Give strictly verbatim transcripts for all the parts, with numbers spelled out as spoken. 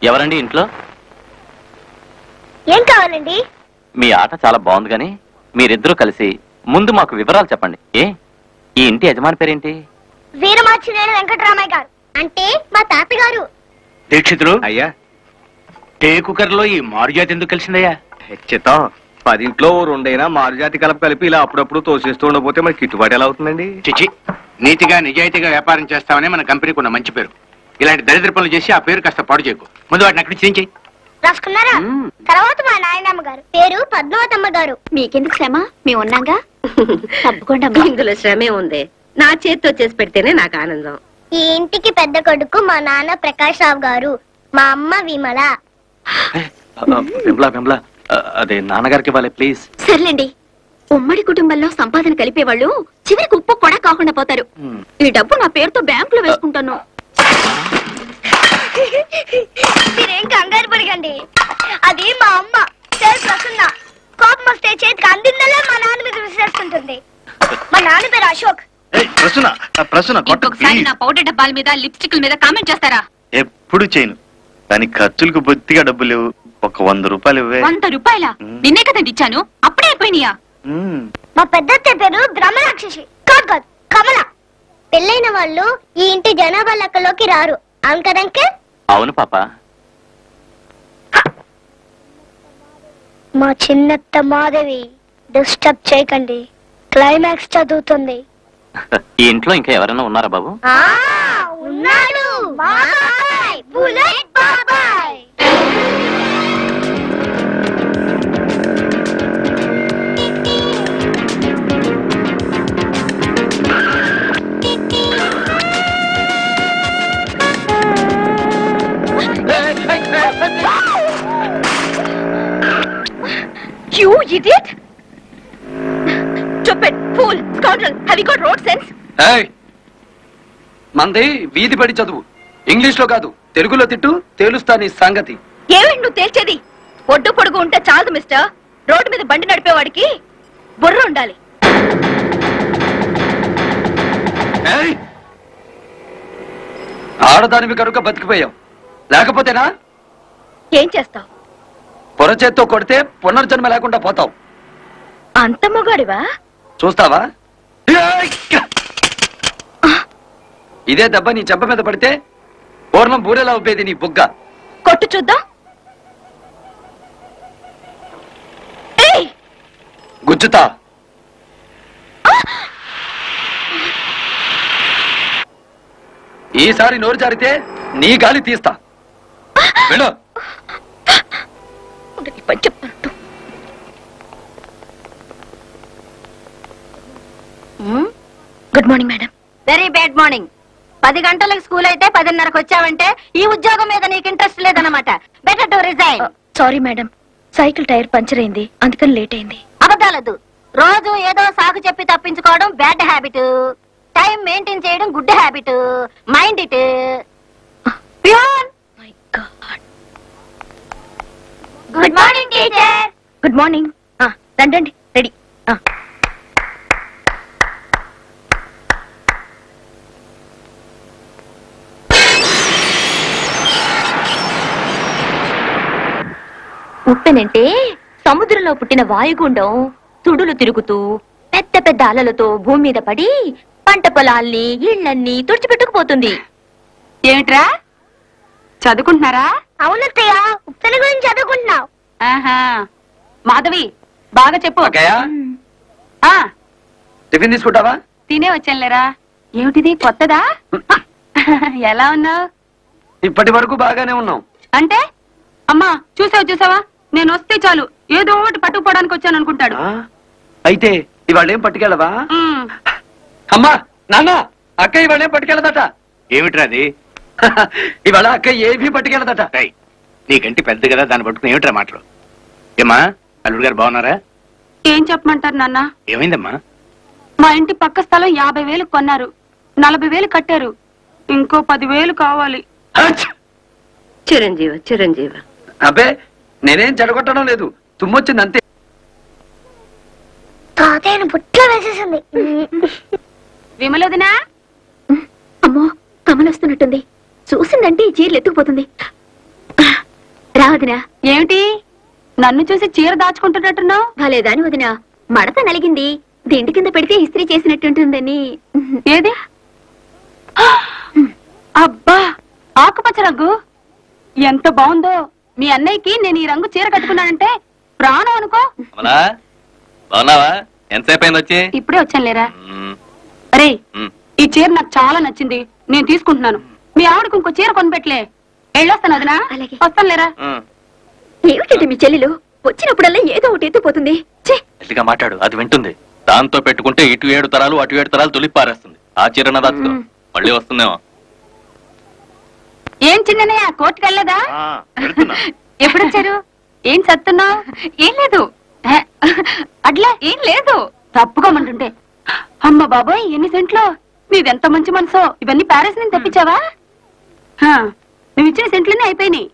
ఎవరండి ఇంట్లో? ఏం కావాలండి? మీ ఆట చాలా బాగుంది కానీ మీరిద్దరూ కలిసి ముందు మాకు వివరాలు చెప్పండి. ఏ ఈ ఇంటి యజమాని పేరేంటి? వీరమాచినేని వెంకటరామయ్య గారు, అంటే మా తాతగారు. దీక్షితులు అయ్యా, టేకుకర్లో ఈ మారుజాతి ఎందుకు కలిసిందయ్యా? చిత్తం పదింట్లో రెండైనా మారుజాతి కలప కలిపి ఇలా అప్పుడప్పుడు తోసేస్తూ ఉండకపోతే మనకి గిట్టుబాటు ఎలా అవుతుందండి? చిచి, నీతిగా నిజాయితీగా వ్యాపారం చేస్తామని మన కంపెనీకి ఉన్న మంచి పేరు. ఇలాంటి దరిద్ర పనులు చేసి ఆ పేరు కాస్త పాడు చేయకు. ముందు వాటిని అక్కడి నుంచి రాసుకున్నారా? తర్వాత మా నాయనమ్మ గారు పేరు పద్మావతమ్మ గారు. మీకెందుకు శ్రమ, మేము ఉన్నాగా. తప్పకుండా. ఇందులో శ్రమే ఉంది, నా చేతితో చేసి పెడితేనే నాకు ఆనందం. ఈ ఇంటికి పెద్ద కొడుకు మా నాన్న ప్రకాష్ రావు గారు, మా అమ్మ విమల. విమలా విమలా అదే నాన్నగారికి ఇవ్వాలి ప్లీజ్. సర్లేండి, ఉమ్మడి కుటుంబంలో సంపాదన కలిపేవాళ్ళు చివరికి ఉప్పు కూడా కాకుండా పోతారు. ఈ డబ్బు నా పేరుతో బ్యాంకులో వేసుకుంటాను. మీరేం కంగారు పడకండి, అది మా అమ్మ పేరు ప్రసన్న. కోపం వస్తే చేతికి అందిందలే మా నాన్న మీద విసిరేస్తుంటుంది. మా నాన్న పేరు అశోక్. ఇంకొకసారి నా పౌడర్ డబ్బాల మీద లిప్స్టిక్ల మీద కామెంట్ చేస్తారా? ఎప్పుడు చేయను, కానీ ఖర్చులకు బొత్తిగా డబ్బు లేవు. ఒక వంద రూపాయలు ఇవ్వే. వంద రూపాయల? నిన్నే కదండి ఇచ్చాను, అప్పుడే అయిపోయినాయా? మా పెద్దత్త పేరు బ్రహ్మరాక్షసి. కాదు కాదు, కమల. పెళ్ళైన వాళ్ళు ఈ ఇంటి జనాభా లెక్కలోకి రారు. అంకదంకే. అవును పాప. మా చిన్నత్త మాధవి, డిస్టర్బ్ చేయకండి, క్లైమాక్స్ చదువుతుంది. ఈ ఇంట్లో ఇంకా ఎవరైనా ఉన్నారా బాబు? ఉన్నాడు, బాబాయ్, బుల్లెట్ బాబాయ్. You idiot! Stupid fool, scoundrel! Have you got road sense? Hey, మంది వీధి పడి చదువు, ఇంగ్లీష్ లో కాదు తెలుగులో తిట్టు, తేలుస్తా నీ సంగతి. ఏమిటి నువ్వు తేల్చేది? ఒడ్డు పొడుగు ఉంటే చాలదు మిస్టర్, రోడ్డు మీద బండి నడిపేవాడికి బుర్ర ఉండాలి. ఆడదానివి కనుక బతికిపోయావు, లేకపోతేనా ఏం చేస్తావు? పొరచేత్తో కొడితే పునర్జన్మ లేకుండా పోతావు. అంత మొగాడివా? చూస్తావా? ఇదే దెబ్బ నీ చెంప మీద పడితే పూర్ణం బూరేలా ఉబ్బేది నీ బుగ్గ. కొట్టు చూద్దాం. గుజ్జుతా. ఈసారి నోరు జారితే నీ గాలి తీస్తా. వెళ్ళు. Good morning madam. Very bad morning. పది గంటలకు స్కూల్ అయితే పదిన్నరకు వచ్చావంటే ఈ ఉద్యోగం మీద నీకు ఇంట్రెస్ట్ లేదన్నమాట. Better to resign. Sorry madam, cycle tyre puncture అయింది, అందుకని లేట్ అయింది. అబద్ధాలద్దు. రోజు ఏదో సాకు చెప్పి తప్పించుకోవడం బ్యాడ్ హ్యాబిట్. టైం మెయింటైన్ చేయడం good habit. Mind it. My God. Good morning teacher. Good morning. రండి, రెడీ. ఉప్పెనంటే సముద్రంలో పుట్టిన వాయుగుండం తుడులు తిరుగుతూ పెద్ద పెద్ద అలలతో భూమి మీద పడి పంట పొలాల్ని ఇళ్లన్నీ తుడిచిపెట్టుకుపోతుంది. ఏమిట్రా చదువుకుంటున్నారా? అవునత్తయ్య, ఉప్పెన గురించి చదువుకుంటున్నావు. ఆహా, మాధవి బాగా చెప్పు. టిఫిన్ తీసుకుంటావా? తినే వచ్చానులేరా. ఏమిటిది కొత్తదా? ఎలా ఉన్నావు? ఇప్పటి వరకు బాగానే ఉన్నాం. అంటే అమ్మా చూసావు చూసావా, నేను వస్తే చాలు ఏదో ఒకటి పట్టుకుపోవడానికి వచ్చాను అనుకుంటాడు. అయితే ఇవాళ ఏం పట్టుకెళ్ళవా? అమ్మా నాన్న, అక్క ఇవాళ ఏం పట్టుకెళ్ళదట. ఏమిట్రా అది? ఇవాళ అక్క ఏమీ పట్టుకెళ్ళదట. నీకంటే పెద్ద కదా, దాన్ని పట్టుకుని ఏమిట్రా మాటలు? ఏమా అల్లుడు గారు బాగున్నారా? ఏం చెప్పమంటారు నాన్న? ఏమైందమ్మా? మా ఇంటి పక్క స్థలం యాభై వేలు కొన్నారు, నలభై వేలు కట్టారు, ఇంకో పదివేలు కావాలి. చిరంజీవ చిరంజీవ. అబ్బే నేనేం చెడగొట్టడం లేదు, తుమ్మొచ్చింది అంతే. తాతయ్యను బుట్లో వేసేసింది. విమలదినా? అమ్మో, కమలొస్తున్నట్టుంది. చూసిందంటే ఈ చీరలు ఎత్తుకుపోతుంది. రా వదినా. ఏమిటి నన్ను చూసి చీర దాచుకుంటున్నట్టున్నావు? భలేదాని వదినా, మడత నలిగింది, దిండి కింద పెడితే ఇస్త్రీ చేసినట్టుంటుందని. ఏది? అబ్బా, ఆకుపచ్చ రంగు ఎంత బాగుందో. మీ అన్నయ్యకి నేను ఈ రంగు చీర కట్టుకున్నానంటే ప్రాణం అనుకో. బాగున్నావా? ఎంతసేపు అయింది వచ్చి? ఇప్పుడే వచ్చాను లేరా. అరే, ఈ చీర నాకు చాలా నచ్చింది, నేను తీసుకుంటున్నాను. మీ ఆవిడకు ఇంకో చీర కొనిపెట్టలే. వెళ్ళొస్తాను వదినా. వస్తాను లేరా. ఏమిటంటే మీ చెల్లెలు వచ్చినప్పుడల్లా ఏదో ఒకటి ఎత్తిపోతుంది. గట్టిగా మాట్లాడు, అది వింటుంది. దాంతో పెట్టుకుంటే ఇటు ఏడు తరాలు అటు ఏడు తరాలు తొలి పారేస్తుంది. ఆ చీరన దాచుకో, మళ్ళీ వస్తుందేమో. ఏం చిన్ననే కోర్టుకు వెళ్ళదా? ఎప్పుడు వచ్చారు? ఏం చస్తున్నావు? ఏం లేదు. అట్లా ఏం లేదు. తప్పుకోమంటుంటే. అమ్మ బాబోయ్, ఎన్ని సెంట్లు! నీదెంత మంచి మనసో. ఇవన్నీ ప్యారిస్ నుంచి తెప్పించావా? నువ్వు ఇచ్చిన సెంట్లన్నీ అయిపోయినాయి.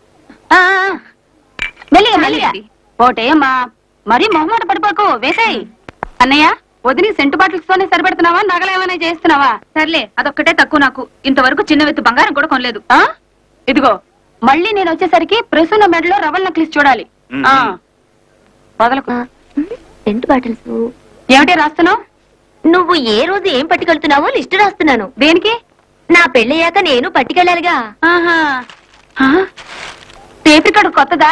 మెల్లిగా మెల్లిగా ఓటేయమ్మా, మరీ మొహమాట పడిపోకు, వేసేయి. అన్నయ్య, వదిలి సెంటు బాటిల్స్తోనే సరిపెడుతున్నావా, నగలేమైనా చేస్తున్నావా? సర్లే, అదొక్కటే తక్కువ నాకు. ఇంతవరకు చిన్న వెత్తు బంగారం కూడా కొనలేదు. ఇదిగో, మళ్ళీ నేను వచ్చేసరికి ప్రసూన మెడలో రవల్ నక్లీస్ చూడాలి. వదలకు. సెంటు బాటిల్స్ ఏమిటి రాస్తున్నావు? నువ్వు ఏ రోజు ఏం పట్టుకెళ్తున్నావో లిస్టు రాస్తున్నాను. దేనికి? నా పెళ్ళయ్యాక నేను పట్టుకెళ్ళాలిగా. టేప్ రికార్డు కొత్తదా?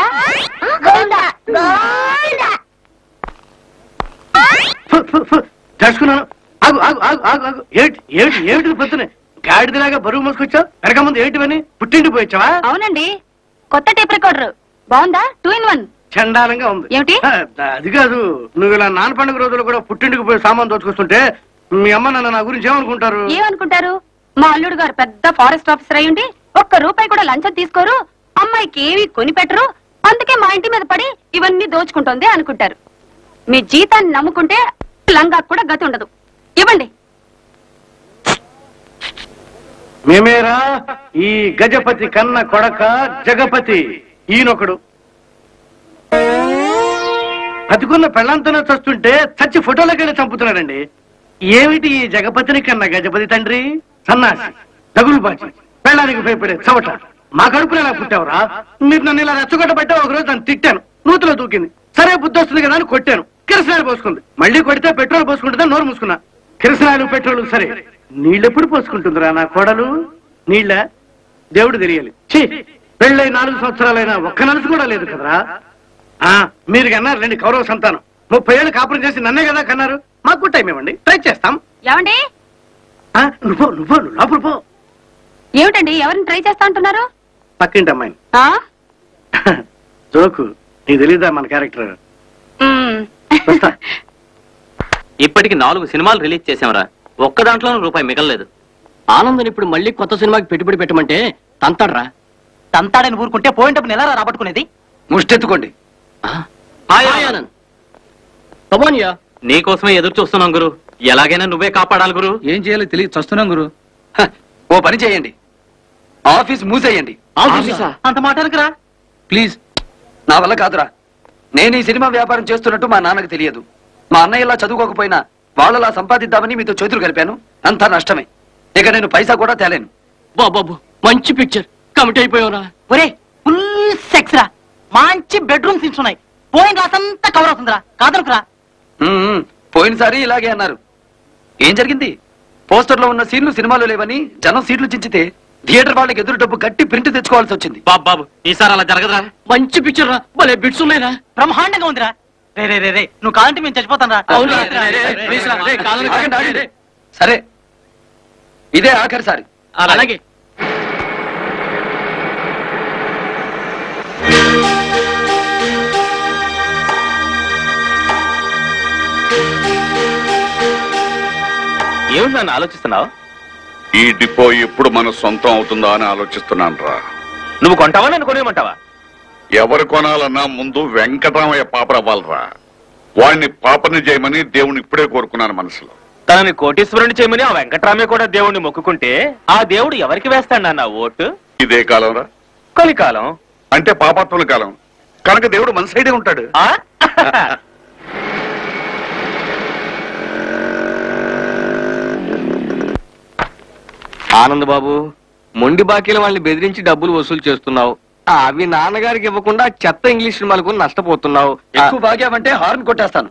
తెలుసుకున్నాను. ఆగు ఆగు ఆగు ఆగు ఆగు. ఏమిటి ఏమిటి ఏమిటి పొద్దునే గాడిదలాగా బరువు మోసుకొచ్చావు? వెనక ముందు ఏంటివని పుట్టింటి పోయిచ్చావా? అవునండి, కొత్త టేప్ రికార్డర్. బాగుందా? Two in one. చండాలంగా ఉంది. ఏమిటి? అది కాదు, నువ్వు ఇలా నాన్న పండుగ రోజులు కూడా పుట్టింటికి పోయి సామాన్ దోచుకొస్తుంటే మీ అమ్మ నాన్న నా గురించి ఏమనుకుంటారు? ఏమనుకుంటారు? మా అల్లుడు గారు పెద్ద ఫారెస్ట్ ఆఫీసర్ అయ్యుండి ఒక్క రూపాయి కూడా లంచం తీసుకోరు, అమ్మాయికి ఏవి కొనిపెట్టరు, అందుకే మా ఇంటి మీద పడి ఇవన్నీ దోచుకుంటోంది అనుకుంటారు. మీ జీతాన్ని నమ్ముకుంటే లంగా కూడా గతి ఉండదు. ఇవ్వండి. మేమేరా ఈ గజపతి కన్న కొడక జగపతి. ఈయనొకడు బతికున్న పెళ్ళంతోనే చస్తుంటే చచ్చి ఫోటోలకైనా చంపుతున్నాడండి. ఏమిటి ఈ జగపతిని కన్నా గజపతి తండ్రి? సన్నాసి, దగులుబాచి, పెళ్ళానికి భయపడే చవట. మా కడుపులో ఎలా పుట్టావురా? మీరు నన్ను ఇలా రెచ్చగొట్టబట్టే ఒకరోజు నన్ను తిట్టాను, నూతులో దూకింది. సరే బుద్ధి వస్తుంది కదా అని కొట్టాను, కిరసనాయలు పోసుకుంది. మళ్ళీ కొడితే పెట్రోల్ పోసుకుంటుందని నోరు మూసుకున్నా. కిరసనాయలు పెట్రోల్ సరే, నీళ్ళెప్పుడు పోసుకుంటుందిరా నా కోడలు? నీళ్ళ దేవుడు తెలియాలి. ఛీ, పెళ్ళై నాలుగు సంవత్సరాలైనా ఒక్క నలుసు కూడా లేదు కదరా. ఆ మీరు కన్నారు రెండు కౌరవ సంతానం. ముప్పై ఏళ్ళు కాపురం చేసి నన్నే కదా కన్నారు. మాకు టైం ఇవ్వండి, ట్రై చేస్తాం. ఏమండి? నువ్వు నువ్వు లోపల పో. ఏమిటండి, ఎవరిని ట్రై చేస్తా అంటున్నారు? పక్కింటి అమ్మాయిని. జోకు, నీకు తెలీదా మన క్యారెక్టర్? ఇప్పటికి నాలుగు సినిమాలు రిలీజ్ చేసాంరా, ఒక్క దాంట్లో రూపాయి మిగలలేదు. ఆనంద్ ఇప్పుడు మళ్ళీ కొత్త సినిమాకి పెట్టుబడి పెట్టమంటే తంతాడ్రా. తంతాడని ఊరుకుంటే పోయినప్పుడు ఎలా రాబట్టుకునేది? ముష్టెత్తుకోండి. నీకోసమే ఎదురు చూస్తున్నాం గురు. ఎలాగైనా నువ్వే కాపాడాలి గురు. ఏం చేయాలో తెలియదు చస్తున్నాం గురు. ఓ పని చేయండి, ఆఫీస్ మూసేయండి. అంత మాటనుకురా ప్లీజ్. నా వల్ల కాదురా. నేను ఈ సినిమా వ్యాపారం చేస్తున్నట్టు మా నాన్నకు తెలియదు. మా అన్నయ్య ఇలా చదువుకోకపోయినా వాళ్ళలా సంపాదిద్దామని మీతో చేతులు కలిపాను. అంతా నష్టమే. ఇక నేను పైసా కూడా తేలేను. బాబాబు, మంచి పిక్చర్, కమిట్ అయిపోయావురా. ఒరే, ఫుల్ సెక్స్ రా, మంచి బెడ్రూమ్ సీన్స్ ఉన్నాయి. పోయిన రాసంతా కవర్ అవుతుందిరా, కాదనుకురా. పోయినసారి ఇలాగే అన్నారు. ఏం జరిగింది? పోస్టర్ లో ఉన్న సీన్లు సినిమాలో లేవని జనం సీట్లు చించితే థియేటర్ వాళ్ళకి ఎదురు డబ్బు గట్టి ప్రింట్ తెచ్చుకోవాల్సి వచ్చింది. బాబు, ఈసారి అలా జరగదురా. మంచి పిక్చర్ రా, భలే బిట్స్ ఉన్నాయిరా. బ్రహ్మాండంగా ఉందిరా. రే రే రే రే నువ్వు కాదంటే మేము చచ్చిపోతాను రా. సరే, ఇదే ఆఖరిసారి. అలాగే. ఏమిటి నన్ను ఆలోచిస్తున్నావు? ఈ డిపో ఎప్పుడు మన సొంతం అవుతుందా అని ఆలోచిస్తున్నాను రా. నువ్వు కొంటావా, నన్ను కొనేయమంటావా? ఎవరు కొనాలన్నా ముందు వెంకటరామయ్య పాపరవ్వాలరా. వాడిని పాపని చేయమని దేవుని ఇప్పుడే కోరుకున్నాను మనసులో. తనని కోటీశ్వరుని చేయమని ఆ వెంకటరామయ్య కూడా దేవుణ్ణి మొక్కుకుంటే ఆ దేవుడు ఎవరికి వేస్తాడు నాన్న ఓటు? ఇదే కాలం రా, కలికాలం. అంటే పాపాత్ముల కాలం కనుక దేవుడు మన సైడే ఉంటాడు. ఆనంద్ బాబు, మొండి బాకీల వాళ్ళని బెదిరించి డబ్బులు వసూలు చేస్తున్నావు. అవి నాన్నగారికి ఇవ్వకుండా చెత్త ఇంగ్లీష్ సినిమాలకు నష్టపోతున్నావు. ఎక్కువ బాగామంటే హార్న్ కొట్టేస్తాను.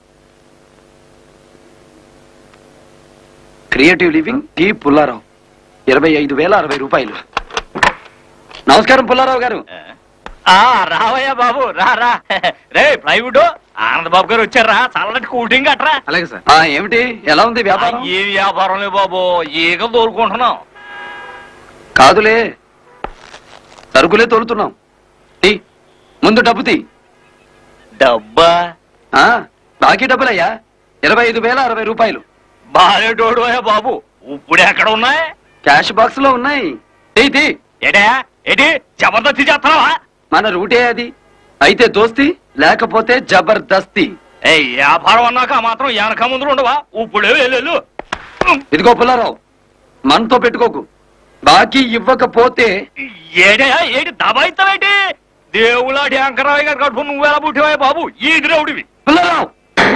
క్రియేటివ్ లివింగ్ టి పుల్లారావు, ఇరవై ఐదు వేల అరవై రూపాయలు. నమస్కారం పుల్లారావు గారు. రావయ్యా బాబు, రా రా. రే ప్లైవుడ్ ఆనంద్ బాబు గారు వచ్చారా? చల్లటి కూల్ డ్రింక్ అట్రా. అలాగే సార్. ఏమిటి, ఎలా ఉంది వ్యాపారం? ఏ వ్యాపారం లేదు బాబు, ఈగ తోలుకుంటున్నాం. కాదులే, సరుకులే తోలుతున్నాం. తీ, ముందు డబ్బు తీ. డబ్బా? బాకీ డబ్బులయ్యా, ఇరవై ఐదు వేల అరవై రూపాయలు. బాలేటోడు అయ్యా బాబు, ఇప్పుడు ఎక్కడ ఉన్నాయి? క్యాష్ బాక్స్ లో ఉన్నాయి. తీ తీ. ఏటా ఏంటి జబర్దస్తి చేస్తున్నావా? మన రూటే అది. అయితే దోస్తి, లేకపోతే జబర్దస్తి. ఏ వ్యాపారం అన్నాక మాత్రం వెనక ముందు ఉండవా? ఇప్పుడే వెళ్ళు. ఇదిగో పుల్లారావు, మనతో పెట్టుకోకు. బాకీ ఇవ్వకపోతే ఏడే ఏంటి దబాయిస్తావేంటి? దేవుళ్ళ డ్యాంకరావు గారు కడుపు నువ్వెలా పుట్టివాయి బాబు, ఈ ద్రౌడివి. పుల్లారావు,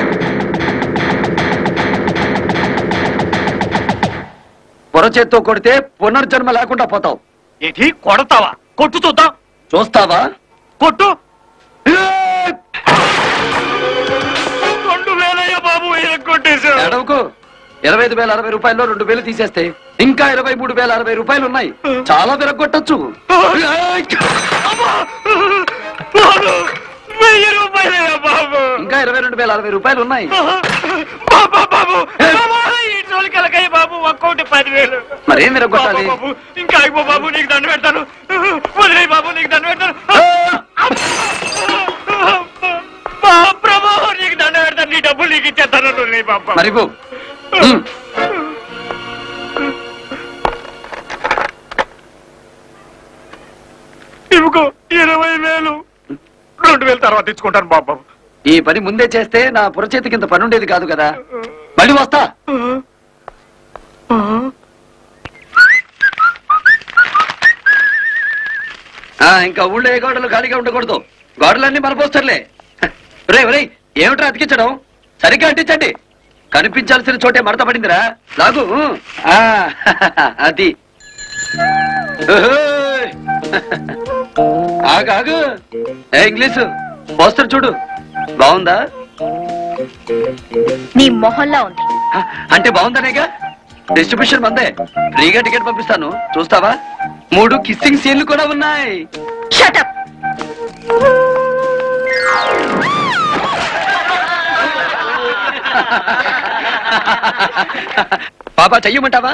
పొరచేత్తో కొడితే పునర్జన్మ లేకుండా పోతావు. ఏంటి కొడతావా? కొట్టు చూద్దాం. చూస్తావా? కొట్టు. రెండు వేలయ్యా బాబు, కొట్టేశా. ఎడవకు. ఇరవై ఐదు వేల అరవై రూపాయల్లో రెండు వేలు తీసేస్తే ఇంకా ఇరవై మూడు వేల అరవై రూపాయలు ఉన్నాయి. చాలా విరగొట్టచ్చు. వెయ్యి రూపాయలయ్యా బాబు. ఇంకా ఇరవై రెండు వేల అరవై రూపాయలు ఉన్నాయి. బాబు ఒక్కోటి పదివేలు. మరేం విరగొట్టాలి? ఇంకా అయిపో బాబు, నీకు దండ పెడతాను. వదిలే బాబు, నీకు దండ పెడతాను. ప్రభు, నీకు దండ పెడతాను. నీ డబ్బులు నీకు ఇచ్చేస్తాను బాబు. మరి ఇవ్వకో, ఇరవై వేలు. రెండు వేలు తర్వాత ఇచ్చుకుంటాను బాబు. ఈ పని ముందే చేస్తే నా పురచేతి కింద పని ఉండేది కాదు కదా. మళ్ళీ వస్తా. ఇంకా ఊళ్ళో ఏ గోడలు ఖాళీగా ఉండకూడదు. గోడలన్నీ మన పోస్టర్లే. రే రే, ఏమిట్రా అతికించడం? సరిగ్గా అంటించండి. కనిపించాల్సిన చోటే మడత పడిందిరా. లాగు. అది ఆగాగు. ఏ ఇంగ్లీషు పోస్టర్ చూడు, బాగుందా? నీ మొహల్లా ఉంది. అంటే బాగుందనేగా. డిస్ట్రిబ్యూషన్ మందే. ఫ్రీగా టికెట్ పంపిస్తాను, చూస్తావా? మూడు కిస్సింగ్ సీన్లు కూడా ఉన్నాయి. షటప్. పాపా చెయ్యమంటావా?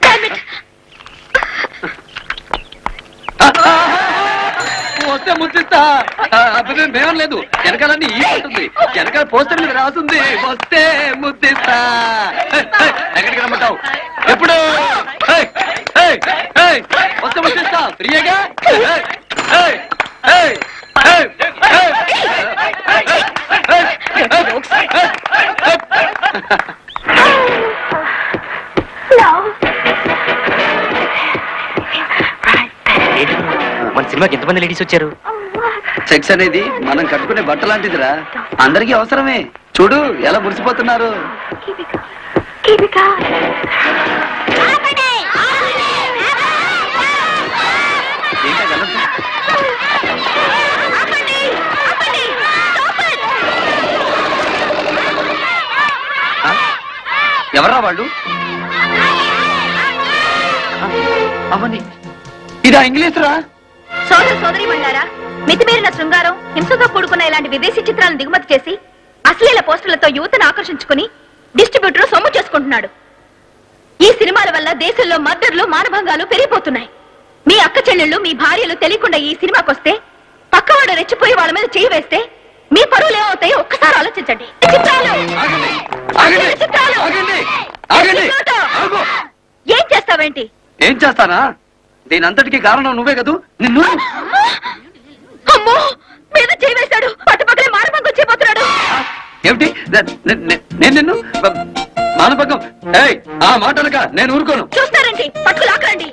వస్తే ముద్దిస్తా. మేమం లేదు, వెనకాలన్నీ ఈ ఉంటుంది. వెనకాల పోస్టర్ మీద రాస్తుంది వస్తే ముద్దిస్తా. ఎక్కడికి రమ్మంటావు? ఎప్పుడు వస్తే ముద్దిస్తా. ఫ్రీగా. మన సినిమాకి ఎంతమంది లేడీస్ వచ్చారు? సెక్స్ అనేది మనం కట్టుకునే బట్ట లాంటిదిరా, అందరికీ అవసరమే. చూడు ఎలా మురిసిపోతున్నారు. ఎవరా వాళ్ళు? అవని ఇదా ఇంగ్లీష్ రా? సోదర సోదరి మండారా, మితిమీరిన శృంగారం, హింసతో కూడుకున్న ఇలాంటి విదేశీ చిత్రాలను దిగుమతి చేసి అశ్లీల పోస్టులతో యువతను ఆకర్షించుకుని డిస్ట్రిబ్యూటర్ సొమ్ము చేసుకుంటున్నాడు. ఈ సినిమాల వల్ల దేశంలో మర్డర్లు, మానభంగాలు పెరిగిపోతున్నాయి. మీ అక్క చెల్లెళ్ళు, మీ భార్యలు తెలియకుండా ఈ సినిమాకొస్తే పక్కవాడు రెచ్చిపోయి వాళ్ళ మీద చేయి వేస్తే మీ పరువులు ఏమవుతాయో ఒక్కసారి ఆలోచించండి. ఏం చేస్తావేంటి? ఏం చేస్తానా? దీని అంతటికి కారణం నువ్వే కదూ. నిన్ను అమ్మో, మీద చేయి వేశాడు. పట్టుపక్కలే మానభంగం చేయబోతున్నాడు. ఏమిటి? నేను నిన్ను మానభంగం? ఏయ్, ఆ మాటలుగా నేను ఊరుకోను. చూస్తారండి, పట్టుకు లాక్కరండి.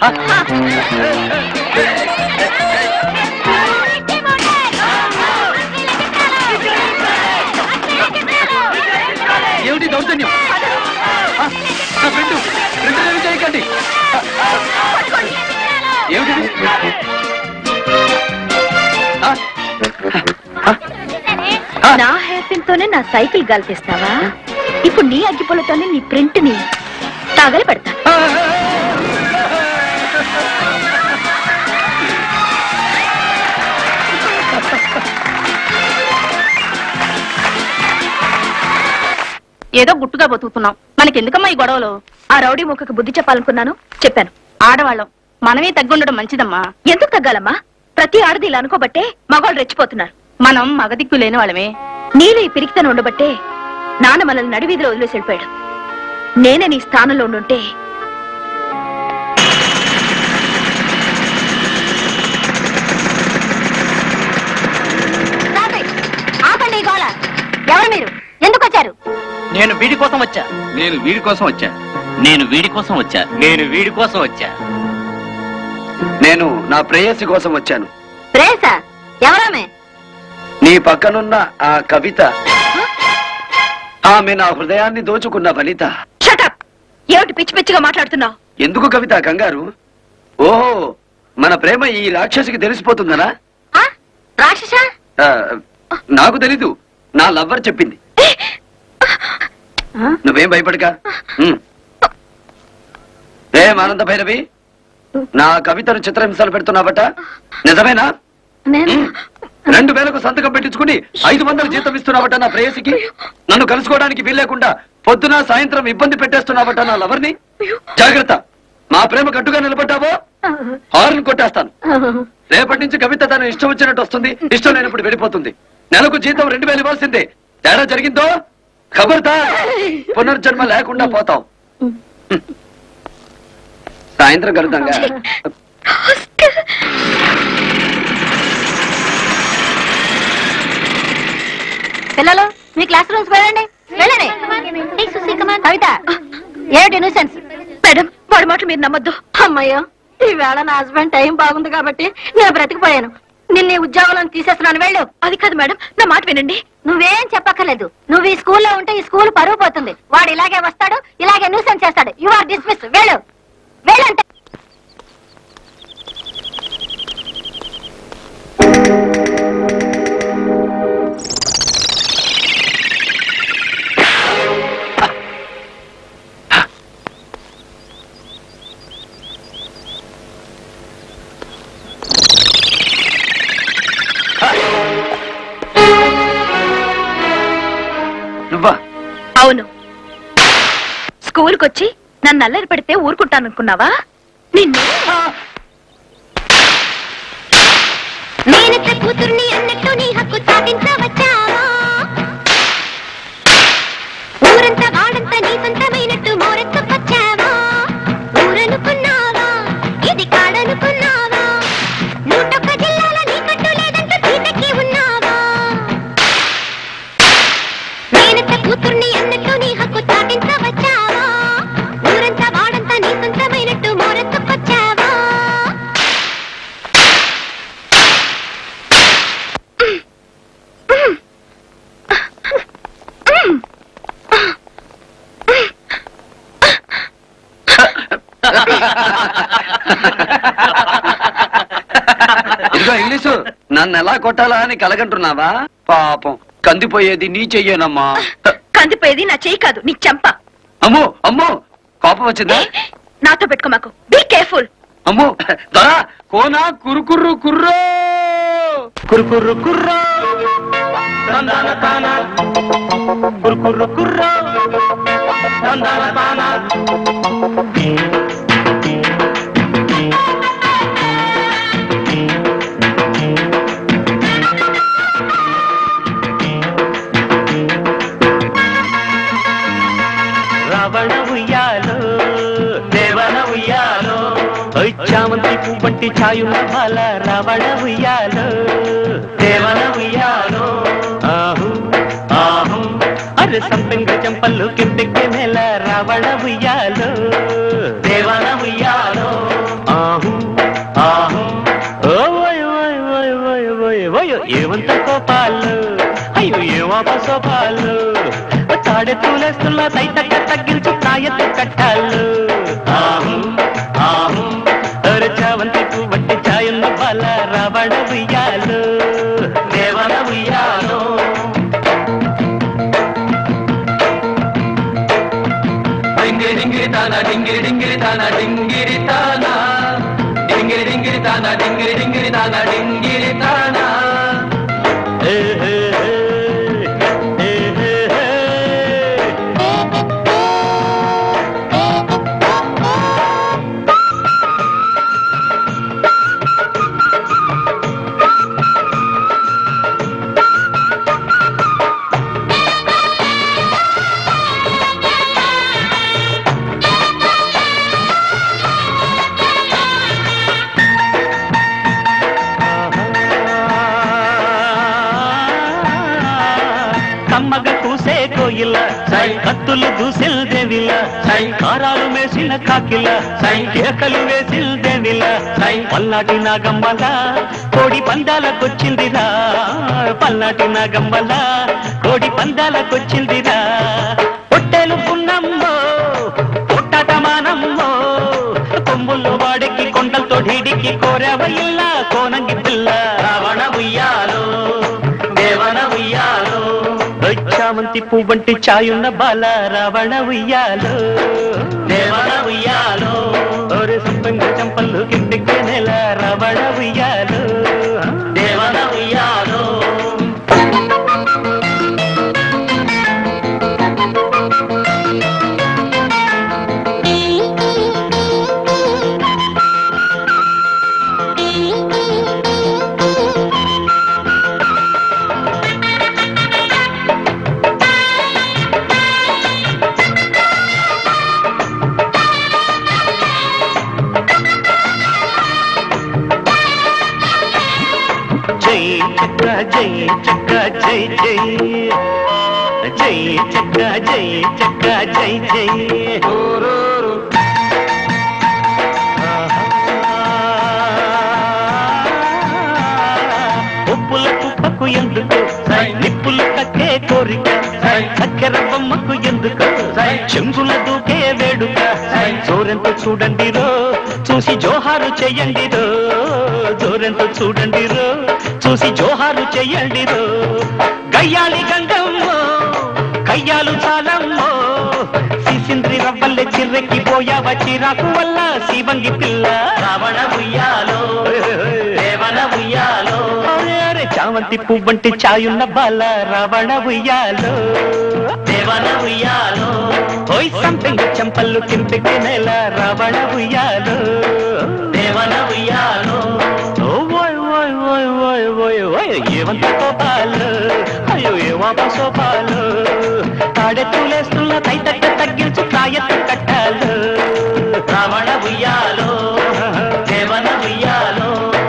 ఏమిటి దౌర్జన్యం? నా ఫ్రెండ్ ఫ్రెండ్ ఏమి చేయకండి. ఏమిటి? అగ్గిపుల్లతోనే నా సైకిల్ గాల్చేస్తావా? ఇప్పుడు నీ అగ్గిపుల్లతోనే నీ ప్రింట్ ని తగల పెడతా. ఏదో గుట్టుగా బతుకుతున్నాం, మనకెందుకమ్మా ఈ గొడవలు? ఆ రౌడీ ముక్కకు బుద్ధి చెప్పాలనుకున్నాను, చెప్పాను. ఆడవాళ్ళం మనమే తగ్గుండడం మంచిదమ్మా. ఎందుకు తగ్గాలమ్మా? ప్రతి ఆడది ఇలా అనుకోబట్టే మగవాళ్ళు రెచ్చిపోతున్నారు. మనం మగదిక్కు లేని వాళ్ళమే. నీలో ఈ పిరికితనం ఉండబట్టే నాన్న మనల్ని నడివీధిలో వదిలేసి వెళ్ళిపోయాడు. నేనే నీ స్థానంలో ఉండుంటే ఆపండి ఈ గోళ. ఎవరు మీరు? ఎందుకు వచ్చారు? నేను వీడి కోసం వచ్చా. నేను వీడి కోసం వచ్చా. నేను వీడి కోసం వచ్చా. నేను వీడి కోసం వచ్చా. నేను నా ప్రేయసి కోసం వచ్చాను. ప్రేసా? ఎవరామే? నీ పక్కనున్న ఆ కవిత. ఆమె నా హృదయాన్ని దోచుకున్న వనిత. షటప్! ఏమిటి పిచ్చి పిచ్చిగా మాట్లాడుతున్నావు? ఎందుకు కవిత కంగారు? ఓహో, మన ప్రేమ ఈ రాక్షసికి తెలిసిపోతుందనా? రాక్షస? నాకు తెలీదు, నా లవ్వర్ చెప్పింది. నువ్వేం భయపడక. ఏం ఆనంద భైరవి, నా కవితను చిత్రహింసలు పెడుతున్నావట, నిజమేనా? రెండు వేలకు సంతకం పెట్టించుకుని ఐదు వందలు జీతం ఇస్తున్నావట నా ప్రేయసికి. నన్ను కలుసుకోవడానికి వీల్లేకుండా పొద్దున సాయంత్రం ఇబ్బంది పెట్టేస్తున్నావట నా లవర్ని. జాగ్రత్త, మా ప్రేమ కట్టుగా నిలబడ్డావో హార్న్ కొట్టేస్తాను. రేపటి నుంచి కవిత తన ఇష్టం వచ్చినట్టు వస్తుంది, ఇష్టం లేనప్పుడు వెళ్ళిపోతుంది. నెలకు జీతం రెండు వేలు ఇవ్వాల్సిందే. తేడా జరిగిందో ఖబర్దా, పునర్జన్మ లేకుండా పోతావు. సాయంత్రం కలుద్దాంగా. పిల్లలు మీ క్లాస్ రూమ్స్ వెళ్ళండి, వెళ్ళండి. కవిత, ఏమిటి న్యూసెన్స్? మేడం, వాడి మాట మీరు నమ్మద్దు. అమ్మయ్యో, ఈవేళ నా హస్బెండ్ టైం బాగుంది కాబట్టి నేను బ్రతికిపోయాను. నిన్ను ఉద్యోగంలో తీసేస్తున్నాను, వెళ్ళు. అది కాదు మేడం, నా మాట వినండి. నువ్వేం చెప్పక్కర్లేదు. నువ్వు ఈ స్కూల్లో ఉంటే ఈ స్కూల్ పరువు పోతుంది. వాడు ఇలాగే వస్తాడు, ఇలాగే న్యూసెన్స్ చేస్తాడు. యు ఆర్ డిస్మిస్, వెళ్ళు, వెళ్ళంటే. అవును, స్కూల్కి వచ్చి నన్ను అల్లరి పెడితే ఊరుకుంటాననుకున్నావా? నిన్ను నేనెత్త కూతుర్ని అన్నట్టు నీ హక్కు సాధించవచ్చావా? ఊరంతా వాడంతా నీ సొంతమైనట్టు మోరెత్తుకొచ్చావా? ఊరనుకున్నావా, ఇది కాడనుకున్నావా? నూటొక్క జిల్లాల నీ కట్టు లేదంటూ తీటకి ఉన్నావా? నేనెత్త కూతుర్ని అన్నట్టు నీ హక్కు సాధించవచ్చావా? ఊరంతా వాడంతా నీ సొంతమైనట్టు మోరెత్తుకొచ్చావా? ఇదిగో ఇంగ్లీషు, నన్ను ఎలా కొట్టాలా అని కలగంటున్నావా? పాపం, కందిపోయేది నీ చెయ్యేనమ్మా. కందిపోయేది నా చెయ్యి కాదు, నీ చెంప. అమ్మో అమ్మో, కోపం వచ్చిందా? నాతో పెట్టుకోమాకు, బీ కేర్ఫుల్. అమ్మో దొరా, కోనా కురుకుర్రు కుర్రో కురుకుర్రు కుర్రో తందాన తాన కురుకుర్రు కుర్రో తందాన తాన. రావణ ఉయ్యాలో దేవన ఉయ్యాలో చామంతి పువ్వంటి ఛాయుల బాల. రావణ ఉయ్యాలో దేవన ఉయ్యాలో ఆహు ఆహు అరే సంపెంగ చంపల్లు కిందకి నెల. రావణ ఉయ్యాలో దేవన ఉయ్యాలో ఆహు ఆహు. ఓయ్ ఓయ్ ఓయ్ ఓయ్ ఓయ్ ఓయ్ ఏమంత కోపాలు, అయ్యో ఏమాప సోపాలు. తాడే తూలేస్తున్నా తైతక్క తగ్గించు తాయత్తు కట్టాలు. ఆహు ఆహు అరే చావంతి పువ్వంటి ఛాయున్న బాల. రావణ ఉయ్యాలో దేవన ఉయ్యాలో. డింగిరి తానా డింగిరి డింగిరి తానా డింగిరి తానా డింగిరి డింగిరి తానా డింగిరి డింగిరి తానా డింగిరి తానా కత్తులు దూసిల్ దేవిలా కారాలు వేసిన కాకిలా కేకలు వేసిల్ దేవిలా పల్నాటి నాగమ్మలా కోడి పందాలకొచ్చిందిరా పల్నాటి నాగమ్మలా కోడి పందాలకొచ్చిందిరా పొట్టెలు పున్నమ్మో పొట్టటమానమ్మో కొమ్ముల్లో వాడికి కొండలతో ఢీడికి కోరావ ఇల్లా కోనంగి పిల్ల రావణ ఉయ్యాలో దేవన ఉయ్యాలో చామంతి పువ్వంటి చాయున్న బాల రావణ ఉయ్యాలో దేవన ఉయ్యాలో ఒరే సుంపంగ చంపల్లు కిందికి నెల రావణ ఉయ్యాలో దేవన ఉయ్యాలో జై చక్క జై జై జై చక్క జై చక్క జై జై ఉప్పుల కుప్పకు ఎందుకు నిప్పులు కక్కే కోరిక చక్కెర బొమ్మకు ఎందుకు చెంగుల దూకే వేడుక జోరెంతో చూడండి రో చూసి జోహారు చెయ్యండి రో జోరెంతో చూడండి రో చూసి జోహారు చెయ్యండి రో గయ్యాలి గంగమ్మో కయ్యాలు చాలమ్మో సిసింద్రి రవ్వల్లె చిర్రెక్కి పోయావ చిరాకు వల్ల శివంగి పిల్ల రావణ ఉయ్యాలో దేవన ఉయ్యాలో అరే చామంతి పువ్వంటి చాయున్న బాల రావణ ఉయ్యాలో దేవన ఉయ్యాలో ఓయ్ సంపెంగ చంపల్లు కింపికి నెల రావణ ఉయ్యాలో దేవన ఉయ్యాలో ఏమంత కోపాలు అయ్యో ఏమాప సోపాలు తాడెత్తులేస్తున్న తైతక్క తగ్గించు తాయెత్తు కట్టాలు రావణ ఉయ్యాలో దేవన ఉయ్యాలో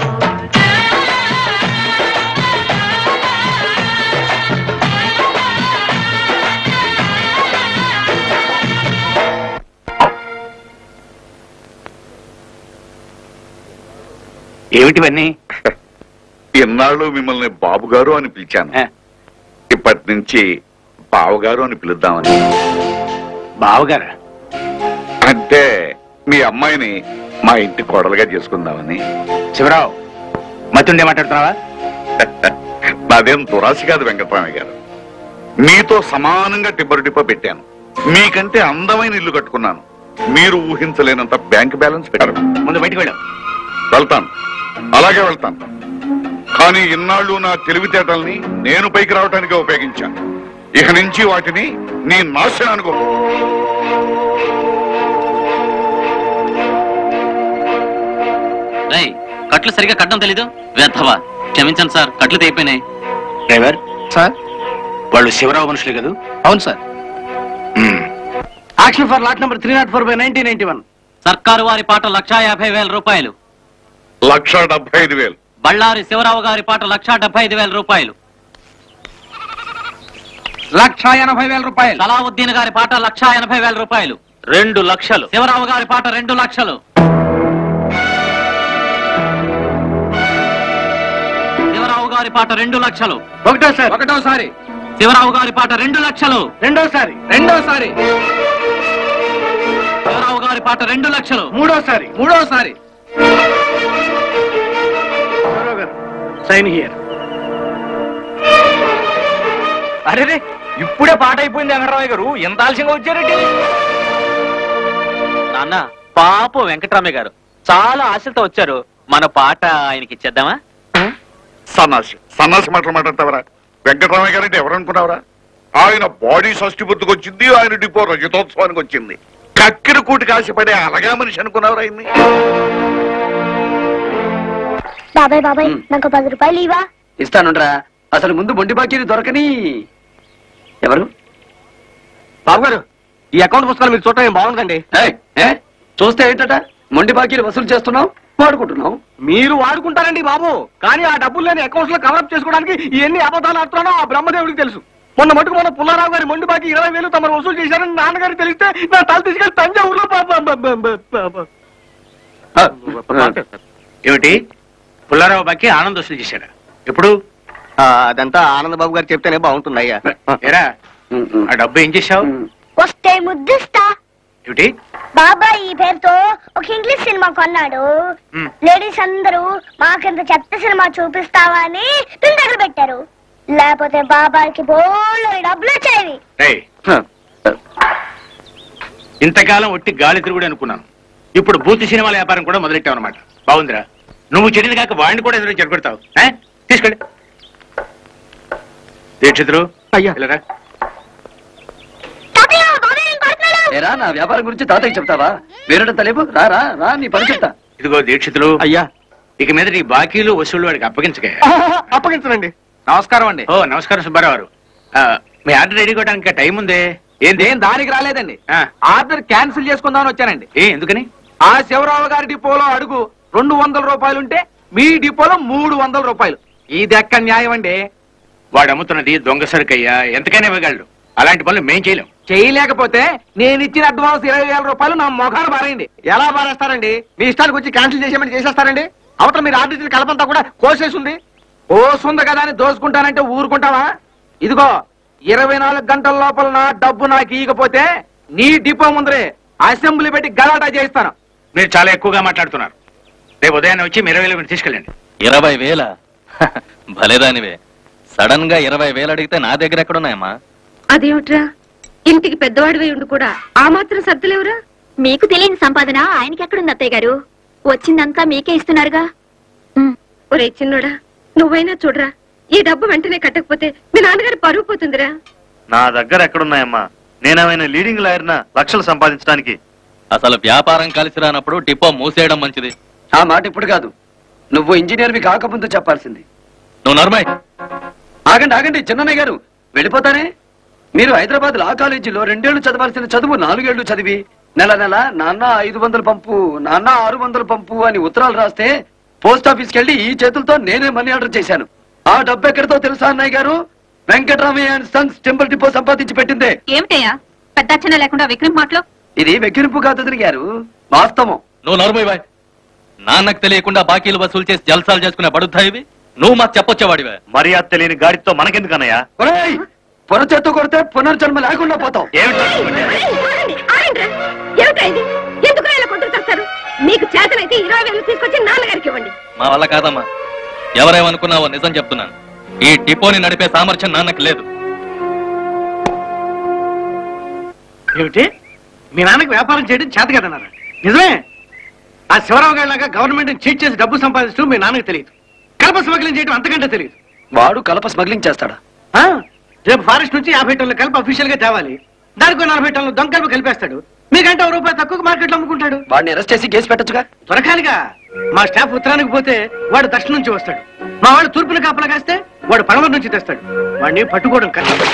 ఏమిటివన్నీ? ఇన్నాళ్ళు మిమ్మల్ని బాబు గారు అని పిలిచాను, ఇప్పటి నుంచి బావగారు అని పిలుద్దామని. బావగారా? అంటే మీ అమ్మాయిని మా ఇంటి కోడలుగా చేసుకుందామని. శివరావు, మతుండే మాట్లాడుతున్నావా? నాదేం దురాశ కాదు వెంకటరామయ్య గారు. మీతో సమానంగా టిబ్బరు టిప్ప పెట్టాను, మీకంటే అందమైన ఇల్లు కట్టుకున్నాను, మీరు ఊహించలేనంత బ్యాంక్ బ్యాలెన్స్ పెట్టారు. ముందు బయటకు వెళ్ళాం. వెళ్తాను, అలాగే వెళ్తాను. కానీ ఇన్నాళ్ళు నా తెలివితేటల్ని నేను పైకి రావటానికే ఉపయోగించాను. ఇక నుంచి వాటిని నీ నాశనానికి. కట్లు సరిగా కట్టడం తెలీదు వ్యర్థవా. క్షమించండి సార్, కట్లు తెగిపోయినాయి. డ్రైవర్ సార్, వాళ్ళు శివరావు మనుషులే కదా? అవును sir. Action for lot number three not four by nineteen ninety one. సర్కారు వారి పాట లక్షా యాభై వేల రూపాయలు. లక్ష డెబ్బై ఐదు వేలు. బళ్ళారి శివరావు గారి పాట లక్షా డెబ్బై ఐదు వేల రూపాయలు. లక్ష ఎనభై వేల రూపాయలు. సలావుద్దీన్ గారి పాట లక్షా ఎనభై వేల రూపాయలు. రెండు లక్షలు. శివరావు గారి పాట రెండు లక్షలు. శివరావు గారి పాట రెండు లక్షలు. ఒకటోసారి. ఒకటోసారి. శివరావు గారి పాట రెండు లక్షలు. రెండోసారి. రెండోసారి. శివరావు గారి పాట రెండు లక్షలు. మూడోసారి. మూడోసారి. Sign here. అరే ఇప్పుడే పాట అయిపోయింది వెంకటరామయ్య గారు, ఎంత ఆలస్యంగా వచ్చారండి? నాన్న పాపం వెంకటరామయ్య గారు చాలా ఆశలతో వచ్చారు. మన పాట ఆయనకి ఇచ్చేద్దామా? సన్నాసి సన్నాసి మాటలు మాట్లాడతావరా? వెంకటరామయ్య గారు అంటే ఎవరు అనుకున్నావరా? ఆయన బాడీ షష్టి బుద్ధికి వచ్చింది, ఆయన డిపో రజతోత్సవానికి వచ్చింది. కక్కిన కూటి కాసిపడే అలగా మనిషి అనుకున్నావరా ఆయన్ని? బాబాయ్ బాబాయ్ నాకు పది రూపాయలు ఇవా? ఇస్తానుండ్రా. అసలు ముందు మొండి బాకీని దొరకని. ఎవరు? బాబు గారు, ఈ అకౌంట్ పుస్తకాలు మీరు చూడటం బాగుందండి. చూస్తే ఏంటట? మొండి బాకీలు వసూలు చేస్తున్నావు, వాడుకుంటున్నావు. మీరు వాడుకుంటారండి బాబు, కానీ ఆ డబ్బులు లేని అకౌంట్స్ లో కవరప్ చేసుకోవడానికి ఎన్ని అబద్ధాలు ఆడుతున్నానో ఆ బ్రహ్మదేవుడికి తెలుసు. మొన్న మటుకు మొన్న పుల్లారావు గారి మొండి బాకీ ఇరవై వేలు తమరు వసూలు చేశారని నాన్నగారికి తెలిస్తే నా తల తీసుకెళ్లి తంజావూరులో ఏమిటి పుల్లారావు బాకీ ఆనంద్ వసూలు చేశాడా? ఎప్పుడు? అదంతా ఆనంద్ బాబు గారు చెప్తేనే బాగుంటుంది అయ్యా. ఏరా ఆ డబ్బు ఏం చేశావు? వస్తే ముద్దిస్తా. ఏమిటి? బాబాయ్ ఈ పేరుతో ఒక ఇంగ్లీష్ సినిమా కొన్నాడు. లేడీస్ అందరూ మాకింత చెత్త సినిమా చూపిస్తావా అని పిల్లలు పెట్టారు. లేకపోతే బాబాయ్కి బోళ్ళు డబ్బులు వచ్చేవి. ఇంతకాలం ఒట్టి గాలి తిరుగుడు అనుకున్నాను, ఇప్పుడు బూతి సినిమాల వ్యాపారం కూడా మొదలెట్టావు అనమాట. బాగుందిరా. నువ్వు చెడిని కాక వాడిని కూడా ఎదురు చెడగొడతావు. తీసుకోండి దీక్షితులు. అయ్యా ఏరా నా వ్యాపారం గురించి తాతయ్య చెప్తావా? వేరే తలేపు రా రా రా నీ పని చెప్తా. ఇదిగో దీక్షితులు. అయ్యా ఇక మీద నీ బాకీలు వసూళ్లు వాడికి అప్పగించగా. అప్పగించనండి. నమస్కారం అండి. ఓ నమస్కారం సుబ్బారావు గారు. మీ ఆర్డర్ రెడీ కొట్టడానికి టైం ఉందే? ఏందేం దానికి రాలేదండి, ఆర్డర్ క్యాన్సిల్ చేసుకుందామని వచ్చానండి. ఏ ఎందుకని? ఆ శివరావు గారి డిపోలో అడుగు రెండు వందల రూపాయలుంటే మీ డిపోలో మూడు వందల రూపాయలు. ఇది ఎక్కడ న్యాయం అండి? వాడు అమ్ముతున్నది దొంగ సరుకయ్యా, ఎంతకైనా ఇవ్వగలడు. అలాంటి పనులు మేం చేయలేం. చేయలేకపోతే నేను ఇచ్చిన అడ్వాన్స్ ఇరవై వేల రూపాయలు నా మొఖాలు బారేయండి. ఎలా బారేస్తారండి? మీ ఇష్టానికి వచ్చి క్యాన్సిల్ చేసేమని చేసేస్తారండి. అవతల మీరు ఆర్డర్ ఇచ్చిన కలపంతా కూడా కోసేసింది. కోసుంది కదా అని దోసుకుంటానంటే ఊరుకుంటావా? ఇదిగో ఇరవై నాలుగు గంటల లోపల నా డబ్బు నాకు ఇవ్వకపోతే నీ డిపో ముందరే అసెంబ్లీ పెట్టి గలాటా చేయిస్తాను. మీరు చాలా ఎక్కువగా మాట్లాడుతున్నారు. రేపు ఉదయాన్నే వచ్చి ఇరవై వేలు తీసుకెళ్ళండి. ఇరవై వేల భలేదానివే. సడన్ గా ఇరవై వేలు అడిగితే నా దగ్గర ఎక్కడున్నాయమ్మా? అదేమిట్రా, ఇంటికి పెద్దవాడివై ఉండి కూడా ఆ మాత్రం సర్దులేవురా? మీకు తెలియని సంపాదన ఆయనకి ఎక్కడుంది అత్తయ్య గారు? వచ్చిందంతా మీకే ఇస్తున్నారుగా. ఒరే చిన్నోడా, నువ్వైనా చూడరా, ఈ డబ్బు వెంటనే కట్టకపోతే మీ నాన్నగారు పరువు పోతుందిరా. నా దగ్గర ఎక్కడున్నాయమ్మా? నేనేమైనా లీడింగ్ లాయర్నా లక్షలు సంపాదించడానికి? అసలు వ్యాపారం కలిసి రానప్పుడు డిపో మూసేయడం మంచిది. ఆ మాట ఇప్పుడు కాదు, నువ్వు ఇంజనీర్వి కాకముందు చెప్పాల్సింది. నువ్వు నర్మయ్. ఆగండి ఆగండి చిన్నయ్య గారు, వెళ్ళిపోతానే. మీరు హైదరాబాద్ లా కాలేజీలో రెండేళ్లు చదవాల్సిన చదువు నాలుగేళ్లు చదివి నెల నెల నాన్న ఐదు వందలు పంపు, నాన్న ఆరు వందలు పంపు అని ఉత్తరాలు రాస్తే పోస్ట్ ఆఫీస్కి వెళ్ళి ఈ చేతులతో నేనే మనీ ఆర్డర్ చేశాను. ఆ డబ్బు ఎక్కడితో తెలుసా అన్నయ్య గారు? Venkataramaiah and sons temple depot సంపాదించి పెట్టిందే. ఏమిటయ్యా పెద్ద అచ్చన లేకుండా విక్రమ్ మాటలో? ఇది వెక్కిరింపు కాదు గారు, వాస్తవం. నువ్వు నర్మయ్ బాయ్. నాన్నకు తెలియకుండా బాకీలు వసూలు చేసి జల్సాలు చేసుకునే బడుద్దాయివి నువ్వు మాకు చెప్పొచ్చేవాడివే. మర్యాద తెలియని గాడితో మనకెందుకన్నయ్యా? పొరచేత్తో కొడితే పునర్జన్మ లేకుండా పోతాం. ఎందుకు ఇలా కొట్టుకొస్తారు? మీకు చేతనైతే ఇరవై వేలు తీసుకొచ్చి నాన్నగారికి ఇవ్వండి. మా వల్ల కాదమ్మా. ఎవరేమనుకున్నావో నిజం చెప్తున్నాను, ఈ డిపోని నడిపే సామర్థ్యం నాన్నకు లేదు. ఏమిటి? మీ నాన్నకి వ్యాపారం చేయడం చేత కదన్నారా? నిజమే. ఆ శివరావు గారి లాగా గవర్నమెంట్ చీట్ చేసి డబ్బు సంపాదిస్తూ మీ నాన్నకి తెలియదు. కలప స్మగ్లింగ్ చేయడం అంతకంటే తెలియదు. వాడు కలప స్మగ్లింగ్ చేస్తాడా? రేపు ఫారెస్ట్ నుంచి యాభై టన్నుల కలప అఫీషియల్ గా తేవాలి. దానికి నలభై టన్నులు దొంగ కలప కలిపేస్తాడు. మీకంటే ఒక రూపాయి తక్కువ మార్కెట్లో అమ్ముకుంటాడు. వాడిని అరెస్ట్ చేసి కేసు పెట్టచ్చుగా. దొరకాలిగా. మా స్టాఫ్ ఉత్తరానికి పోతే వాడు దక్షిణ నుంచి వస్తాడు. మా వాడు తూర్పున కాపలా కాస్తే వాడు పడమర నుంచి తెస్తాడు. వాడిని పట్టుకోవడం కష్టం.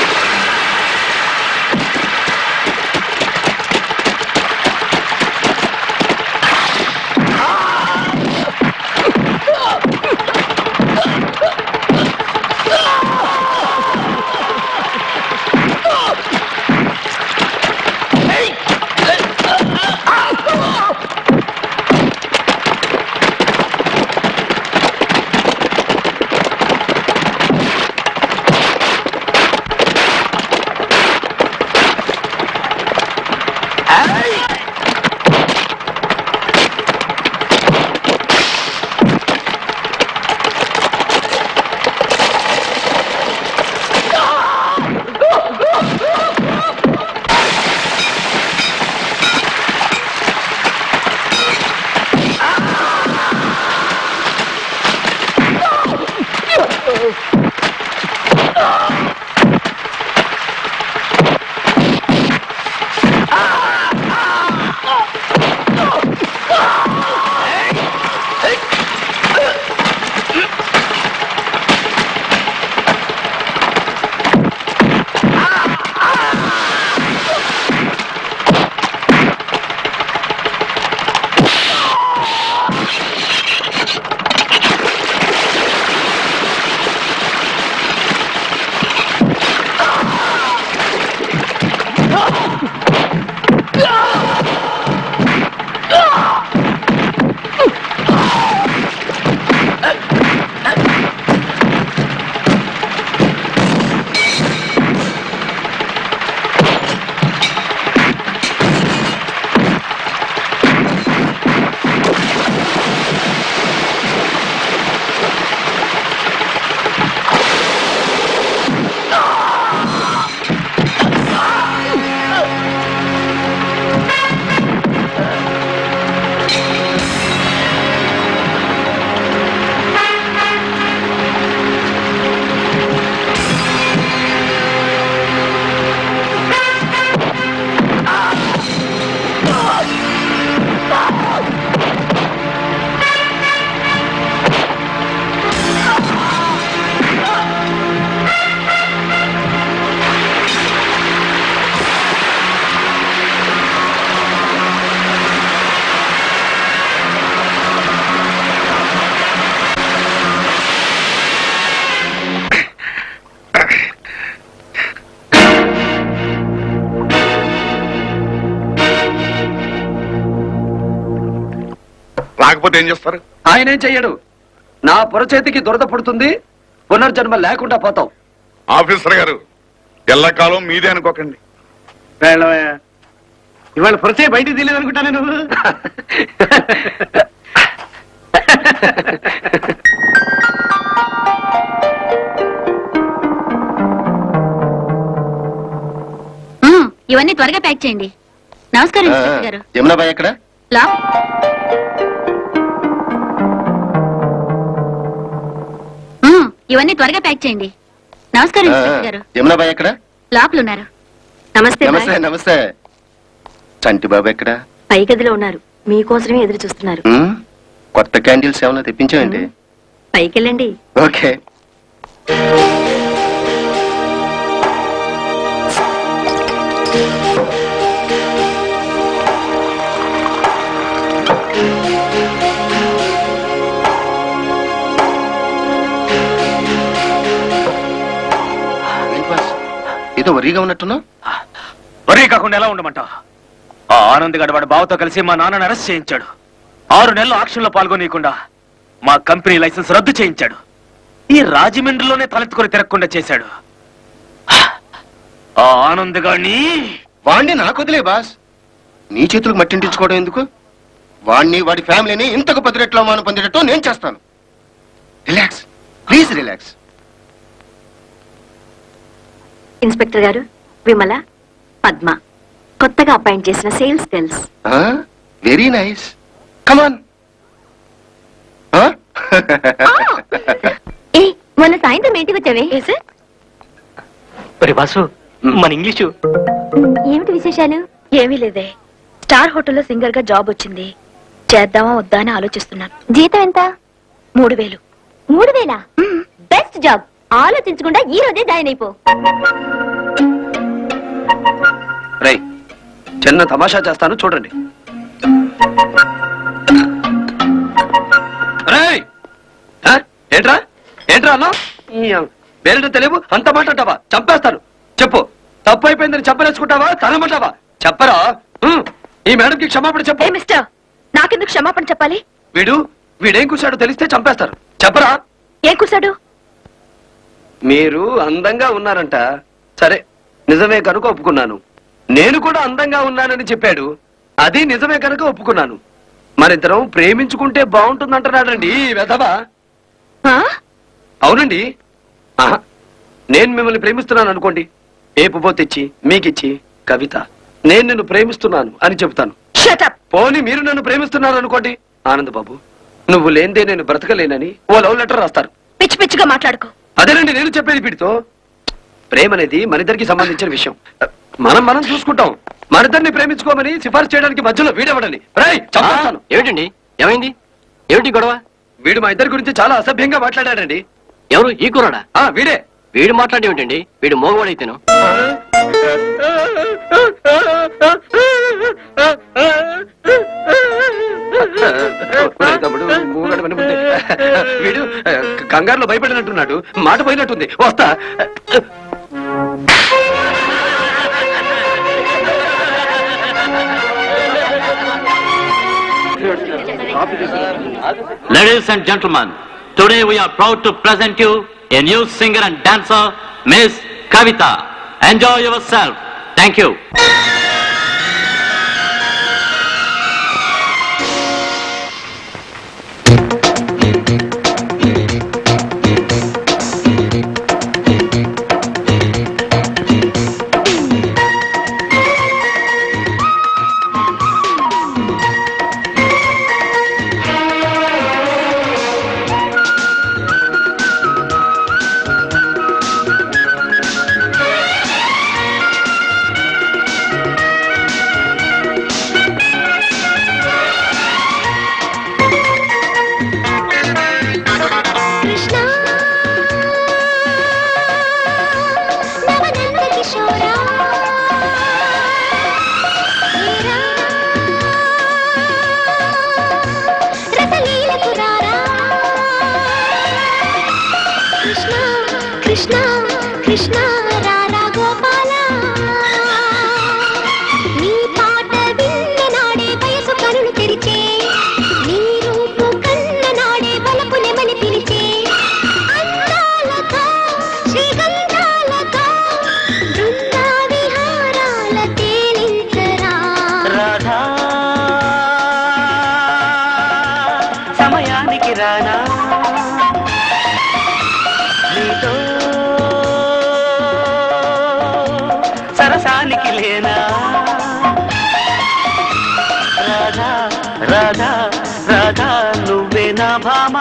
లేకపోతే ఏం చేస్తారు? ఆయన ఏం చెయ్యడు. నా పొరచేతికి దురద పుడుతుంది, పునర్జన్మ లేకుండా పోతాం. ఆఫీసర్ గారు, ఎల్లకాలం మీదే అనుకోకండి. ఇవాళ పొరచే బయటికి తెలియదు అనుకుంటాను నువ్వు. ఇవన్నీ త్వరగా ప్యాక్ చేయండి. నమస్కారం గారు. యమునాబాయ్ ఎక్కడ? ఇవన్నీ త్వరగా ప్యాక్ చేయండి. నమస్కారం గారు. యమునాబాయ్ ఎక్కడ? లోపల ఉన్నారు. నమస్తే. నమస్తే. నమస్తే. చంటి బాబు ఎక్కడ? పై గదిలో ఉన్నారు. మీకోసమే ఎదురు చూస్తున్నారు. కొత్త క్యాండిల్స్ ఏమైనా తెప్పించామండి? పైకి వెళ్ళండి. ఓకే. ఏదో వరీగా ఉన్నట్టున్నా? వరీ కాకుండా ఎలా ఉండమంటావు? ఆ ఆనంద్ గడ వాడు బావతో కలిసి మా నాన్నని అరెస్ట్ చేయించాడు. ఆరు నెలలు ఆక్షన్ లో పాల్గొనీయకుండా మా కంపెనీ లైసెన్స్ రద్దు చేయించాడు. ఈ రాజమండ్రిలోనే తలెత్తుకొని తిరగకుండా చేశాడు. ఆ ఆనంద్ గాడిని వాణ్ణి నాకు వదిలే బాస్. నీ చేతులకు మట్టింటించుకోవడం ఎందుకు? వాణ్ణి వాడి ఫ్యామిలీని ఇంతకు పది రెట్లు అవమానం పొందేటట్టు నేను చేస్తాను. Relax, please relax. ఇన్స్పెక్టర్ గారు, విమల, పద్మ కొత్తగా అపాయింట్ చేసిన sales girls. Very nice. Come on. ఏ మొన్న సాయంత్రం ఏంటి వచ్చావే? బాసు, మన ఇంగ్లీషు ఏమిటి విశేషాలు? ఏమీ లేదే. స్టార్ హోటల్లో సింగర్ గా జాబ్ వచ్చింది. చేద్దామా వద్దా అని ఆలోచిస్తున్నాను. జీతం ఎంత? మూడు వేలు. మూడు వేల? Best job. ఆలోచించకుండా ఈ రోజే జాయిన్ అయిపో. రై, చిన్న తమాషా చేస్తాను చూడండి. రేయ్, ఏంట్రా ఏంట్రా అన్నా? వేరే తెలియవు అంత మాట్లాడతావా? చంపేస్తాను. చెప్పు, తప్పు అయిపోయిందని చెప్పలేసుకుంటావా? తనమంటావా? చెప్పరా? ఈ మేడంకి క్షమాపణ చెప్పు. మిస్టర్, నాకెందుకు క్షమాపణ చెప్పాలి? వీడు వీడేం కూర్చాడో తెలిస్తే చంపేస్తారు. చెప్పరా? ఏం కూర్చాడు? మీరు అందంగా ఉన్నారంట. సరే, నిజమే కనుక ఒప్పుకున్నాను. నేను కూడా అందంగా ఉన్నానని చెప్పాడు. అది నిజమే కనుక ఒప్పుకున్నాను. మరిద్దరం ప్రేమించుకుంటే బాగుంటుందంటున్నాడండి వెధవా. అవునండి. ఆహా, నేను మిమ్మల్ని ప్రేమిస్తున్నాను అనుకోండి. ఏ పువ్వో తెచ్చి మీకిచ్చి, కవిత నేను నిన్ను ప్రేమిస్తున్నాను అని చెబుతాను. పోనీ మీరు నన్ను ప్రేమిస్తున్నారు అనుకోండి. ఆనంద్ బాబు, నువ్వు లేందే నేను బ్రతకలేనని ఓ లవ్ లెటర్ రాస్తారు. పిచ్చి పిచ్చిగా మాట్లాడుకో. అదేనండి నేను చెప్పేది. వీడితో ప్రేమ అనేది మనిద్దరికి సంబంధించిన విషయం. మనం మనం చూసుకుంటాం. మనిద్దరిని ప్రేమించుకోమని సిఫార్సు చేయడానికి మధ్యలో వీడవడని. ఏమిటండి? ఏమైంది? ఏమిటి గొడవ? వీడు మా ఇద్దరి గురించి చాలా అసభ్యంగా మాట్లాడాడండి. ఎవరు? ఈ కుర్రాడా? వీడే. వీడు మాట్లాడేమిటండి? వీడు మోగవాడైతేను. తమ్ముడు, వీడు కంగారులో భయపడినట్టున్నాడు. మాట పోయినట్టుంది. వస్తా. Ladies and gentlemen, today we are proud to present you a new singer and dancer, Miss Kavita. Enjoy yourself. Thank you. నా భామా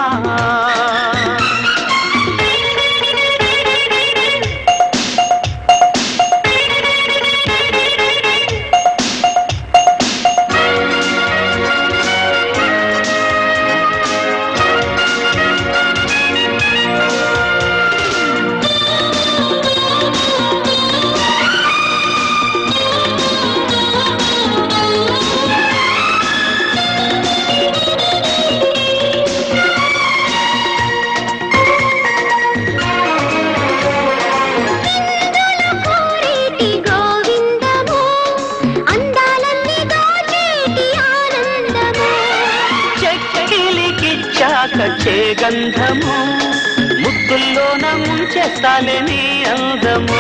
గంధము ముద్దుల్లోన ముంచేస్తానే నీ అందము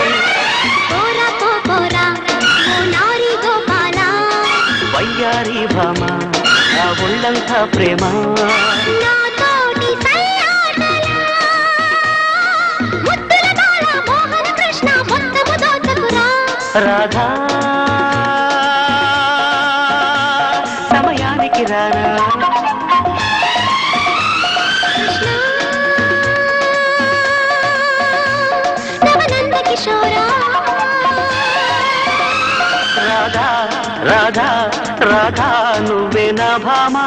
వయ్యారి భామ ఆ ఒళ్ళంతా ప్రేమ రాధా సమయానికి రారా రాధా రాధా రాధా నువ్వే నా భామా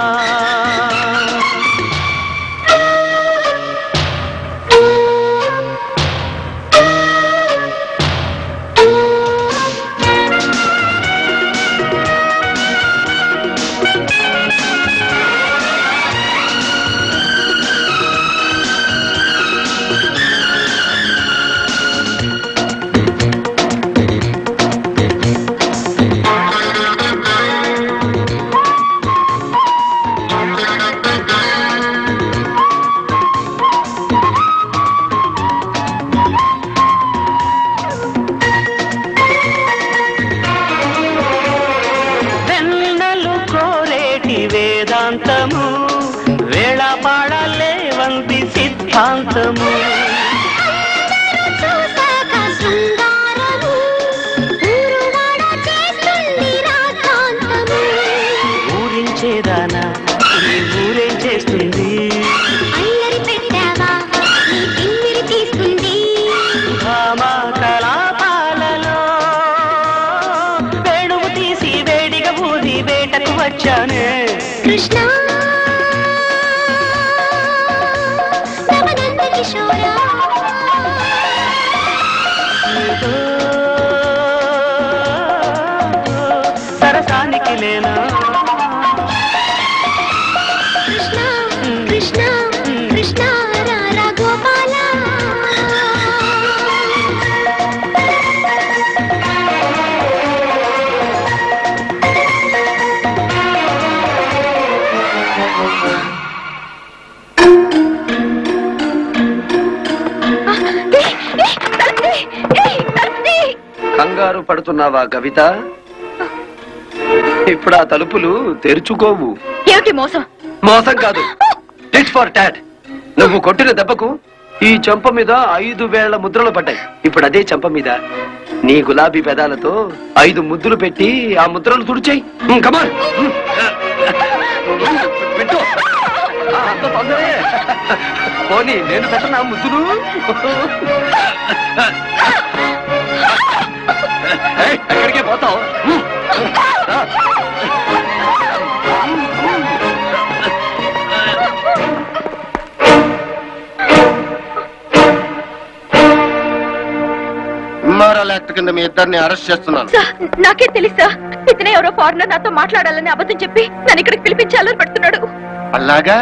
సిద్ధాంతము ఊరించేదానా ఈ ఊరేం చేస్తుంది భామా కలాపాలలో వేణువు తీసి వేడిగా ఊది వేటకు వచ్చానే కృష్ణ సరసానికి లేనా కృష్ణ కృష్ణ కృష్ణ రారా గోపాల కంగారు పడుతున్నావా కవిత? ఇప్పుడు ఆ తలుపులు తెరుచుకోవు. ఏమిటి మోసం? మోసం కాదు, టిట్ ఫర్ టాట్. నువ్వు కొట్టిన దెబ్బకు ఈ చెంప మీద ఐదు వేల ముద్రలు పడ్డాయి. ఇప్పుడు అదే చెంప మీద నీ గులాబీ పెదాలతో ఐదు ముద్దులు పెట్టి ఆ ముద్రలు తుడిచేయి. కమాన్ పెట్టు. అంత తొందరే పోనీ, నేను పెట్టనా ముద్దులు? ఎక్కడికే పోతావు? ఇమ్మారల్ యాక్ట్ కింద మీ ఇద్దరిని అరెస్ట్ చేస్తున్నాను. నాకే తెలుసా, ఇతనే ఎవరో ఫారినర్ నాతో మాట్లాడాలని అబద్ధం చెప్పి నన్ను ఇక్కడికి పిలిపించాలని పడుతున్నాడు. అలాగా?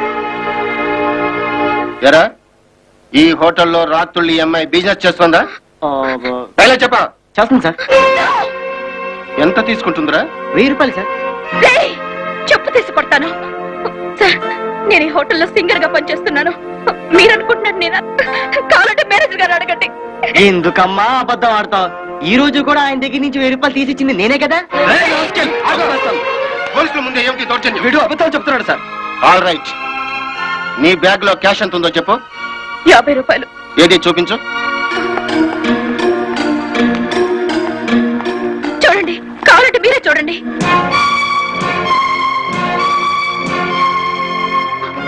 ఎరా, ఈ హోటల్లో రాత్రుళ్ళు ఈ అమ్మాయి బిజినెస్ చేస్తుందా? చెప్పా. చేస్తుంది సార్. ఎంత తీసుకుంటుందిరా? వెయ్యి రూపాయలు సార్. చెప్పు తీసి కొడతాను సార్. నేను ఈ హోటల్లో సింగర్ గా పనిచేస్తున్నాను. మీరు అనుకుంటున్నారు నేను? కావాలంటే మేనేజర్ గారు అడగండి. ఎందుకమ్మా అబద్ధం ఆడతావు? ఈ రోజు కూడా ఆయన దగ్గర నుంచి వెయ్యి రూపాయలు తీసిచ్చింది నేనే కదా. పోలీసుల ముందే ఏమిటి దౌర్జన్యం? వీడు అబద్ధాలు చెప్తున్నాడు సార్. ఆల్ రైట్, నీ బ్యాగ్ లో క్యాష్ ఎంత ఉందో చెప్పు. యాభై రూపాయలు. ఏది చూపించు. చూడండి, కావాలంటే మీరే చూడండి.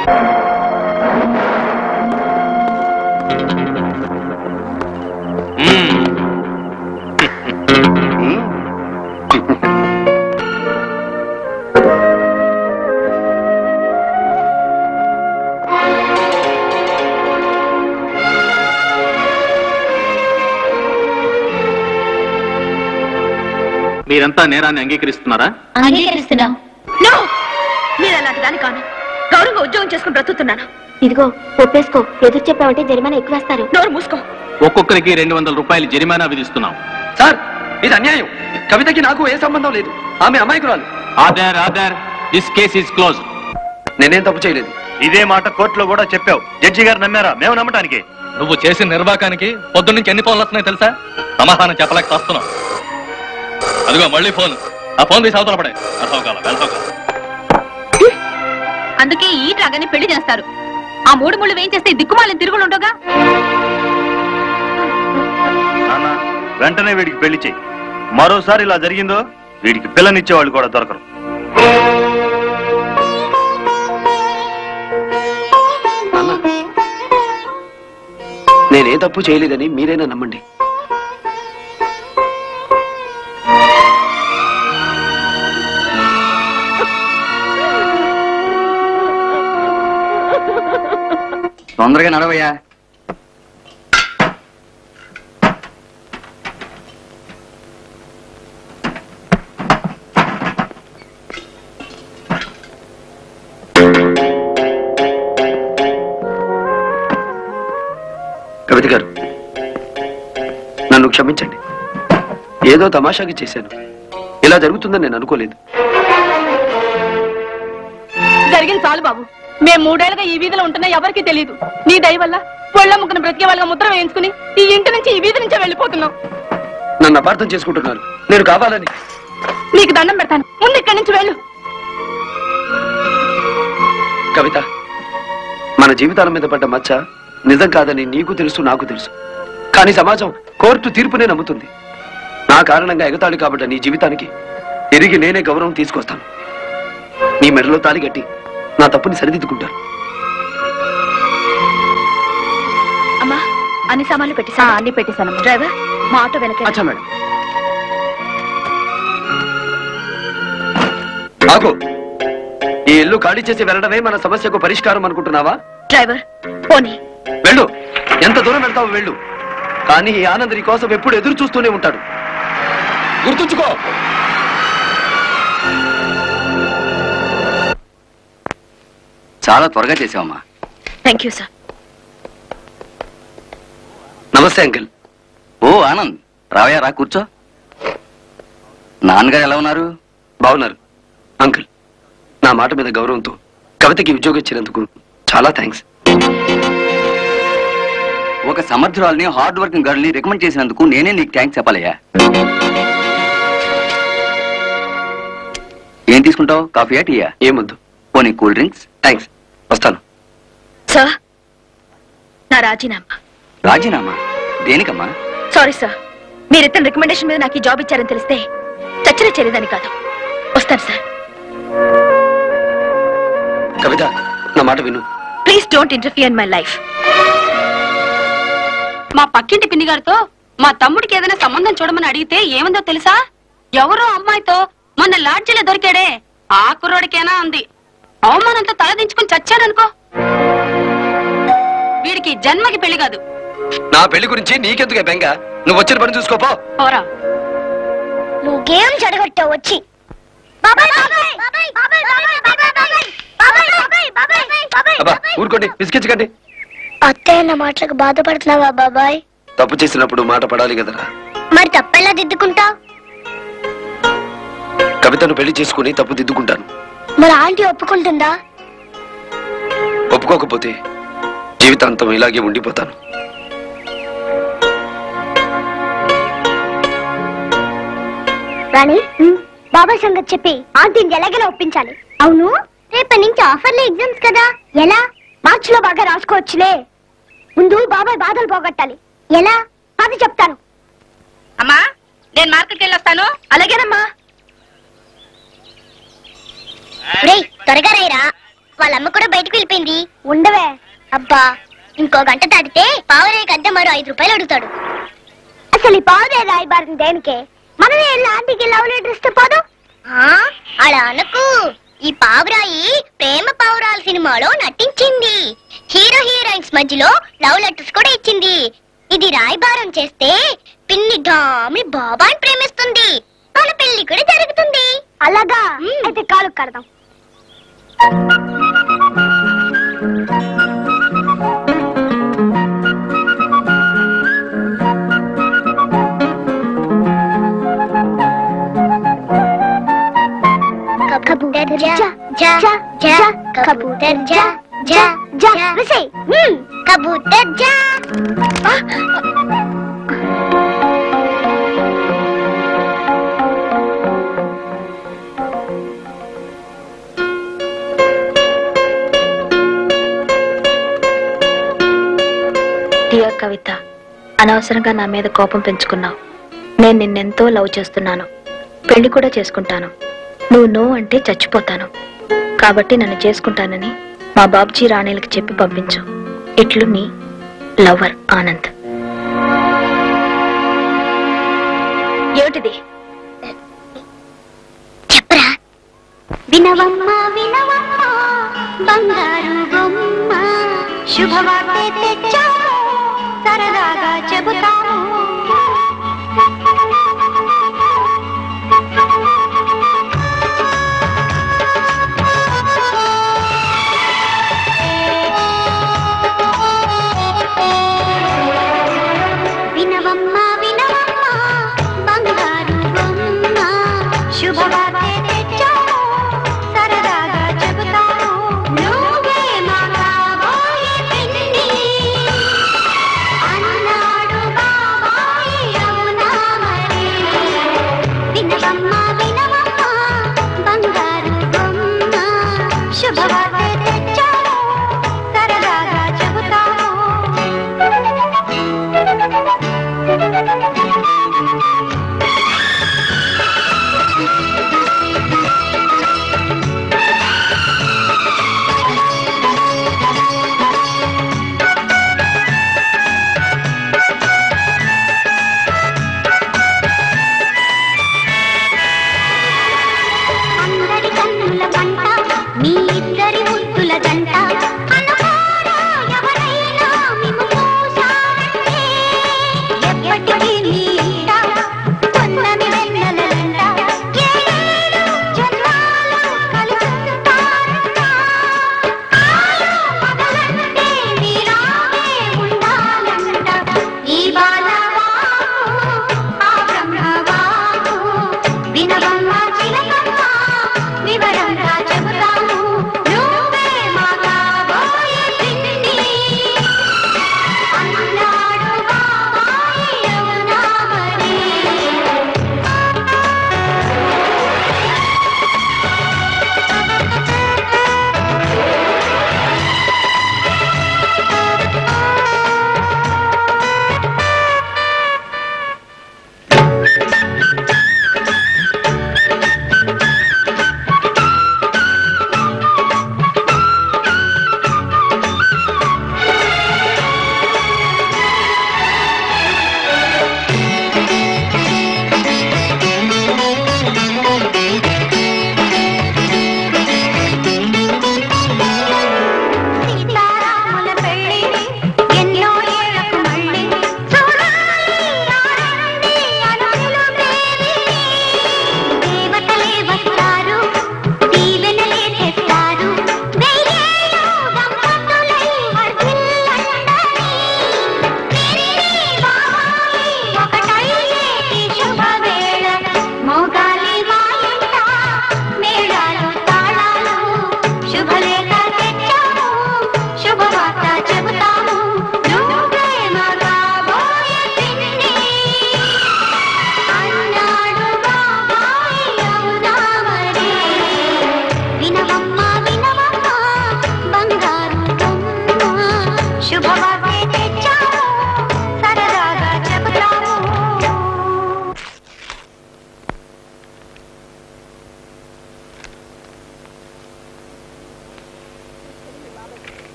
మీరంతా నేరాన్ని అంగీకరిస్తున్నారా? అంగీకరిస్తున్నాం. నో, నేను అలాంటి దాని కాను. గౌరవంగా ఉద్యోగం చేసుకుని బ్రతుకుతున్నాను. ఇదిగో ఒప్పేసుకో, ఎదురు చెప్పామంటే జరిమానా ఎక్కువ వేస్తారు. నోరు మూసుకో. ఒక్కొక్కరికి రెండు వందల రూపాయలు జరిమానా విధిస్తున్నాం. సార్, ఇది అన్యాయం. కవితకి నాకు ఏ సంబంధం లేదు. ఆమె అమాయకురాలు. Order order this case is close. నేనేం తప్పు చేయలేదు. ఇదే మాట కోర్టులో కూడా చెప్పావు. జడ్జి గారు నమ్మారా? మేము నమ్మటానికి. నువ్వు చేసిన నిర్వాకానికి పొద్దున్నుంచి ఎన్ని ఫోన్లు వస్తున్నాయి తెలుసా? సమాధానం చెప్పలేక వస్తున్నావు. అదిగో మళ్ళీ ఫోన్. ఆ ఫోన్ తీసి అవతల పడే. అందుకే ఈ రాగానే పెళ్లి చేస్తారు. ఆ మూడు ముళ్ళు వేయించేస్తే దిక్కుమాలని తిరుగులు ఉండగా. నాన్న, వెంటనే వీడికి పెళ్లి చెయ్యి. మరోసారి ఇలా జరిగిందో వీడికి పిల్లనిచ్చేవాళ్ళు కూడా దొరకరు. నేనే తప్పు చేయలేదని మీరైనా నమ్మండి. తొందరగా నడవయ్యా. కవిత గారు, నన్ను క్షమించండి. ఏదో తమాషాకి చేశాను. ఇలా జరుగుతుందని నేను అనుకోలేదు. జరిగింది చాలు బాబు. మేము మూడేళ్లుగా ఈ వీధిలో ఉంటున్నా ఎవరికీ తెలియదు. నీ దయ వల్ల పొళ్ళ ముక్కును బ్రతికే వాళ్ళగా ముద్ర వేయించుకుని ఈ ఇంటి నుంచి ఈ వీధి నుంచే వెళ్ళిపోతున్నాం. నన్ను అపార్థం చేసుకుంటున్నారు. నేను కావాలని. నీకు దండం పెడతాను, ముందు ఇక్కడి నుంచి వెళ్ళు. కవిత, మన జీవితాల మీద పడ్డ మచ్చ నిజం కాదని నీకు తెలుసు, నాకు తెలుసు. కానీ సమాజం కోర్టు తీర్పునే నమ్ముతుంది. నా కారణంగా ఎగతాళి కాబట్టి నీ జీవితానికి తిరిగి నేనే గౌరవం తీసుకొస్తాను. నీ మెడలో తాళి కట్టి నా తప్పుని సరిదిద్దుకుంటాను. అమ్మా, అన్ని సామాన్లు పెట్టేసా? అన్ని పెట్టేశాను. డ్రైవర్, మా ఆటో వెనక. అచ్చా మేడం. ఆగు. ఈ ఇల్లు ఖాళీ చేసి వెళ్ళడమే మన సమస్యకు పరిష్కారం అనుకుంటున్నావా? డ్రైవర్, పోనీ. వెళ్ళు. ఎంత దూరం వెళ్తావు వెళ్ళు. కానీ ఈ ఆనంద్ నీ కోసం ఎప్పుడు ఎదురు చూస్తూనే ఉంటాడు. గుర్తుంచుకో. చాలా త్వరగా చేసావమ్మా. Thank you sir. నమస్తే అంకిల్. ఓ ఆనంద్, రావయ్యా, రా కూర్చో. నాన్నగారు ఎలా ఉన్నారు? బాగున్నారు అంకుల్. నా మాట మీద గౌరవంతో కవితకి ఉద్యోగం ఇచ్చినందుకు చాలా థ్యాంక్స్. ఒక సమర్థురాల్ని, హార్డ్ వర్కింగ్ గర్ల్ ని రికమెండ్ చేసినందుకు నేనే నీకు థ్యాంక్స్ చెప్పాలయ్యా. ఏం తీసుకుంటావు? కాఫీయా, టీయా? ఏమొద్దు. పోనీ కూల్ డ్రింక్స్? థ్యాంక్స్, వస్తాను. సార్, నా రాజీనామా. రాజీనామా? దేనికమ్మా? సారీ సార్, మీరిద్దరు రికమెండేషన్ మీద నాకు ఈ జాబ్ ఇచ్చారని తెలిస్తే చచ్చిన చేయలేదని కాదు. వస్తాను సార్. కవిత, నా మాట విను. Please don't interfere in my life. మా పక్కింటి పిన్ని గారితో మా తమ్ముడికి ఏదైనా సంబంధం చూడమని అడిగితే ఏముందో తెలుసా? ఎవరో అమ్మాయితో మొన్న లాడ్జీలో దొరికాడే, ఆ కుర్రోడికేనా అంది. అవమానంతో తలదించుకుని చచ్చాడనుకో. వీడికి జన్మకి పెళ్లి కాదు. నా పెళ్లి గురించి నీకెందుకే బెంగ? నువ్వు వచ్చిన పని చూసుకోపో. పోరా. నువ్వు గేమ్ చెడగొట్టావు వచ్చి. అబ్బా ఊరుకోండి, విసిగించకండి. అత్తయ్య నా మాటలకు బాధపడుతున్నావా బాబాయ్? తప్పు చేసినప్పుడు మాట పడాలి కదరా. మరి తప్పెలా దిద్దుకుంటావు? కవితను పెళ్లి చేసుకుని తప్పు దిద్దుకుంటాను. మరి ఆంటీ ఒప్పుకుంటుందా? ఒప్పుకోకపోతే జీవితాంతం ఇలాగే ఉండిపోతాను. రాణి, బాబాయ్ సంగతి చెప్పి ఆంటీని ఎలాగైనా ఒప్పించాలి. అవును, రేపటి నుంచి ఆఫర్లే ఎగ్జామ్స్ కదా, ఎలా? మార్చిలో బాగా రాసుకోవచ్చులే. ముందు బాబాయ్ బాధలు పోగొట్టాలి. ఎలా? అది చెప్తాను. అమ్మా, నేను మార్కెట్కి వెళ్ళి వస్తాను. అలాగేనమ్మా. రేయ్, త్వరగా రైరా. వాళ్ళమ్మ కూడా బయటకు వెళ్ళిపోయింది. ఉండవే అబ్బా, ఇంకో గంట దాటితే పావురాయికి అంతే మరో ఐదు రూపాయలు అడుగుతాడు. అసలు ఈ పావురాయి రాయబారం దేనికే? మనమే వెళ్ళి ఆంటీకి లవ్ లెటర్ ఇస్తే పోదు. అలా అనకు. ఈ పావురాయి ప్రేమ పావురాల సినిమాలో నటించింది. హీరో హీరోయిన్స్ మధ్యలో లవ్ లెటర్స్ కూడా ఇచ్చింది. ఇది రాయబారం చేస్తే పిన్ని డామి బాబాని ప్రేమిస్తుంది. వాళ్ళ పెళ్లి కూడా జరుగుతుంది. అలాగా అయితే కాలు కడదాం. कबूतर जा जा जा कबूतर जा जा जा वैसे हम्म कबूतर जा డియర్ కవిత, అనవసరంగా నా మీద కోపం పెంచుకున్నావు. నేను నిన్నెంతో లవ్ చేస్తున్నాను, పెళ్లి కూడా చేసుకుంటాను. నువ్వు నో అంటే చచ్చిపోతాను. కాబట్టి నన్ను చేసుకుంటానని మా బాబ్జీ రాణీలకు చెప్పి పంపించు. ఇట్లు నీ లవర్ ఆనంద్. ఏమిటిది? చెప్పరా. వినవమ్మ వినవమ్మ బంగారు బొమ్మ, శుభవార్త తెచ్చాను సరదాగా చెబుతాను. వినవమ్మ వినవమ్మ బంగారు బొమ్మ, శుభవార్త తెచ్చాను సరదాగా చెబుతాను. నువ్వే మా కాబోయే పిన్ని అన్నాడు బాబాయి, అవునా మరి? వినవమ్మ వినవమ్మ బంగారు బొమ్మ, శుభవార్త తెచ్చాను సరదాగా చెబుతాను. అందరి కన్నుల పంట మీ ఇద్దరి ముద్దుల జంట, అనుకోరా ఎవరైనా మిమ్ము చూశారంటే ఎప్పటికీ నీ ఇంట కొన్నమి వెన్నెలలంట, ఏడేడు జన్మాలు కలుస్తారంట. ఆలో పగలంటే నీలాగే ఉండాలంట. ఈ బాలవాకు ఆ బ్రహ్మవాకు, వినవమ్మ చిలకమ్మ వివరంగా చెబుతాను. నువ్వే మా కాబోయే పిన్ని అన్నాడు బాబాయి, అవునా మరి?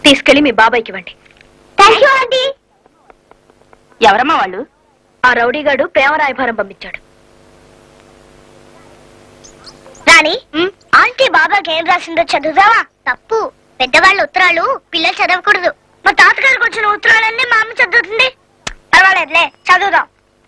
తీసుకెళ్లి మీ బాబాయ్కి ఇవ్వండి. Thank you aunty. ఎవరమ్మా వాళ్ళు? ఆ రౌడీగాడు ప్రేమ రాయభారం పంపించాడు. రాణి, ఆంటీ బాబాకి ఏం రాసిందో చదువుతావా? తప్పు. పెద్దవాళ్ళ ఉత్తరాలు పిల్లలు చదవకూడదు. మా తాతగారికి వచ్చిన ఉత్తరాలన్నీ మా అమ్మ చదువుతుంది. పర్వాలేదులే, చదువుదాం.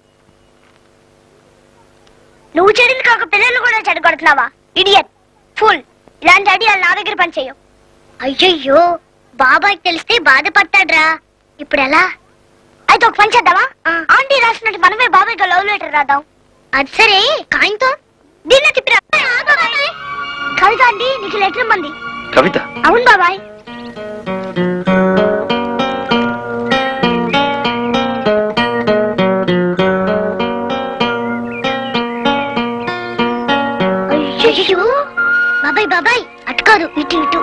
నువ్వు చెడింది కాక పిల్లలు కూడా చెడగొడుతున్నావా? Idiot, full. ఇలాంటి ఐడియాలు నా దగ్గర పనిచేయవు. అయ్యయ్యో, బాబాయ్కి తెలిస్తే బాధపడతాడ్రా. ఇప్పుడు ఎలా? అయితే ఒక పని చేద్దామా? ఆంటీ రాసినట్టు మనమే బాబాయ్కి లవ్ లెటర్ రాద్దాం. అది సరే, కాయంతో దీన్ని తిప్పిరా. కవిత అండి, నీకు లెటర్ ఇమ్మంది. కవిత? అవును బాబాయ్. అయ్యో బాబాయ్, బాబాయ్ అటు కాదు, ఇటు ఇటు.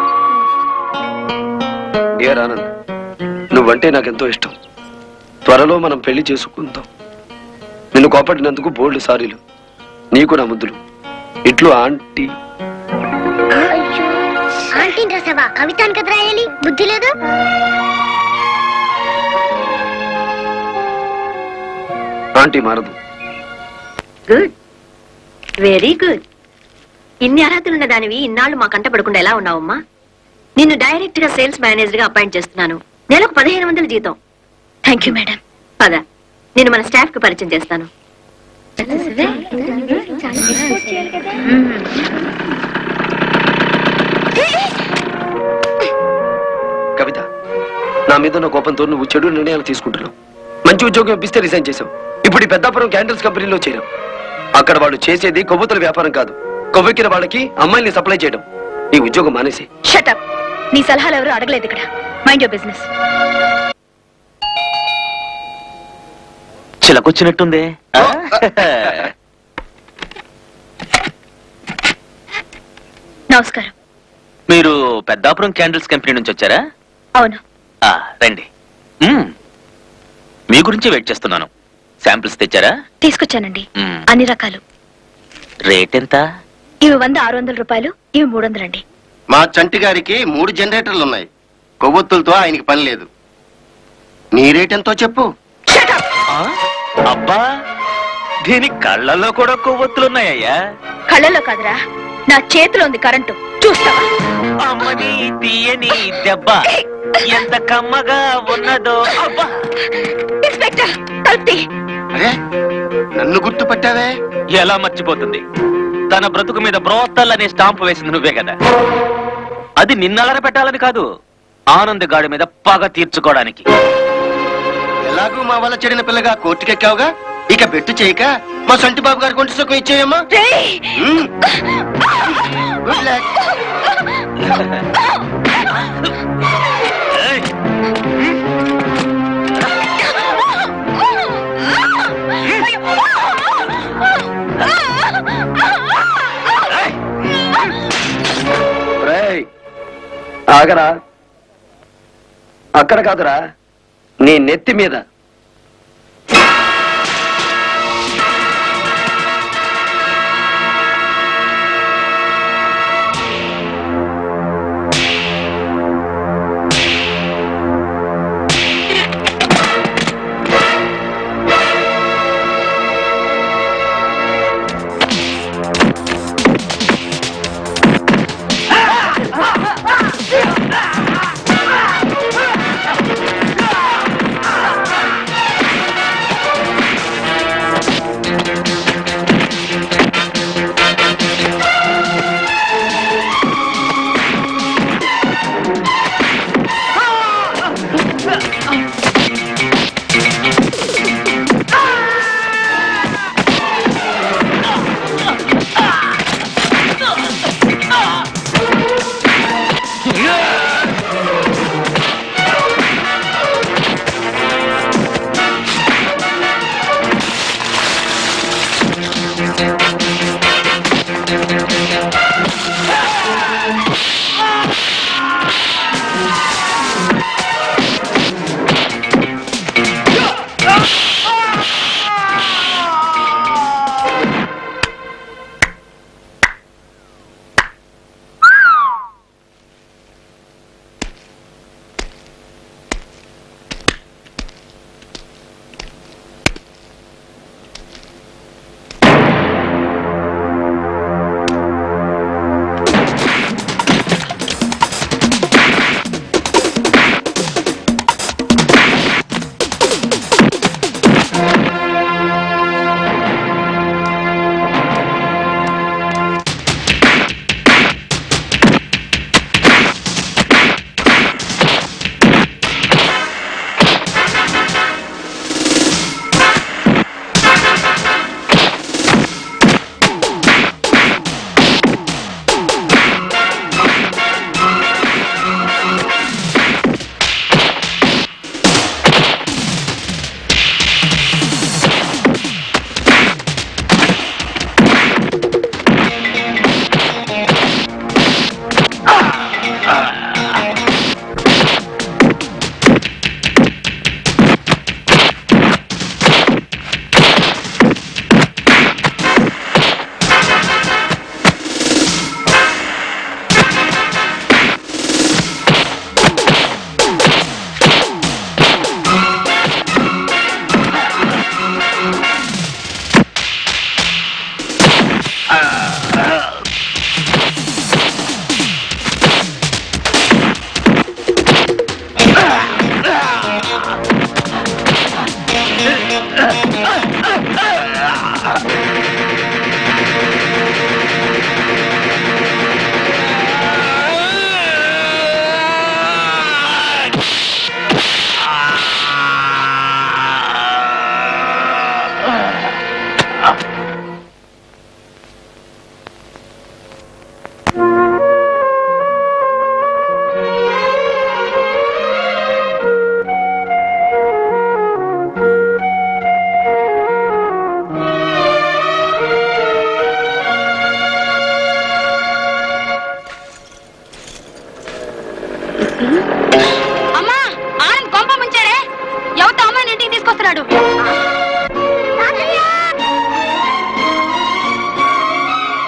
డియర్ ఆనంద్, నువ్వంటే నాకెంతో ఇష్టం. త్వరలో మనం పెళ్లి చేసుకుందాం. నిన్ను కోపడినందుకు బోల్డ్ సారీలు. నీకు నా ముద్దులు. ఇట్లు ఆంటీ. ఆంటీని రాసావా? కవితాన్ని కదా రాయాలి, బుద్ధి లేదు. ఆంటీ మారదు. Good, very good. ఇన్ని అర్హతలున్న దానివి ఇన్నాళ్ళు మా కంట పడకుండా ఎలా ఉన్నావమ్మా? నిన్ను డైరెక్ట్ గా సేల్స్ మేనేజర్ గా అపాయింట్ చేస్తున్నాను. నెలకు పదిహేను వందల జీతం. Thank you madam. పద, నేను మన స్టాఫ్ కి పరిచయం చేస్తాను. కవిత, నా మీద ఉన్న కోపంతో నువ్వు చెడు నిర్ణయాలు తీసుకుంటున్నావు. మంచి ఉద్యోగం ఇప్పిస్తే రిజైన్ చేశావు. ఇప్పుడు ఈ పెద్దాపురం క్యాండిల్స్ కంపెనీలో చేరావు. అక్కడ వాళ్ళు చేసేది కొవ్వొత్తుల వ్యాపారం కాదు, కొవ్వెక్కిన వాళ్ళకి అమ్మాయిల్ని సప్లై చేయడం. నీ ఉద్యోగం మానేసి. Shut up. నీ సలహాలు ఎవరు అడగలేదు ఇక్కడ. Mind your business. చిలకొచ్చినట్టుందే. నమస్కారం. మీరు పెద్దాపురం క్యాండిల్స్ కంపెనీ నుంచి వచ్చారా? అవును. ఆ, రండి. మ్మ్. మీ గురించి వెయిట్ చేస్తున్నాను. శాంపిల్స్ తెచ్చారా? తీసుకొచ్చానండి, మ్మ్. అన్ని రకాలు. రేట్ ఎంత? ఇవి వంద ఆరు వందల రూపాయలు, ఇవి మూడు వందలండి. మా చంటి గారికి మూడు జనరేటర్లు ఉన్నాయి. కొవ్వొత్తులతో ఆయనకి పని లేదు. నీ రేట్ ఎంతో చెప్పు. ఆ? అబ్బా, దీని కళ్ళల్లో కూడా కొవ్వొత్తులున్నాయ్యా. కళ్ళలో కాదురా, నా చేతిలో ఉంది కరెంటు. చూస్తావా? అమ్మని తీయని దెబ్బ ఎంత కమ్మగా ఉన్నదో. అబ్బా, ఇన్స్పెక్టర్ తల్పి. అరే, నన్ను గుర్తుపట్టావే? ఎలా మర్చిపోతుంది? తన బ్రతుకు మీద బ్రోతల్ అనే స్టాంపు వేసింది నువ్వే కదా. అది నిన్నలర పెట్టాలని కాదు, ఆనంద్ గాడి మీద పగ తీర్చుకోవడానికి. ఎలాగూ మా వల్ల చెడిన పిల్లగా కోర్టుకెక్కావుగా, ఇక బెట్టు చేయక మా సంటి బాబు గారి కొంచెం సుఖం ఇచ్చేయమ్మా. Good luck. ఆగరా, అక్కడ కాదురా, నీ నెత్తి మీద.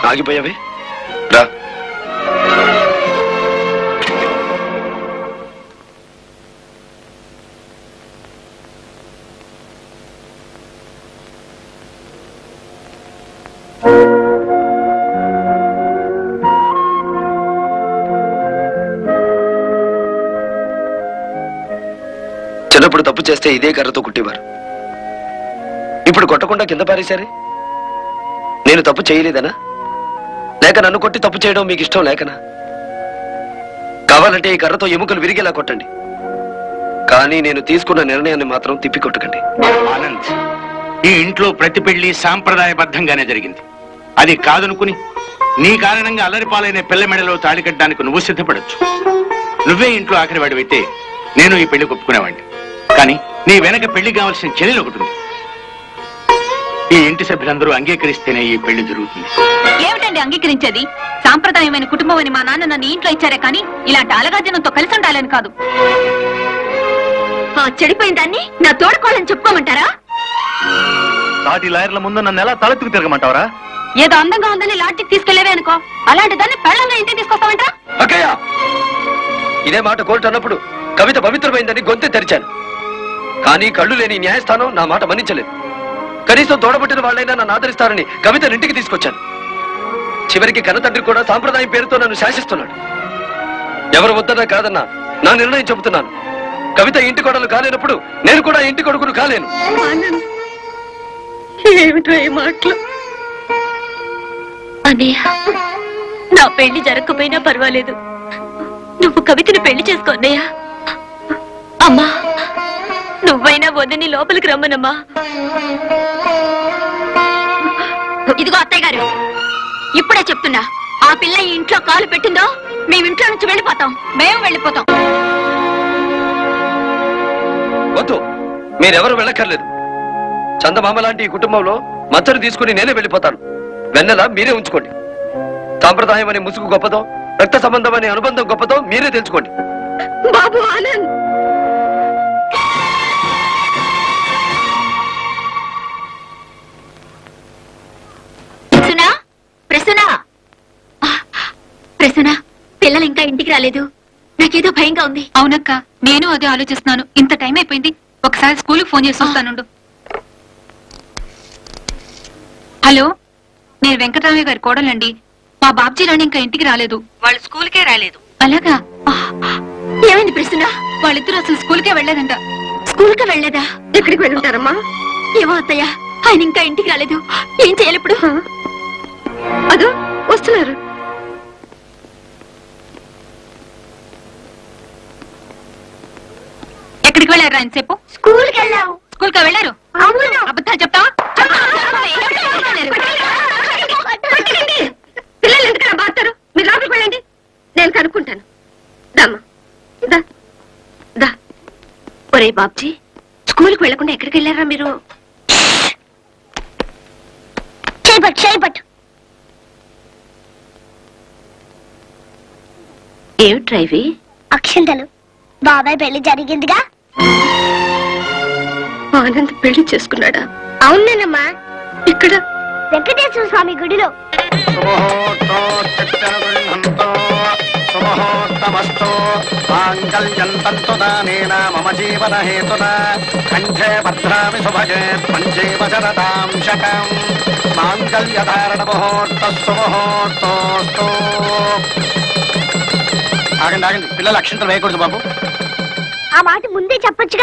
ఆగిపోయావే రా. చిన్నప్పుడు తప్పు చేస్తే ఇదే కర్రతో కుట్టేవారు. ఇప్పుడు కొట్టకుండా కింద పారేశారే. నేను తప్పు చేయలేదనా, లేక నన్ను కొట్టి తప్పు చేయడం మీకు ఇష్టం లేకనా? కావాలంటే ఈ కర్రతో ఎముకలు విరిగేలా కొట్టండి, కానీ నేను తీసుకున్న నిర్ణయాన్ని మాత్రం తిప్పి కొట్టకండి. ఆనంద్, ఈ ఇంట్లో ప్రతి పెళ్లి సాంప్రదాయబద్ధంగానే జరిగింది. అది కాదనుకుని నీ కారణంగా అల్లరిపాలైన పిల్ల మెడలో తాళి కట్టడానికి నువ్వు సిద్ధపడొచ్చు. నువ్వే ఇంట్లో ఆఖరి వాడివైతే నేను ఈ పెళ్లి ఒప్పుకునేవాడిని. కానీ నీ వెనక పెళ్లి కావాల్సిన చెల్లెలు ఒకటి ఉంది. ఈ ఇంటి సభ్యులందరూ అంగీకరిస్తేనే ఈ పెళ్లి జరుగుతుంది. ఏమిటండి అంగీకరించేది? సాంప్రదాయమైన కుటుంబం అని మా నాన్న నన్ను ఇంట్లో ఇచ్చారే కానీ ఇలాంటి అలగాజనంతో కలిసి ఉండాలని కాదు. చెడిపోయిన దాన్ని నా తోడుకోవాలని చెప్పుకోమంటారా? సాటి లాయర్ల ముందు నన్ను ఎలా తలెత్తుకు తిరగమంటావరా? ఏదో అందంగా ఉందని లాడ్జికి తీసుకెళ్లేవే అనుకో, అలాంటి దాన్ని పెళ్ళంగా ఇంటికి తీసుకొస్తామంటారా? అక్కయ్య, ఇదే మాట కోర్టు అన్నప్పుడు కవిత పవిత్రమైందని గొంతె తెరిచాను. కానీ కళ్ళు లేని న్యాయస్థానం నా మాట మన్నించలేదు. కనీసం తోడబుట్టిన వాళ్ళైనా నన్ను ఆదరిస్తారని కవితను ఇంటికి తీసుకొచ్చాను. చివరికి కన్నతండ్రి కూడా సాంప్రదాయం పేరుతో నన్ను శాసిస్తున్నాడు. ఎవరు వద్దన్నా కాదన్నా నా నిర్ణయం చెబుతున్నాను. కవిత ఇంటి కొడలు కాలేనప్పుడు నేను కూడా ఇంటి కొడుకును కాలేను. ఏమిటో ఈ మాటలు? అన్నయ్య, నా పెళ్లి జరగకపోయినా పర్వాలేదు, నువ్వు కవితను పెళ్లి చేసుకో అన్నయ్య. అమ్మా, నువ్వైనా వద్దని లోపలికి రమ్మనమ్మా. ఇదిగో అత్తయ్య గారు, ఇప్పుడే చెప్తున్నా, ఆ పిల్ల ఈ ఇంట్లో కాలు పెట్టిందో మేము ఇంట్లో నుంచి వెళ్ళిపోతాం. మేము వెళ్ళిపోతాం. వద్దు, మీరెవరు వెళ్ళక్కర్లేదు. చందమామ లాంటి ఈ కుటుంబంలో మచ్చరు తీసుకుని నేనే వెళ్ళిపోతాను. వెన్నెల మీరే ఉంచుకోండి. సాంప్రదాయం అనే ముసుగు గొప్పదో, రక్త సంబంధం అనే అనుబంధం గొప్పదో మీరే తెలుసుకోండి. బాబు ఆనంద్, ప్రసూనా, ప్రసూనా, పిల్లలు ఇంకా ఇంటికి రాలేదు. నాకేదో భయంగా ఉంది. అవునక్క, నేను అదే ఆలోచిస్తున్నాను. ఇంత టైం అయిపోయింది, ఒకసారి స్కూల్ ఫోన్ చేసి వస్తానుండు. హలో, నేను వెంకటరామయ్య గారి కోడలండి. మా బాబ్జీ రాణి ఇంకా ఇంటికి రాలేదు. వాళ్ళు స్కూల్కే రాలేదు. అలాగా? ఏమైంది ప్రసూనా? వాళ్ళిద్దరూ అసలు స్కూల్కే వెళ్ళలేదంట. స్కూల్ కే వెళ్ళలేదా? ఎక్కడికి వెళ్ళుంటారమ్మా? ఏమో అత్తయ్య, ఆయన ఇంకా ఇంటికి రాలేదు. ఏం చేయాలి ఇప్పుడు? అదో వస్తున్నారు. ఎక్కడికి వెళ్ళారు ఆయన సేపు? స్కూల్కి వెళ్ళావు. స్కూల్ కి వెళ్ళారు? అబద్ధాలు చెప్తావా? పిల్లలు ఎందుకన్నా బాగుతారు? మీరు లోపలికి వెళ్ళండి, నేను కనుక్కుంటాను. దామ్మా, దా దా. ఒరే బాబ్జీ, స్కూల్కి వెళ్లకుండా ఎక్కడికి వెళ్ళారా మీరు? చేయబట్టు చేయబట్టు. ఏమిట్రా ఇవి? అక్షంతలు. బాబాయ్ పెళ్లి జరిగిందిగా. ఆనంద్ పెళ్లి చేసుకున్నాడా? అవునమ్మా. ఇక్కడ వెంకటేశ్వర స్వామి గుడిలో. మమ జీవన హేతున కంఠే భద్రామి సుభగే పంచేవ శరతాం శతం మాంగళ్యధారణ ముహూర్త సుముహూర్తోస్తు. ఆగండి ఆగండి, పిల్లలు అక్షంతలు వేయకూడదు బాబు. ఆ మాట ముందే చెప్పొచ్చుగా.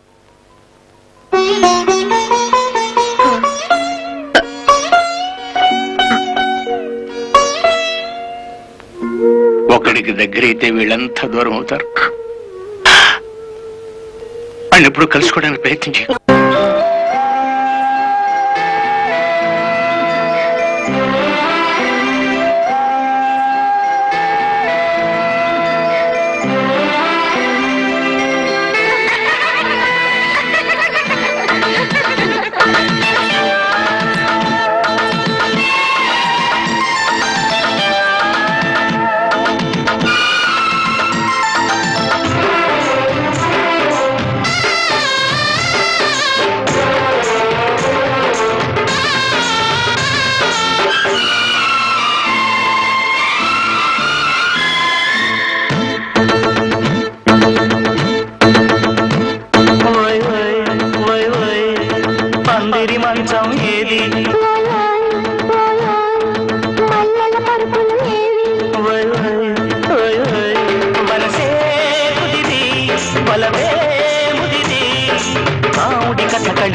ఒకడికి దగ్గరైతే వీళ్ళంతా దూరం అవుతారు. వాళ్ళు ఎప్పుడు కలుసుకోవడానికి ప్రయత్నించి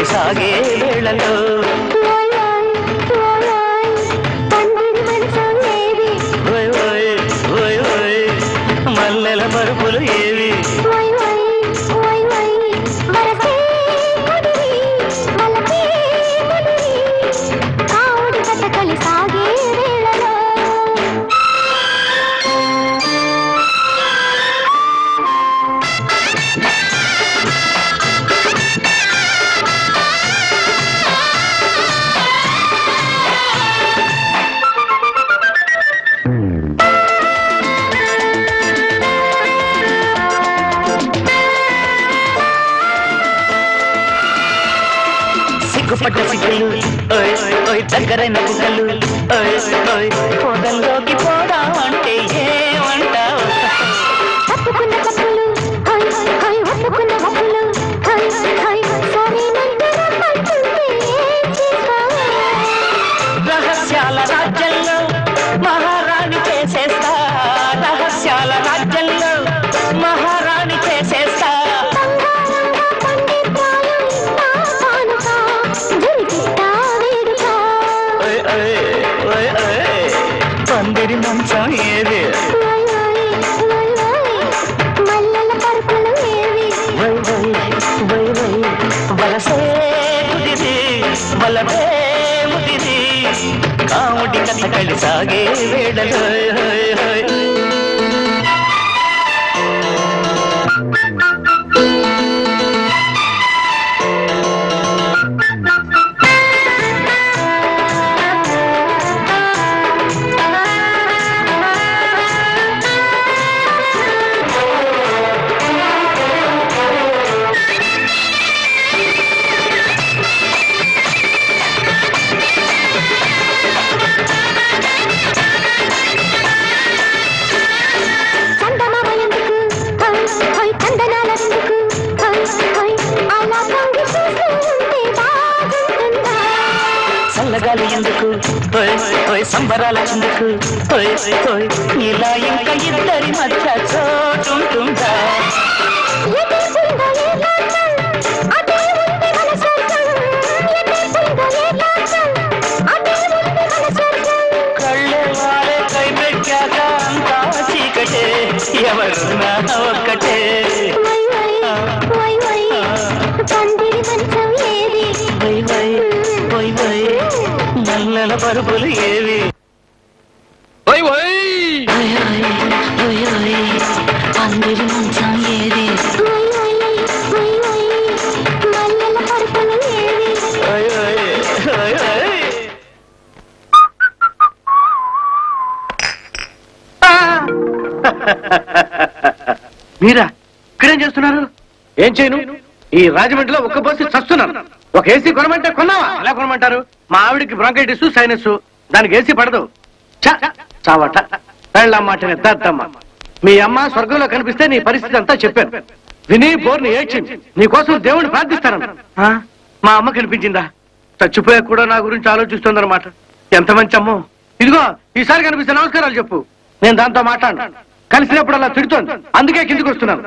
సాగే వేళలో ఓయ్ ఓయ్ ఓయ్ ఓయ్ మల్లెల పరుపులు ఏవి సిగ్గుపడ్డ సిగ్గులు ఓయ్ ఓయ్ దగ్గరైన బుగ్గలు ఓయ్ ఓయ్ పొదల్లోకి పోదా అంటే ఏమంటావు తప్పుకున్న తప్పులు ఓయ్ ఓయ్ ఒప్పుకున్న ఒప్పులు ఓయ్ ఓయ్ సరేనంటే రహస్యాల రాజ్యంలో మహారాణి చేసేస్తా రహస్యాల రాజ్యంలో మహారాణి చేసేస్తా పందిరి మంచం ఏది వలసే ముదిది వలసే ముదిది కాముడి కథ కలిసాగే వేడలో చల్లగాలి ఎందుకు సంబరాల ఎందుకు ఇలా ఇంకా ఇద్దరి మధ్య చోటుంటుందా కళ్ళే వారే కై పెట్టాక అంతా చీకటే ఎవరున్నా ఒక్కటే మల్లెల పరుపులు ఏవి అందరి మంచం ఏది మల్లెల పరుపులు ఏవి మీరా ఇక్కడేం చేస్తున్నారు? ఏం చేయను, ఈ రాజమండ్రిలో ఒక్క బస్సు చస్తున్నాను. ఒక ఏసీ కొనమంటే కొన్నావా? ఎలా కొనమంటారు? మా ఆవిడికి బ్రాంకైటిస్ సైనస్, దానికి ఏసీ పడదు. చావట వెళ్ళమ్మాటనే దద్దమ్మ. మీ అమ్మ స్వర్గంలో కనిపిస్తే నీ పరిస్థితి అంతా చెప్పాను. విని బోర్ని ఏడ్చింది. నీకోసం దేవుడిని ప్రార్థిస్తాను. మా అమ్మ కనిపించిందా? చచ్చిపోయా కూడా నా గురించి ఆలోచిస్తుందన్నమాట. ఎంత మంచి అమ్మో. ఇదిగో ఈసారి కనిపిస్తే నమస్కారాలు చెప్పు. నేను దాంతో మాట్లాడు. కలిసినప్పుడు అలా తిడుతోంది, అందుకే కిందికి వస్తున్నాను.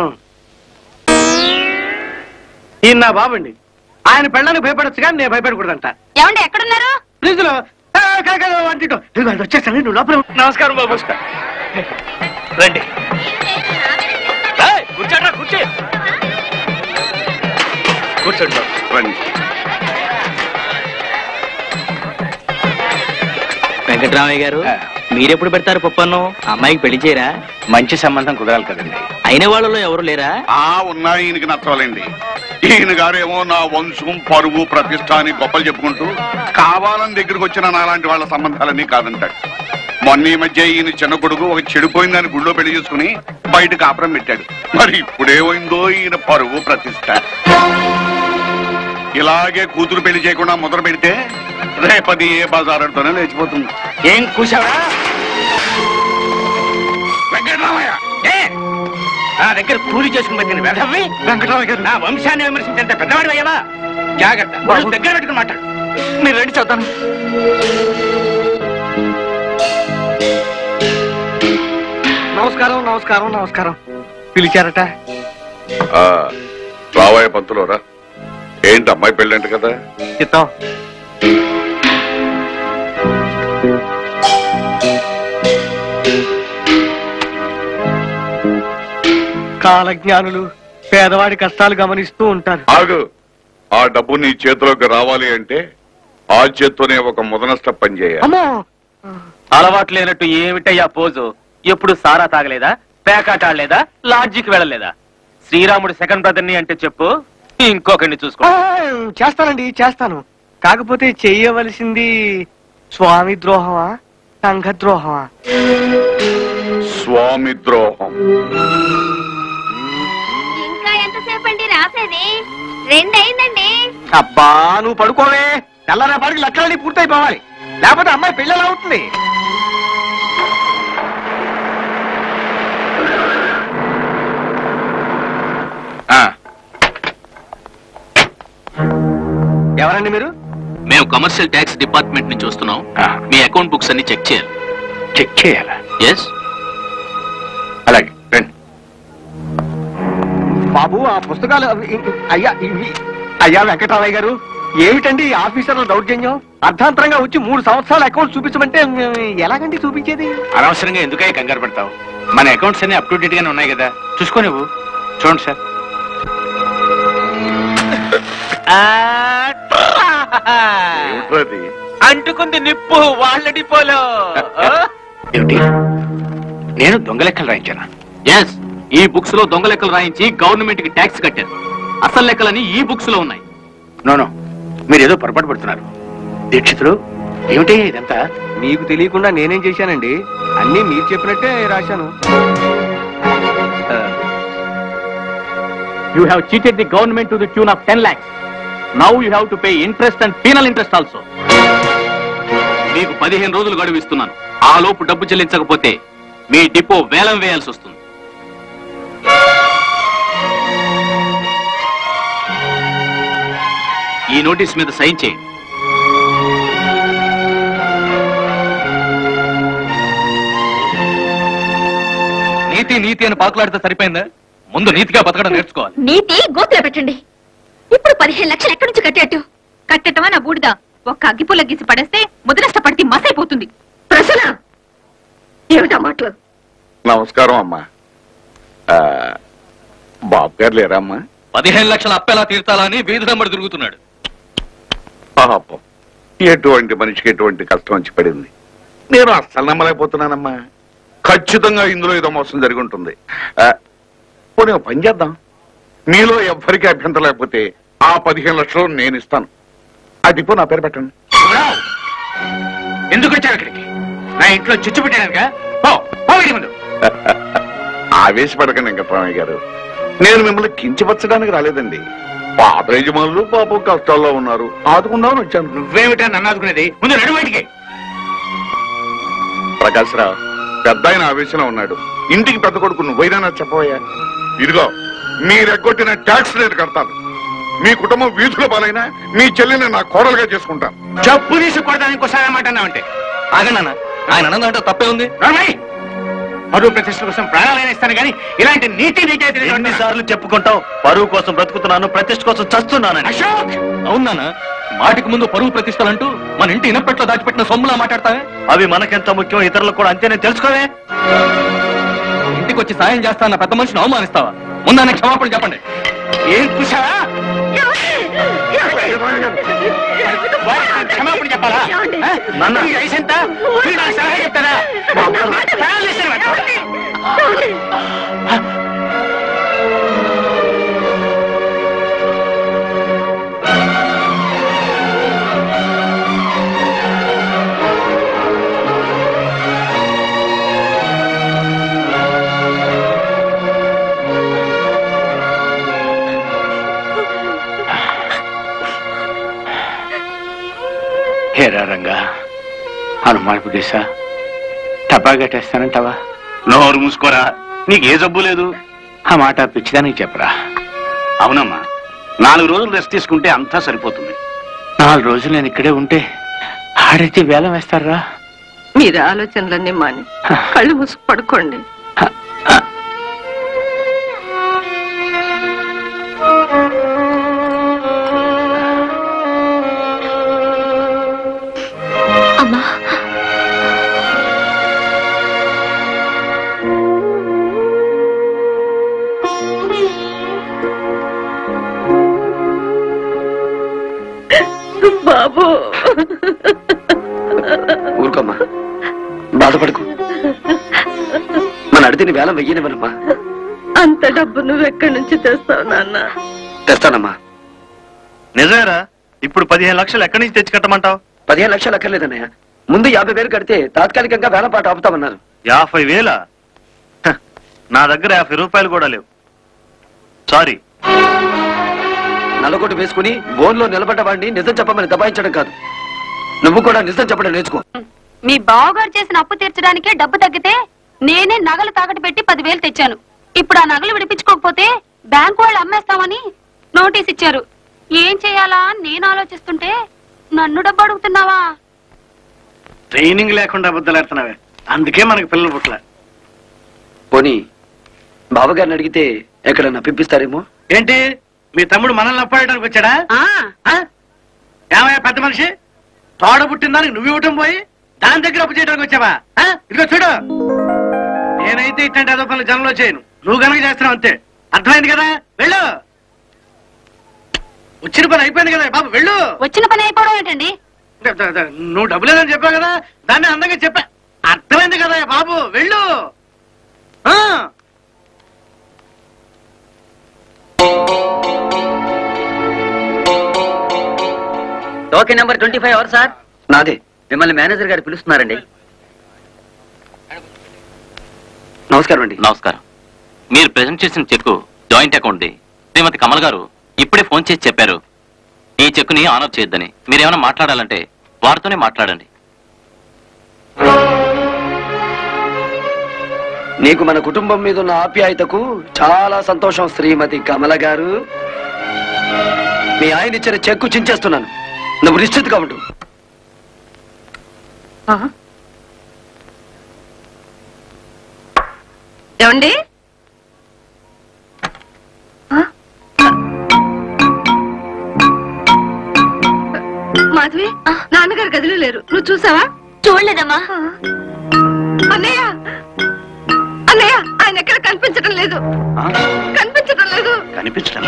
ఈయన నా బాబండి. ఆయన పెళ్ళానికి భయపడచ్చు కానీ నేను భయపడకూడదంట. ఏమండి ఎక్కడున్నారు? ప్లీజ్ వచ్చేస్తాను. నువ్వు లోపల. నమస్కారం బాబు. రండి కూర్చోండి కూర్చో కూర్చోండి రండి. వెంకటరామయ్య గారు, మీరెప్పుడు పెడతారు పప్పన్ను? అమ్మాయికి పెళ్లి చేయరా? మంచి సంబంధం కుదరాలి కదండి. అయిన వాళ్ళలో ఎవరు లేరా? ఆ ఉన్నాయి, ఈయనకి నచ్చవాలండి. ఈయన గారేమో నా వంశం పరువు ప్రతిష్ట అని గొప్పలు చెప్పుకుంటూ కావాలని దగ్గరకు వచ్చిన నాలాంటి వాళ్ళ సంబంధాలన్నీ కాదంటాడు. మొన్న ఈ మధ్య ఈయన చిన్న కొడుకు ఒక చెడిపోయిందని గుళ్ళో పెళ్లి చేసుకుని బయట కాపురం పెట్టాడు. మరి ఇప్పుడేమైందో ఈయన పరువు ప్రతిష్ట. ఇలాగే కూతురు పెళ్లి చేయకుండా మొదలు పెడితే రేపది ఏ బజారుతోనే లేచిపోతుంది. ఏం కూసావా వెంకటరామయ్య? నా దగ్గర కూలి చేసుకుని పెట్టిన వెధవి వెంకటరామయ్య గారు, నా వంశాన్ని విమర్శించేంత పెద్దవాడు అయ్యావా? జాగ్రత్త, వాళ్ళు దగ్గర పెట్టుకుని మాట్లాడు. మీరు రెడీ చదువుతాను. నమస్కారం నమస్కారం నమస్కారం. పిలిచారట? రావయ్య పంతులోరా. ఏంటి అమ్మాయి పెళ్ళంట కదా? చిత్తం. కాలజ్ఞానులు పేదవాడి కష్టాలు గమనిస్తూ ఉంటారు. ఆగు. ఆ డబ్బు నీ చేతిలోకి రావాలి అంటే ఆ చేత్తోనే ఒక ముదనష్ట పని చేయాలి. అలవాటు లేనట్టు ఏమిటయ్యా పోజు? ఎప్పుడు సారా తాగలేదా, పేకాట ఆడలేదా, లాడ్జికి వెళ్ళలేదా? శ్రీరాముడు సెకండ్ బ్రదర్ని అంటే చెప్పు, ఇంకొకరిని చూసుకో. చేస్తానండి, చేస్తాను. కాకపోతే చెయ్యవలసింది స్వామి ద్రోహమా సంఘ ద్రోహమా? స్వామి ద్రోహం. ఇంకా ఎంతసేపు అండి రాసేది? రెండు అయిందండి. అబ్బా నువ్వు పడుకోవే. తెల్లరేపాటికి లక్షలన్నీ పూర్తయిపోవాలి, లేకపోతే అమ్మాయి పెళ్ళి ఎలా అవుతుంది? ఎవరండి మీరు? మేము కమర్షియల్ ట్యాక్స్ డిపార్ట్మెంట్ నుంచి వస్తున్నాం. మీ అకౌంట్ బుక్స్ అన్ని చెక్ చేయాలి. చెక్ చేయాలా? ఎస్. అలాగే రండి. బాబు ఆ పుస్తకాలు అయ్యా ఇవి అయ్యా వెంకటరామయ్య గారు, ఏమిటండి ఈ ఆఫీసర్లు దౌర్జన్యం? అర్ధాంతరంగా వచ్చి మూడు సంవత్సరాల అకౌంట్ చూపించమంటే ఎలాగండి చూపించేది? అనవసరంగా ఎందుకయ్యా కంగారు పడతావు? మన అకౌంట్స్ అన్ని అప్ టు డేట్ గానే ఉన్నాయి కదా, చూసుకో. నువ్వు చూడండి సార్. అంటుకుంది నిప్పు వాళ్ళ డిపోలో. ఏమిటి? నేను దొంగ లెక్కలు రాయించానా? ఎస్, ఈ బుక్స్ లో దొంగ లెక్కలు రాయించి గవర్నమెంట్ కి ట్యాక్స్ కట్టారు. అసలు లెక్కలని ఈ బుక్స్ లో ఉన్నాయి. నోనో, మీరు ఏదో పొరపాటు పడుతున్నారు. దీక్షితులు, ఏమిటి ఇదంతా? మీకు తెలియకుండా నేనేం చేశానండి? అన్నీ మీరు చెప్పినట్టే రాశాను. You have cheated the government to the tune of ten lakhs. Now you have to pay interest and penal interest also. మీకు పదిహేను రోజులు గడువు ఇస్తున్నాను. ఆ లోపు డబ్బు చెల్లించకపోతే మీ డిపో వేలం వేయాల్సి వస్తుంది. ఈ నోటీస్ మీద సైన్ చేయండి. నీతి నీతి అని పాకులాడితే సరిపోయిందా? ముందు నీతిగా బతకడం నేర్చుకోవాలి. నీతి గోతులో పెట్టండి. ఇప్పుడు పదిహేను లక్షలు ఎక్కడి నుంచి కట్టేట్టు? కట్టెటమా నా బూడిదా? ఒక్క అగ్గిపుల్ల గీసి పడేస్తే ముద్రష్టపడితే మసైపోతుంది. ప్రసన్న, ఏమిటా మాటలు? నమస్కారం అమ్మా. బాబు గారు లేరా అమ్మా? పదిహేను లక్షల అప్పెలా తీర్చాలా అని వీధి నెంబడి తిరుగుతున్నాడు. పాపం, ఎటువంటి మనిషికి ఎటువంటి కష్టం వచ్చి పడింది. నేను అస్సలు నమ్మలేకపోతున్నానమ్మా. ఖచ్చితంగా ఇందులో ఏదో మోసం జరిగి ఉంటుంది. పోనీ పని చేద్దాం. మీలో ఎవ్వరికీ అభ్యంతరం లేకపోతే ఆ పదిహేను లక్షలు నేను ఇస్తాను. ఆ డిపో నా పేరు పెట్టండి. ఎందుకు వచ్చారు అక్కడికి? నా ఇంట్లో చిచ్చు పెట్టానుగా. ముందు ఆవేశపడకండి వెంకటరామయ్య గారు. నేను మిమ్మల్ని కించపరచడానికి రాలేదండి. పాత యజమానులు పాపం కష్టాల్లో ఉన్నారు, ఆదుకుందామని వచ్చాను. నువ్వేమిటా నన్ను ఆదుకునేది? ముందు నడు బయటికి. ప్రకాశ్రావు, పెద్ద ఆయన ఆవేశంలో ఉన్నాడు. ఇంటికి పెద్ద కొడుకు నువ్వైనా చెప్పబోయా? ఇదిగో, మీరెగ్గొట్టిన ట్యాక్స్ రేటు కడతాను. మీ కుటుంబం వీధుల పాలైనా మీ చెల్లిని నా కోడలుగా చేసుకుంటాను. చెప్పు తీసుకొడతాను ఇంకోసారి మాట అన్నావంటే. ఆగండి, ఆయన అన్నదంటే తప్పే ఉంది. పరువు ప్రతిష్ట కోసం ప్రాణాలైనా ఇస్తాను కానీ ఇలాంటి నీతి నీతి ఎన్నిసార్లు చెప్పుకుంటావు? పరువు కోసం బ్రతుకుతున్నాను, ప్రతిష్ట కోసం చస్తున్నానని. అశోక్, అవునా? మాటికి ముందు పరువు ప్రతిష్టలంటూ మన ఇంటి ఇనపెట్లో దాచిపెట్టిన సొమ్ములా మాట్లాడతావే? అవి మనకెంత ముఖ్యం ఇతరులకు కూడా అంతేనే తెలుసుకోవే. ఇంటికి వచ్చి సాయం చేస్తాన్న పెద్ద మనిషిని అవమానిస్తావా? ముందానే క్షమాపణ చెప్పండి. ఏం చూసావా? క్షమాపణ చెప్పాలా? నన్ను వయసెంత సలహా చెప్తారా? హేరా రంగా, హనుమాన్ దేశా టపా కట్టేస్తానంటావా? నోరు మూసుకోరా, నీకు ఏ జబ్బు లేదు. ఆ మాట పిచ్చిదానికి చెప్పరా. అవునమ్మా, నాలుగు రోజులు రెస్ట్ తీసుకుంటే అంతా సరిపోతుంది. నాలుగు రోజులు నేను ఇక్కడే ఉంటే ఆడైతే వేలం వేస్తారా? మీరు ఆలోచనలన్నీ మాని కళ్ళు మూసుకు పడుకోండి. బాధపడకు, మన అడితిని వేలం వెయ్యనివ్వనమ్మా. అంత డబ్బు నువ్వెక్కడి నుంచి తెస్తావు నాన్న? తెస్తానమ్మా. నిజమేరా? ఇప్పుడు పదిహేను లక్షలు ఎక్కడి నుంచి తెచ్చి కట్టమంటావు? పదిహేను లక్షలు అక్కర్లేదన్నయ్య, ముందు యాభై వేలు కడితే తాత్కాలికంగా వేలం పాట ఆపుతామన్నారు. యాభై వేల నా దగ్గర యాభై రూపాయలు కూడా లేవు. సారీ. నల్లగొట్టు వేసుకుని బోన్లో నిలబడ్డ వాడిని నిజం చెప్పమని దబాయించడం కాదు, నువ్వు కూడా నిజం చెప్పడం నేర్చుకో. మీ బావగారు చేసిన అప్పు తీర్చడానికే డబ్బు తగ్గితే నేనే నగలు తాకట్టు పెట్టి పదివేలు తెచ్చాను. ఇప్పుడు ఆ నగలు విడిపించుకోకపోతే బ్యాంకు వాళ్ళు అమ్మేస్తామని నోటీస్ ఇచ్చారు. ఏం చేయాలా అని నేను ఆలోచిస్తుంటే నన్ను డబ్బు అడుగుతున్నావా? ట్రైనింగ్ లేకుండా అబద్ధాలాడుతున్నావే, అందుకే మనకి పిల్లలు పుట్ల. పోనీ బావగారిని అడిగితే ఎక్కడన్నా పిప్పిస్తారేమో. ఏంటి మీ తమ్ముడు మనల్ని అప్పాడడానికి వచ్చాడా? ఏమయ్యా పెద్ద మనిషి, తోడ పుట్టిన దానికి నువ్వు ఇవ్వటం పోయి దాని దగ్గర అప్పు చేయడానికి వచ్చావా? ఇదిగో చూడు, నేనైతే ఇట్లాంటి అదో పనులు జనంలో చేయను, నువ్వు కనుక చేస్తున్నావు అంతే. అర్థమైంది కదా? వెళ్ళు. వచ్చిన పని అయిపోయింది కదా బాబు, వెళ్ళు. వచ్చిన పని అయిపోవడం ఏంటండి? నువ్వు డబ్బు లేదని చెప్పావు కదా, దాన్ని అందంగా చెప్పా. అర్థమైంది కదా బాబు, వెళ్ళు. Token number twenty five our sir. నాదే. మిమ్మల్ని మేనేజర్ గారు పిలుస్తున్నారండి. నమస్కారం అండి. నమస్కారం. మీరు ప్రెజెంట్ చేసిన చెక్కు జాయింట్ అకౌంట్ ది. శ్రీమతి కమల్ గారు ఇప్పుడే ఫోన్ చేసి చెప్పారు ఈ చెక్కుని ఆనర్ చేయొద్దని. మీరేమైనా మాట్లాడాలంటే వారితోనే మాట్లాడండి. నీకు మన కుటుంబం మీద ఉన్న ఆప్యాయతకు చాలా సంతోషం శ్రీమతి కమల గారు. మీ ఆయన ఇచ్చిన చెక్కు చించేస్తున్నాను, నువ్వు నిశ్చితగా ఉండు. ఏమండి? మాధవి, నాన్నగారు గదిలో లేరు, నువ్వు చూసావా? చూడలేదమ్మా. అన్నయ్య, అన్నయ్య, ఆయన ఎక్కడ కనిపించడం లేదు, కనిపించడం లేదు, కనిపించడం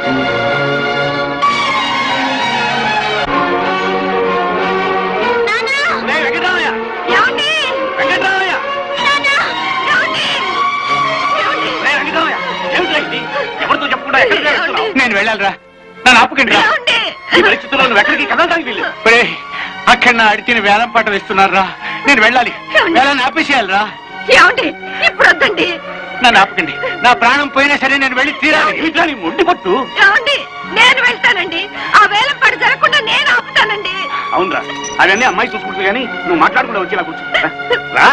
ఎవరితో చెప్పకుండా నేను వెళ్ళాలిరా. నన్ను ఆపుకండి రా. ఈ పరిస్థితుల్లో నువ్వు ఎక్కడికి కదలడానికి వీలు. అక్కడ నా అడిగిన వేలం పాట వేస్తున్నారా, నేను వెళ్ళాలి. వేలాన్ని ఆపేసేయాలిరా. ఏమండి? ఇప్పుడు వద్దండి, నన్ను ఆపకండి. నా ప్రాణం పోయినా సరే నేను వెళ్ళి తీరాలి. ముందు పట్టు. ఏమండి? నేను వెళ్తానండి, ఆ వేలం పాట జరగకుండా నేను ఆపుతానండి. అవునరా, అవన్నీ అమ్మాయి చూసుకుంటుంది కానీ నువ్వు మాట్లాడకుండా వచ్చి నాకు రా.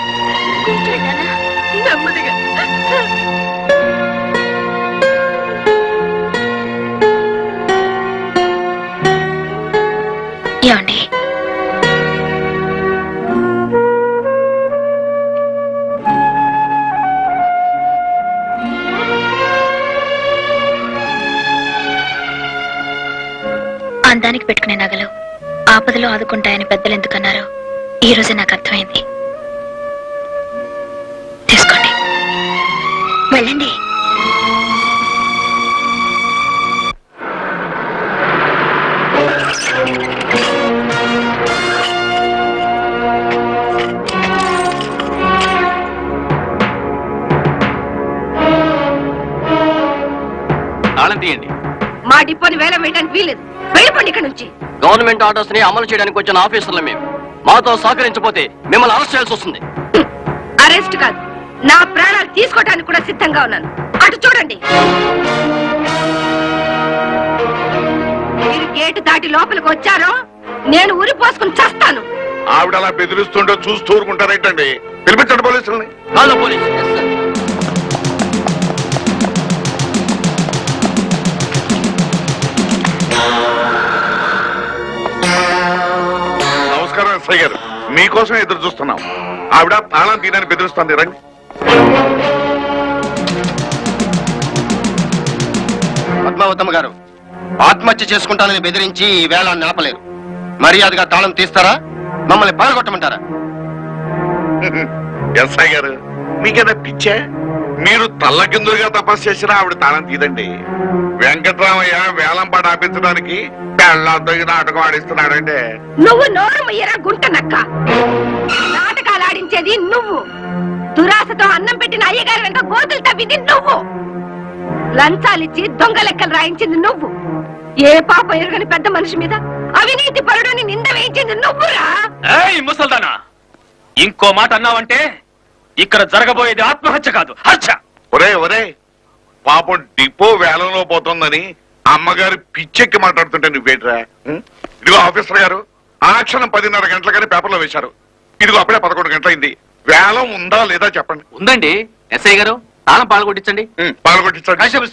నెమ్మదిగా. ఏమండి? అందానికి పెట్టుకునే నగలు ఆపదలో ఆదుకుంటాయని పెద్దలు ఎందుకన్నారో ఈ రోజే నాకు అర్థమైంది. తీసుకోండి, వెళ్ళండి. తాళం తీయండి. మా డిపోని వేలం వేయడానికి వీలేదు, వెళ్ళిపోండి ఇక్కడ నుంచి. గవర్నమెంట్ ఆర్డర్స్ ని అమలు చేయడానికి వచ్చిన ఆఫీసర్లు మేము. మాతో సహకరించకపోతే మిమ్మల్ని అరెస్ట్ చేయాల్సి వస్తుంది. అరెస్ట్ కాదు, నా ప్రాణాలు తీసుకోవడానికి కూడా సిద్ధంగా ఉన్నాను. అటు చూడండి. మీరు గేటు దాటి లోపలికి వచ్చారో నేను ఉరి పోసుకుని చస్తాను. ఆవిడ అలా బెదిరిస్తుంటే చూస్తూ ఊరుకుంటారేంటండి? పిలిపించండి పోలీసుల్ని. Hello police. నమస్కారం ఎస్ఐ గారు, మీకోసం ఎదురు చూస్తున్నాం. ఆవిడ తాళం తీయని బెదిరిస్తుంది. రండి. పద్మావతమ్మ గారు, ఆత్మహత్య చేసుకుంటానని బెదిరించి ఈ వేళాన్ని ఆపలేరు. మర్యాదగా తాళం తీస్తారా, మమ్మల్ని పాల్గొట్టమంటారా? ఎస్ఐ గారు, మీకేదా పిచ్చే? మీరు తల్లకిందులుగా తపస్సు చేసినా ఆవిడ తాళం తీదండి. వెంకట్రామయ్య వేలం పాట ఆపించడానికి పెళ్ళంతో ఈ నాటకం ఆడిస్తున్నాడంటే. నువ్వు నోరు ముయ్యరా గుంట నక్క. నాటకాలు ఆడించి చేసేది నువ్వు. దురాశతో అన్నం పెట్టిన అయ్యగారి వెంట గోతులు తవ్వింది నువ్వు. లంచాలిచ్చి దొంగ లెక్కలు రాయించింది నువ్వు. ఏ పాప ఎరుగని పెద్ద మనిషి మీద అవినీతి పరుడని నింద వేయించింది నువ్వురా. ముసల్దానా, ఇంకో మాట అన్నావంటే ఇక్కడ జరగబోయేది ఆత్మహత్య కాదు, హత్య. ఒరే ఒరే, పాపం డిపో వేలంలో పోతుందని అమ్మగారి పిచ్చెక్కి మాట్లాడుతుంటే నువ్వేట్రా? ఇదిగో ఆఫీసర్ గారు, ఆ క్షణం పదిన్నర గంటలకని పేపర్లో వేశారు. ఇదిగో అప్పుడే పదకొండు గంటలైంది. వేలం ఉందా లేదా చెప్పండి. ఉందండి. ఎస్ఐ గారు, తాళం పాల్గొట్టించండి. పాల్గొట్టించండి.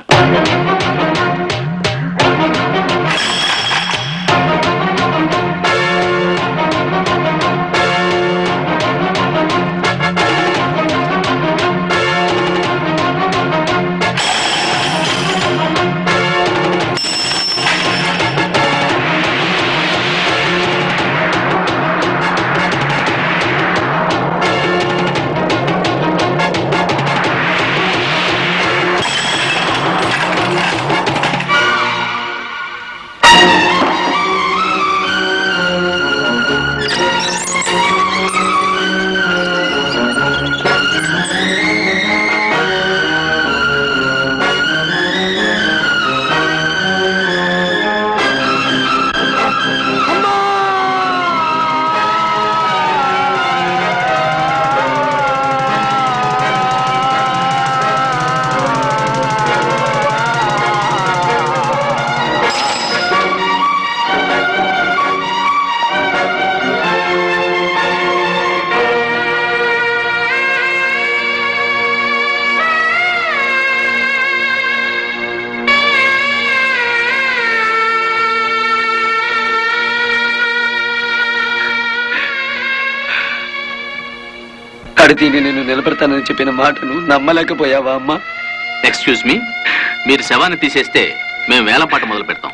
కడితీని నేను నిలబెడతానని చెప్పిన మాటను నమ్మలేకపోయావా అమ్మా? ఎక్స్క్యూజ్ మీ, మీరు శవాన్ని తీసేస్తే మేము వేలం పాట మొదలు పెడతాం.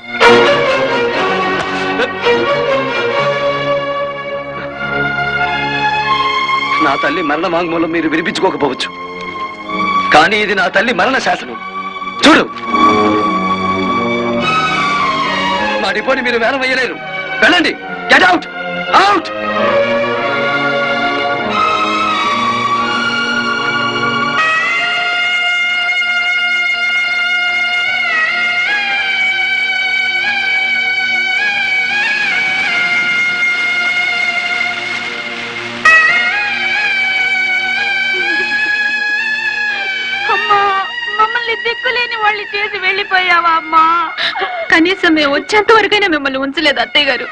నా తల్లి మరణ వాంగ్మూలం మీరు వినిపించుకోకపోవచ్చు, కానీ ఇది నా తల్లి మరణ శాసనం. చూడు, మా డిపోని మీరు వేలం వేయలేరు. వెళ్ళండి, గెట్ అవుట్, అవుట్. దిక్కులేని వాళ్ళు చేసి వెళ్ళిపోయావా అమ్మా? కనీసం మేము వచ్చేంత వరకైనా మిమ్మల్ని ఉంచలేదు అత్తయ్య గారు.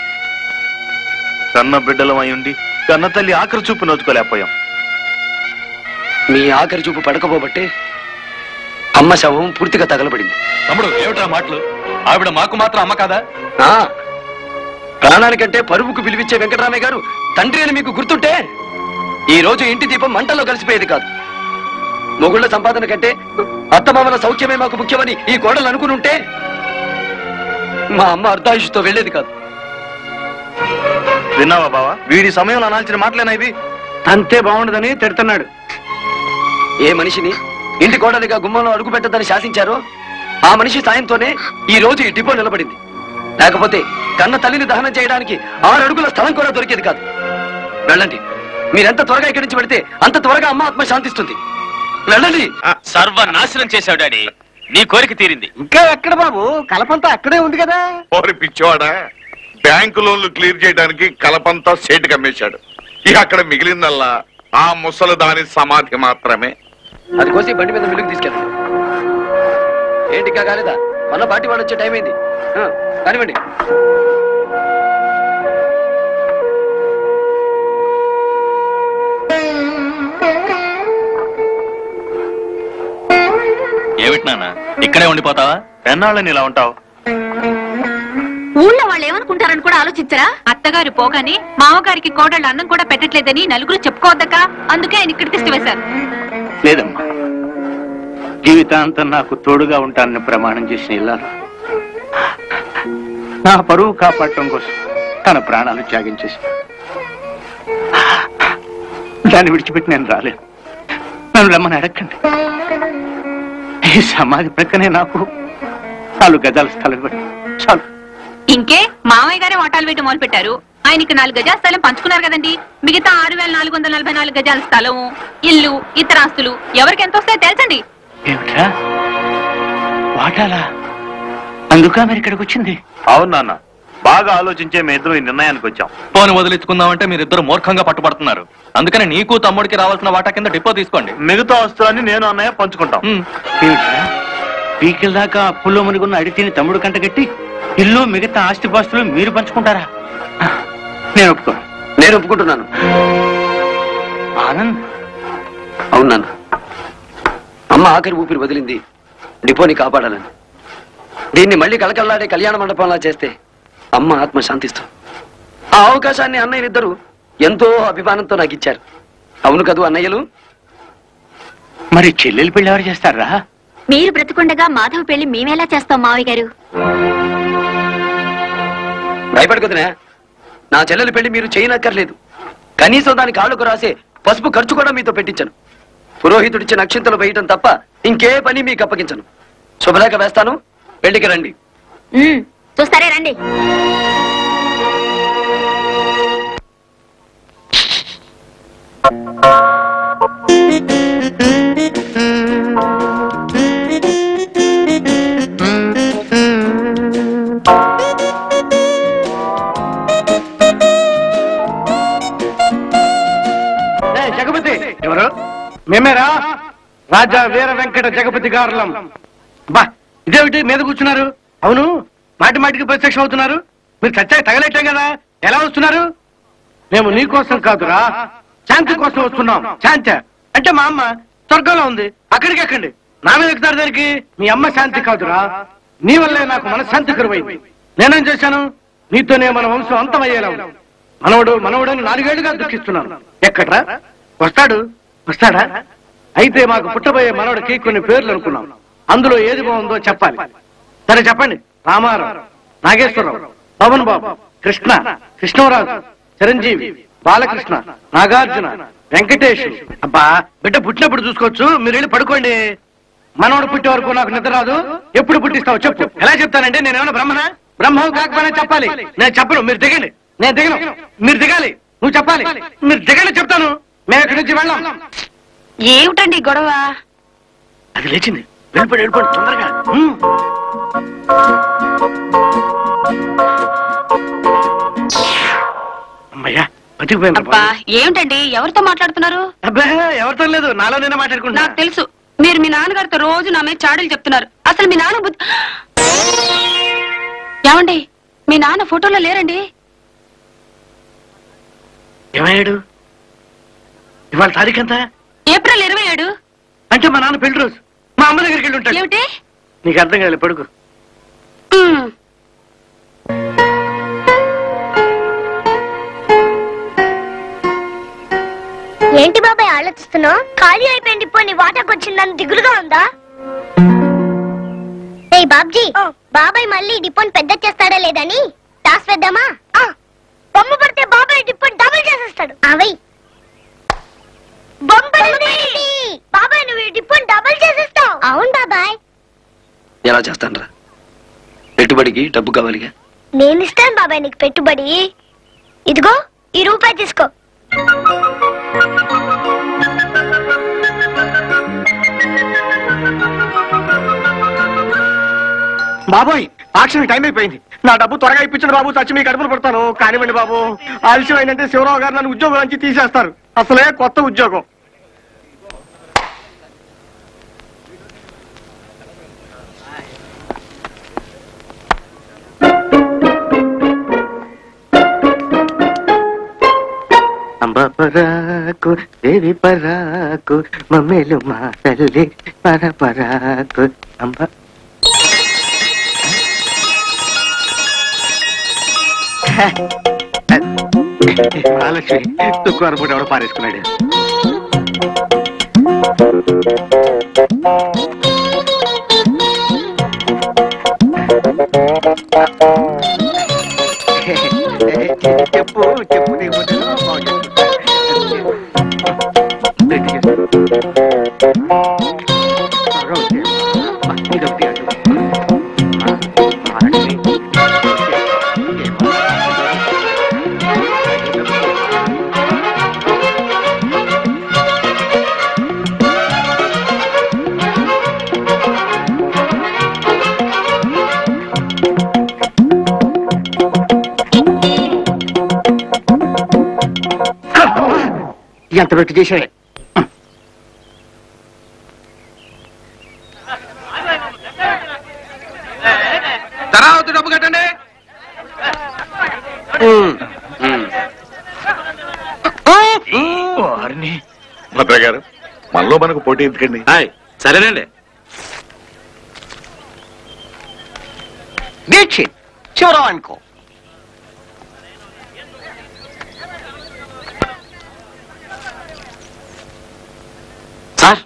కన్న బిడ్డలం అయి ఉండి కన్న తల్లి ఆఖరి చూపు నోచుకోలేకపోయాం. మీ ఆఖరి చూపు పడకపోబట్టే అమ్మ శవం పూర్తిగా తగలబడింది. తమ్ముడు, ఏమిటా మాటలు? ఆవిడ మాకు మాత్రం అమ్మ కాదా? ప్రాణానికంటే పరువుకు పిలిపించే వెంకటరామయ్య గారు తండ్రి అని మీకు గుర్తుంటే ఈ రోజు ఇంటి దీపం మంటల్లో కలిసిపోయేది కాదు. మొగుళ్ల సంపాదన కంటే అత్తమామల సౌఖ్యమే మాకు ముఖ్యమని ఈ కోడలు అనుకుని ఉంటే మా అమ్మ అర్ధాయుషుతో వెళ్లేది కాదు. విన్నావా బావా, వీడి సమయంలో అనాల్సిన మాటలేనా ఇవి? అంతే బాగుండదని తిడుతున్నాడు. ఏ మనిషిని ఇంటి కోడలిగా గుమ్మంలో అడుగు పెట్టద్దని శాసించారో ఆ మనిషి సాయంతోనే ఈ రోజు ఈ డిపో నిలబడింది. లేకపోతే కన్న తల్లిని దహనం చేయడానికి ఆరు అడుగుల స్థలం కూడా దొరికేది కాదు. వెళ్ళండి, మీరెంత త్వరగా ఇక్కడి నుంచి పెడితే అంత త్వరగా అమ్మ ఆత్మ శాంతిస్తుంది. వెళ్ళండి. సర్వనాశనం చేశావు డాడీ, నీ కోరిక తీరింది. ఇంకా ఎక్కడ బాబు, కలపంతా అక్కడే ఉంది కదా. ఓరి పిచ్చివాడా, బ్యాంకు లోన్లు క్లియర్ చేయడానికి కలపంతా సేటు కమ్మేశాడు. ఇక అక్కడ మిగిలిందల్లా ఆ ముసలు దాని సమాధి మాత్రమే. అది కోసి బండి మీద మిల్లుకి తీసుకెళ్ళండి. ఏంటి ఇంకా కాలేదా? మన పార్టీ వాళ్ళు వచ్చే టైం అయింది. కానివ్వండి. ఏమిటి నాన్న, ఇక్కడే ఉండిపోతావా? ఎన్నాళ్ళని ఇలా ఉంటావు? ఊళ్ళో వాళ్ళు ఏమనుకుంటారని కూడా ఆలోచించరా? అత్తగారు పోగానే మామగారికి కోడళ్ళు అన్నం కూడా పెట్టట్లేదని నలుగురు చెప్పుకోవద్దక, అందుకే ఆయన ఇక్కడ తీసుకువేశారు. లేదమ్మా, జీవితాంతం నాకు తోడుగా ఉంటానని ప్రమాణం చేసిన ఇల్లాలు నా పరువు కాపాడటం కోసం తన ప్రాణాలు త్యాగం చేసి దాన్ని విడిచిపెట్టి నేను రాలేను. నన్ను రమ్మని అడగండి. ఈ సమాధి ప్రక్కనే నాకు నాలుగు గజాల స్థలం ఇవ్వండి చాలు. ఇంకే మామయ్య గారే వాటాలు వేయటం మొదలు పెట్టారు, ఆయనకి నాలుగు గజాల స్థలం పంచుకున్నారు కదండి. మిగతా ఆరు వేల నాలుగు వందల నలభై నాలుగు గజాల స్థలం, ఇల్లు, ఇతర ఆస్తులు ఎవరికి ఎంత వస్తాయో తెలుసండి. ఏమిట్రా వాటాలా? అందుక మరి ఇక్కడికి వచ్చింది? అవును నాన్న, బాగా ఆలోచించే మీ ఇద్దరు ఈ నిర్ణయానికి వచ్చాం. ఫోన్ వదిలించుకుందామంటే మీరిద్దరు మూర్ఖంగా పట్టుబడుతున్నారు. అందుకని నీకు తమ్ముడికి రావాల్సిన వాటా కింద డిపో తీసుకోండి. మిగతా వస్తువులని నేను అన్నయ్య పంచుకుంటాం. పీకిల దాకా అప్పుల్లో మునిగున్న అడితిని తమ్ముడు కంటగట్టి ఇల్లు మిగతా ఆస్తిపాస్తులు మీరు పంచుకుంటారా? నేను ఒప్పుకోను. నేను ఒప్పుకుంటున్నాను. ఆనంద్, అవును నాన్న, అమ్మ ఆఖరి ఊపిరి వదిలింది డిపోని కాపాడాలని. దీన్ని మళ్ళీ కలకల్లాడే కళ్యాణ మండపంలా చేస్తే అమ్మ ఆత్మ శాంతిస్తుంది. ఆ అవకాశాన్ని అన్నయ్యలిద్దరూ ఎంతో అభిమానంతో నాకు ఇచ్చారు. అవును కదూ అన్నయ్యలు? మరి చెల్లెలు పెళ్లి ఎవరు చేస్తారా? మీరు బ్రతికుండగా మాధవ్ పెళ్లి మేమేలా చేస్తాం మావయ్య గారు? భయపడకుదనే, నా చెల్లెలు పెళ్లి మీరు చేయనక్కర్లేదు. కనీసం దాని కాళ్ళకు రాసే పసుపు ఖర్చు కూడా మీతో పెట్టించను. పురోహితుడిచ్చిన అక్షింతలు వేయటం తప్ప ఇంకే పని మీకు అప్పగించను. శుభలేఖ వేస్తాను, పెళ్లికి రండి. చూస్తారే రండి. జగపతి ఎవరు? మేమేరా, రాజా వీర వెంకట జగపతి గారులం. బా ఇదేమిటి మీద కూర్చున్నారు? అవును, మాటి మాటికి ప్రత్యక్షం అవుతున్నారు. మీరు చచ్చాక తగలెట్టే కదా, ఎలా వస్తున్నారు? మేము నీ కోసం కాదురా, శాంతి కోసం వస్తున్నాం. శాంతి అంటే మా అమ్మ స్వర్గంలో ఉంది, అక్కడికి ఎక్కండి. నా మీద ఎక్కుతారు దానికి. మీ అమ్మ శాంతి కాదురా, నీ వల్లే నాకు మనశ్శాంతి కరువైంది. నేనేం చేశాను? నీతోనే మన వంశం అంతమయ్యేలా ఉంది. మనవడు మనవడని నాలుగేళ్లుగా దుఃఖిస్తున్నాను. ఎక్కడ్రా? వస్తాడు వస్తాడా? అయితే మాకు పుట్టబోయే మనవడికి కొన్ని పేర్లు అనుకున్నాం. అందులో ఏది బాగుందో చెప్పాలి. సరే చెప్పండి. రామారావు, నాగేశ్వరరావు, పవన్ బాబు, కృష్ణ, కృష్ణరాజు, చిరంజీవి, బాలకృష్ణ, నాగార్జున, వెంకటేష్. అబ్బా బిడ్డ పుట్టినప్పుడు చూసుకోవచ్చు, మీరు వెళ్ళి పడుకోండి. మనవడు పుట్టే వరకు నాకు నిద్ర రాదు. ఎప్పుడు పుట్టిస్తావు చెప్పు. ఎలా చెప్తానంటే నేనేమన్నా బ్రహ్మనా? బ్రహ్మం కాకపోయినా చెప్పాలి. నేను చెప్పను, మీరు దిగండి. నేను దిగను, మీరు దిగాలి. నువ్వు చెప్పాలి, మీరు దిగండి చెప్తాను. మేము ఇక్కడి నుంచి వెళ్ళాం. ఏమిటండి గొడవ? అది లేచింది. వెళ్ళిపోయి వెళ్ళిపోయి తొందరగా. అమ్మయ్యా బతికిపోయింది. అబ్బా ఏమిటండి, ఎవరితో మాట్లాడుతున్నారు? అబ్బా ఎవరితో లేదు, నాలో నేనే మాట్లాడుకుంటా. నాకు తెలుసు, మీరు మీ నాన్నగారితో రోజు నా మీద చాడీలు చెప్తున్నారు. అసలు మీ నాన్న బుద్ధి ఏమండి? మీ నాన్న ఫోటోలో లేరండి. ఏమయ్యాడు? ఇవాళ తారీఖు ఎంత? ఏప్రిల్ ఇరవై ఏడు. అంటే మా నాన్న పెళ్లి రోజు. మా అమ్మ దగ్గరికి వెళ్ళి ఉంటాడు. ఏమిటి? నీకు అర్థం కాదు, పడుకు. ఏంటి బాబాయ్ ఆలోచిస్తున్నావు? ఖాళీ అయిపోయింది. పోనీ వాటాకు వచ్చిందని దిగులుగా ఉందా? ఏ బాబ్జీ, బాబాయ్ మళ్ళీ డిపోన్ పెద్ద చేస్తాడా లేదని టాస్ వేద్దామా? బొమ్మ పడితే బాబాయ్ డిపోన్ డబుల్ చేసేస్తాడు. అవై బాబాయ్, నువ్వు డిపోన్ డబుల్ చేసేస్తావు. అవును బాబాయ్. ఎలా చేస్తాను రా? పెట్టుబడికి డబ్బు కావాలిగా. నేను ఇస్తాను బాబాయ్ నీకు పెట్టుబడి. ఇదిగో ఈ రూపాయి తీసుకో. బాబోయ్, ఆక్షన్ టైం అయిపోయింది. నా డబ్బు త్వరగా ఇప్పించండి బాబు, చచ్చి మీ కడుపును పడతాను. కానివ్వండి బాబు. ఆలస్యం అయిందంటే శివరావు గారు నన్ను ఉద్యోగం నుంచి తీసేస్తారు. అసలే కొత్త ఉద్యోగం. అంబ పరాకు దేవి పరాకు మమ్మేలు మా తల్లి పర పరాకు అంబ. ఆలస్యం తుక్కు అనుకుంటే ఎవడో పారేసుకున్నాడు. చెప్పు చెప్పు నీకు ఎంత పెట్టి చేసావే. తర్వాత డబ్బు కట్టండి. భద్ర గారు మనలో మనకు పోటీ ఎందుకండి? సరేనండి. దీక్షిత్ చివర అనుకో. సార్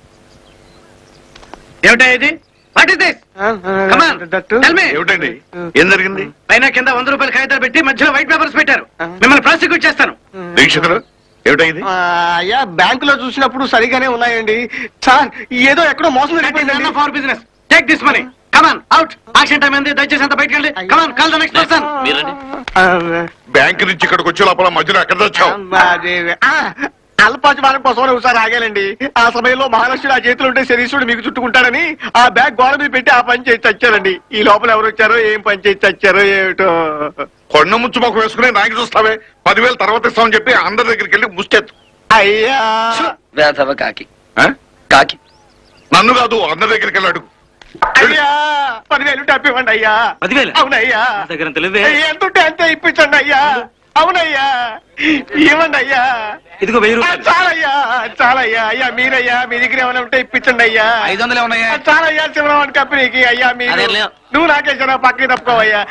ఏమిటా ఇది? What is this? ఏమిటండి? ఏం జరిగింది? పైన కింద వంద రూపాయలు కాగితాలు పెట్టి మధ్యలో వైట్ పేపర్స్ పెట్టారు. మిమ్మల్ని ప్రాసిక్యూట్ చేస్తాను. దీక్షితులు ఏమిటైంది? అయ్యా బ్యాంకులో చూసినప్పుడు సరిగానే ఉన్నాయండి సార్. ఏదో ఎక్కడో మోసం for business. Take this money. Come on out. Action time అయింది. దయచేసి అంత బయటకు వెళ్ళి. Come on call the next person. Bank నుంచి ఇక్కడికి వచ్చే లోపల మధ్యలో ఎక్కడ వచ్చావు? అల్పాచమానం కోసం ఒకసారి ఆగాలండి. ఆ సమయంలో మహాలక్ష్మి ఆ చేతులు ఉంటే శరీరుడు మీకు చుట్టుకుంటాడని ఆ బ్యాగ్ గోడ మీద పెట్టి ఆ పని చేసి చచ్చారండి. ఈ లోపల ఎవరు వచ్చారో ఏం పని చేసి చచ్చారో ఏమిటో. కొండ ముచ్చు మొక్క వేసుకుని నాకు చూస్తావే. పదివేలు తర్వాత ఇస్తామని చెప్పి అందరి దగ్గరికి వెళ్ళి ముష్టెత్తు. అయ్యా వేధవ కాకి కాకి నన్ను కాదు అందరి దగ్గరికి వెళ్ళి అడుగు. అయ్యా పదివేలు టప్పివ్వండి అయ్యా. పదివేలు అవునయ్యా. దగ్గర తెలియదే. ఎంతుంటే అంతే ఇప్పించండి అయ్యా. అవునయ్యా ఇవ్వండి అయ్యా. ఇదిగో వెయ్యి రూపాయలు. చాలయ్యా చాలయ్యా. అయ్యా మీరయ్యా మీ దగ్గర ఏమైనా ఉంటే ఇప్పించండి అయ్యా. ఐదు వందలు ఉన్నాయా? చాలయ్యా శివరామన్ కంపెనీకి. అయ్యా మీరు నువ్వు నాకేసా పక్కకి తప్పుకోవయ్యా.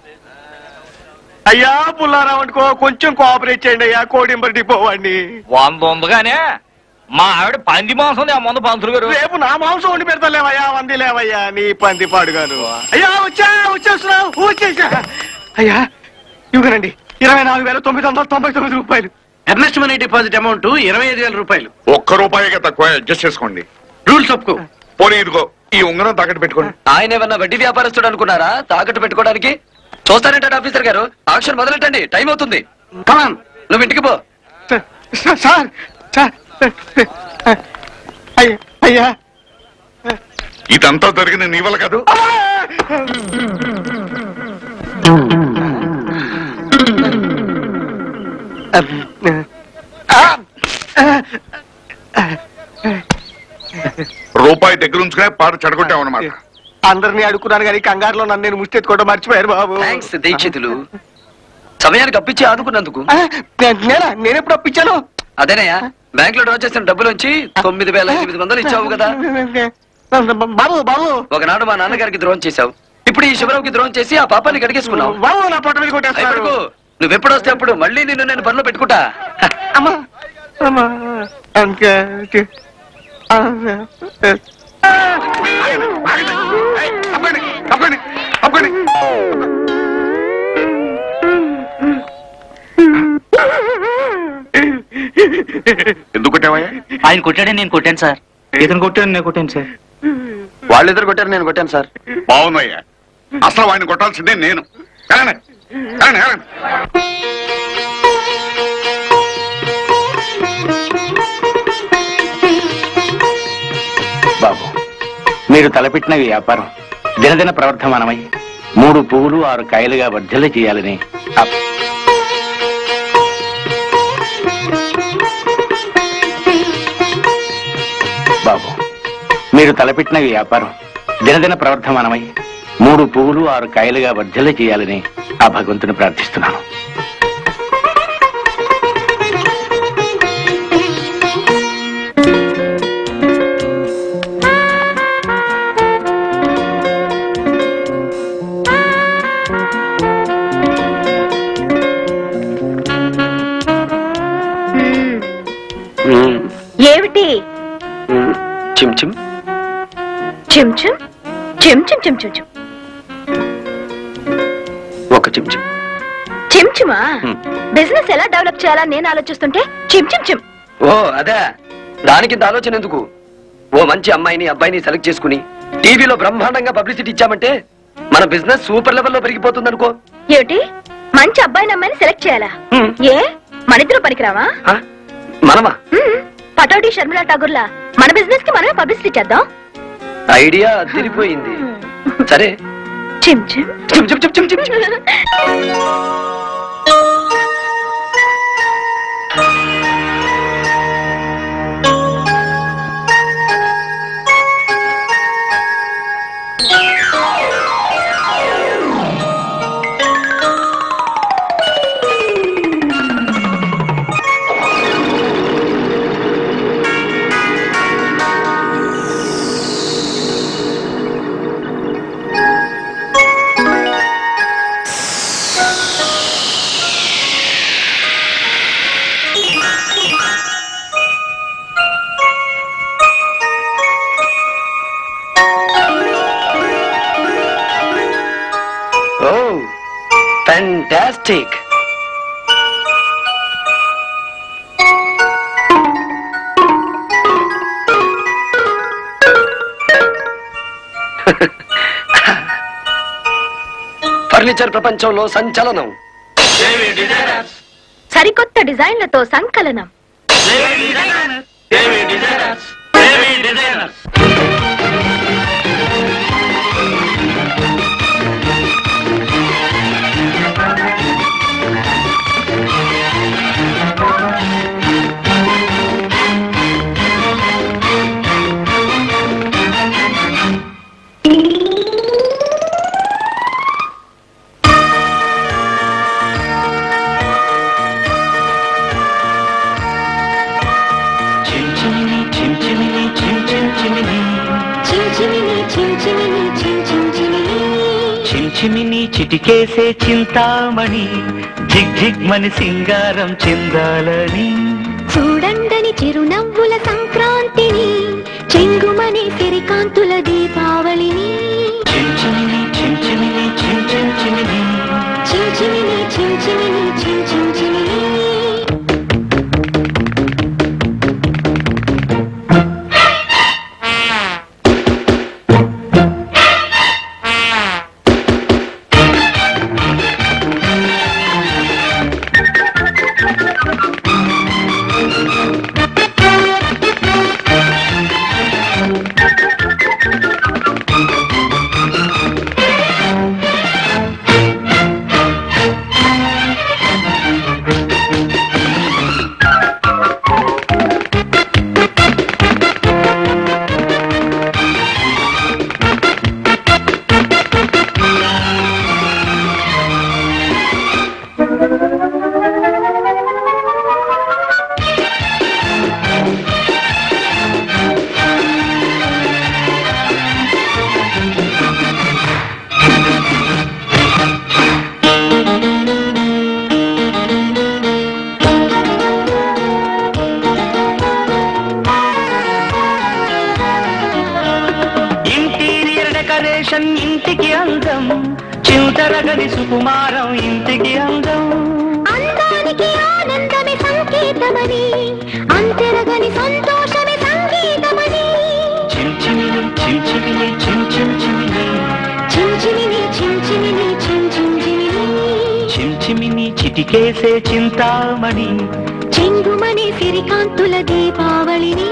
అయ్యా పుల్లారావు అనుకో కొంచెం కోఆపరేట్ చేయండి అయ్యా. కోడింబర్ డిపో వాడిని. వంద ఉందగానే మా ఆవిడ పంది మాంసం ఆ మందు పంతులు గారు. రేపు నా మాంసం వండి పెడతలేవయ్యా. వంది లేవయ్యా నీ పంది పాడుగాను. అయ్యా వచ్చా వచ్చేస్తున్నావు వచ్చేసా. అయ్యా ఇవ్వనండి. ఇరవై నాలుగు వేల తొమ్మిది వందల తొంభై తొమ్మిది రూపాయలు. ఎర్నెస్ట్ మనీ డిపాజిట్ అమౌంట్ ఇరవై ఐదు వేల రూపాయలు. ఒక్క రూపాయిగా తక్కువ అడ్జస్ట్ చేసుకోండి. రూల్స్ ఒప్పుకో. పోనీ ఇదిగో ఈ ఉంగరం తాకట్టు పెట్టుకోండి. ఆయన ఏమన్నా వడ్డీ వ్యాపారస్తుడు అనుకున్నారా తాకట్టు పెట్టుకోవడానికి? చూస్తానంటే ఆఫీసర్ గారు ఆక్షన్ మొదలెట్టండి. టైం అవుతుంది. కమాన్ నువ్వు ఇంటికి పో. సార్ అయ్యా ఇదంతా జరిగింది నీ వల్ల కాదు. రూపాయి దగ్గర ఉంచుకునే పాట చెడగొట్టామన్నమాట. అందరినీ అడుగుతున్నాను కానీ కంగారులో నన్ను నేను ముష్టెత్తుకోవడం మర్చిపోయారు బాబు. థ్యాంక్స్ దీక్షితులు. సమయానికి అప్పించి ఆదుకున్నందుకు. నేనా నేనెప్పుడు అప్పించాను? అదేనయ్యా బ్యాంక్ లో డ్రా చేసిన డబ్బులోంచి తొమ్మిది వేల ఎనిమిది వందలు ఇచ్చావు కదా బాబు. బాబు ఒకనాడు మా నాన్నగారికి ద్రోహం చేశావు. ఇప్పుడు ఈ శివరావుకి ద్రోహం చేసి ఆ పాపాన్ని కడిగేసుకున్నావు. బాబు నా పొట్ట మీద కొట్టేస్తాను. నువ్వెప్పుడు వస్తే అప్పుడు మళ్ళీ నిన్ను నేను పనిలో పెట్టుకుంటా. అమ్మా అమ్మా ఎందుకు కొట్టావయ్యా? ఆయన కొట్టాడని నేను కొట్టాను సార్. ఇతను కొట్టాను నేను కొట్టాను సార్. వాళ్ళిద్దరు కొట్టారు నేను కొట్టాను సార్. బాగున్నాయ్యా. అసలు వాడిని కొట్టాల్సిందే నేను. బాబు మీరు తలపెట్టిన వ్యాపారం దినదిన ప్రవర్ధమానమై మూడు పువ్వులు ఆరు కాయలుగా వర్ధల చేయాలని బాబు మీరు తలపెట్టిన వ్యాపారం దినదిన ప్రవర్ధమానమై మూడు పువ్వులు ఆరు కాయలుగా వర్ధల చేయాలని ఆ భగవంతుని ప్రార్థిస్తున్నాను. ఏమిటి? చిమ్ చిమ్ చిమ్ చిమ్ చిమ్ చిమ్ చిమ్ చిమ్ చిమ్ ఒక చిమ్ చిమ్ చిమ్ చిమా? బిజినెస్ ఎలా డెవలప్ చేయాలని నేను ఆలోచిస్తుంటే చిమ్ చిమ్ చిమ్. ఓ అదే దానికి ఇంత ఆలోచన ఎందుకు? ఓ మంచి అమ్మాయిని అబ్బాయిని సెలెక్ట్ చేసుకుని టీవీలో బ్రహ్మాండంగా పబ్లిసిటీ ఇచ్చామంటే మన బిజినెస్ సూపర్ లెవెల్లో పెరిగిపోతుంది అనుకో. ఏమిటి మంచి అబ్బాయిని అమ్మాయిని సెలెక్ట్ చేయాలా? ఏ మనిద్దరు పనికిరావా? మనమా? పటోటి షర్మిలా ఠాగూర్లా మన బిజినెస్ కి మనమే పబ్లిసిటీ చేద్దాం. ఐడియా తిరిగిపోయింది. సరే చిమ్ చిమ్ చిమ్ చిమ్ చిమ్ చిమ్ చిమ్. మిస్టేక్. ఫర్నిచర్ ప్రపంచంలో సంచలనం. సరికొత్త డిజైన్లతో సంకలనం. చిమిని చిటికేసే చింతామణి జిగ్ జిగ్ మని సింగారం చిందాలని చూడండని చిరునవ్వుల సంక్రాంతిని చెంగుమని సిరికాంతుల దీపావళిని చించిమిని చించిమిని చించించిమిని చించిమిని చించిమిని చించించిమిని ఇంటికి అందం చింతరగని సుకుమారం ఇంటికి అందం అందానికి ఆనందమే సంకేతమని అంతరగని సంతోషమే సంగీతమని చించిమిని చించిమిని చించించిమిని చించిమిని చించిమిని చించించిమిని చించిమిని చిటికేసే చింతామణి చెంగుమని సిరికాంతుల దీపావళిని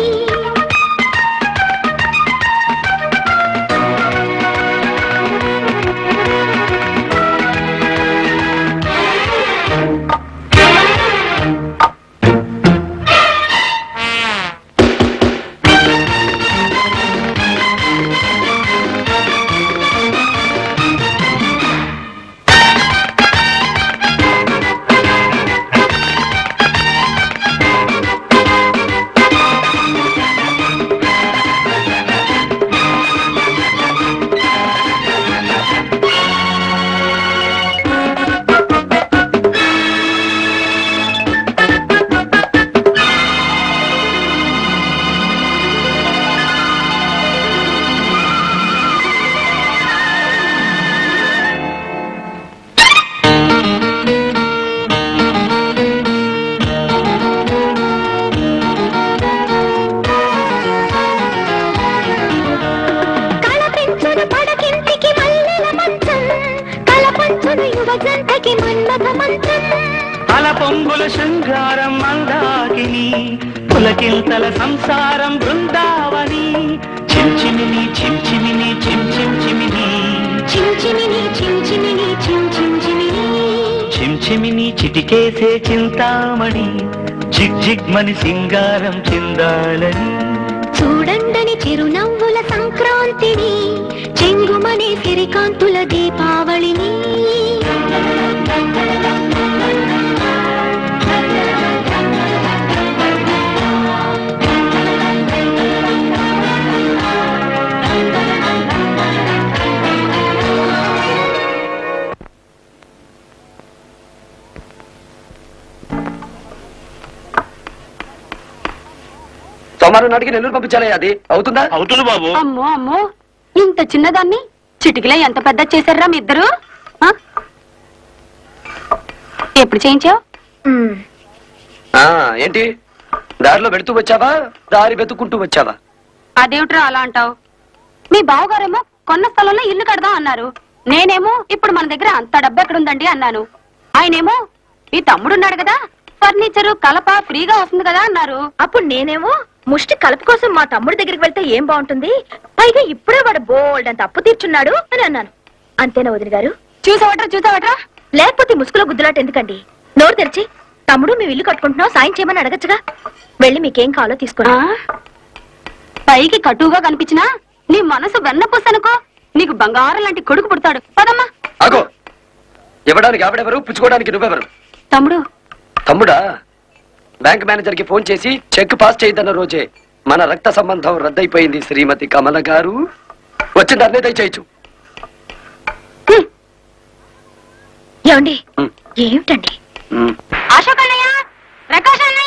పొంగుల శృంగారం మందాకిని పులకింతల సంసారం బృందావని చించిమిని చించిమిని చించించిమిని చించిమిని చించిమిని చించించిమిని చించిమిని చిటికేసే చింతామణి జిగ్ జిగ్ మని సింగారం చిందాలని చూడండని చిరునవ్వుల సంక్రాంతిని చెంగుమని సిరికాంతుల దీపావళిని సోమవారం నాటికి నెల్లూరు పంపించాలి. అది అవుతుందా? అవుతుంది బాబు. అమ్మో అమ్మో, ఇంత చిన్నదాన్ని చిటికిలో ఎంత పెద్ద చేశారా మీ ఇద్దరు? ఎప్పుడు చేయించావు? ఏంటి దారిలో వెళుతూ వచ్చావా, దారి వెతుక్కుంటూ వచ్చావా? అదేమిట్రా అలా అంటావు? మీ బావగారేమో కొన్న స్థలంలో ఇల్లు కడదాం అన్నారు. నేనేమో ఇప్పుడు మన దగ్గర అంత డబ్బు ఎక్కడుందండి అన్నాను. ఆయనేమో మీ తమ్ముడున్నాడు కదా, ఫర్నిచరు కలప ఫ్రీగా వస్తుంది కదా అన్నారు. అప్పుడు నేనేమో ముష్టి కలప కోసం మా తమ్ముడి దగ్గరికి వెళ్తే ఏం బాగుంటుంది, పైగా ఇప్పుడే వాడు బోల్డ్ అంత అప్పు తీర్చున్నాడు అని అన్నాను. అంతేనా వదిన గారు? చూసావట్రా చూసావట్రా లేకపోతే ముసుగులో గుద్దులాట ఎందుకండి? నోరు తెరిచి తమ్ముడు మేము ఇల్లు కట్టుకుంటున్నావు, సాయం చేయమని అడగచ్చుగా. వెళ్ళి మీకేం కావాలో తీసుకోండి. పైకి కటువుగా కనిపించినా నీ మనసు వెన్నపూసనుకో, నీకు బంగారం లాంటి కొడుకు పుడతాడు. పదమ్మా. అగో, ఇవ్వడానికి ఆవిడెవరు, పుచ్చుకోవడానికి నువ్వెవరు? తమ్ముడు. తమ్ముడా? బ్యాంక్ మేనేజర్ కి ఫోన్ చేసి చెక్ పాస్ చేయదన్న రోజే మన రక్త సంబంధం రద్దయిపోయింది శ్రీమతి కమల గారు. వచ్చిన అన్నీ దయచేయచ్చు. ఏమండి? ఏమిటండి? అశోక్ అన్నయ్య, ప్రకాష్ అన్నయ్య.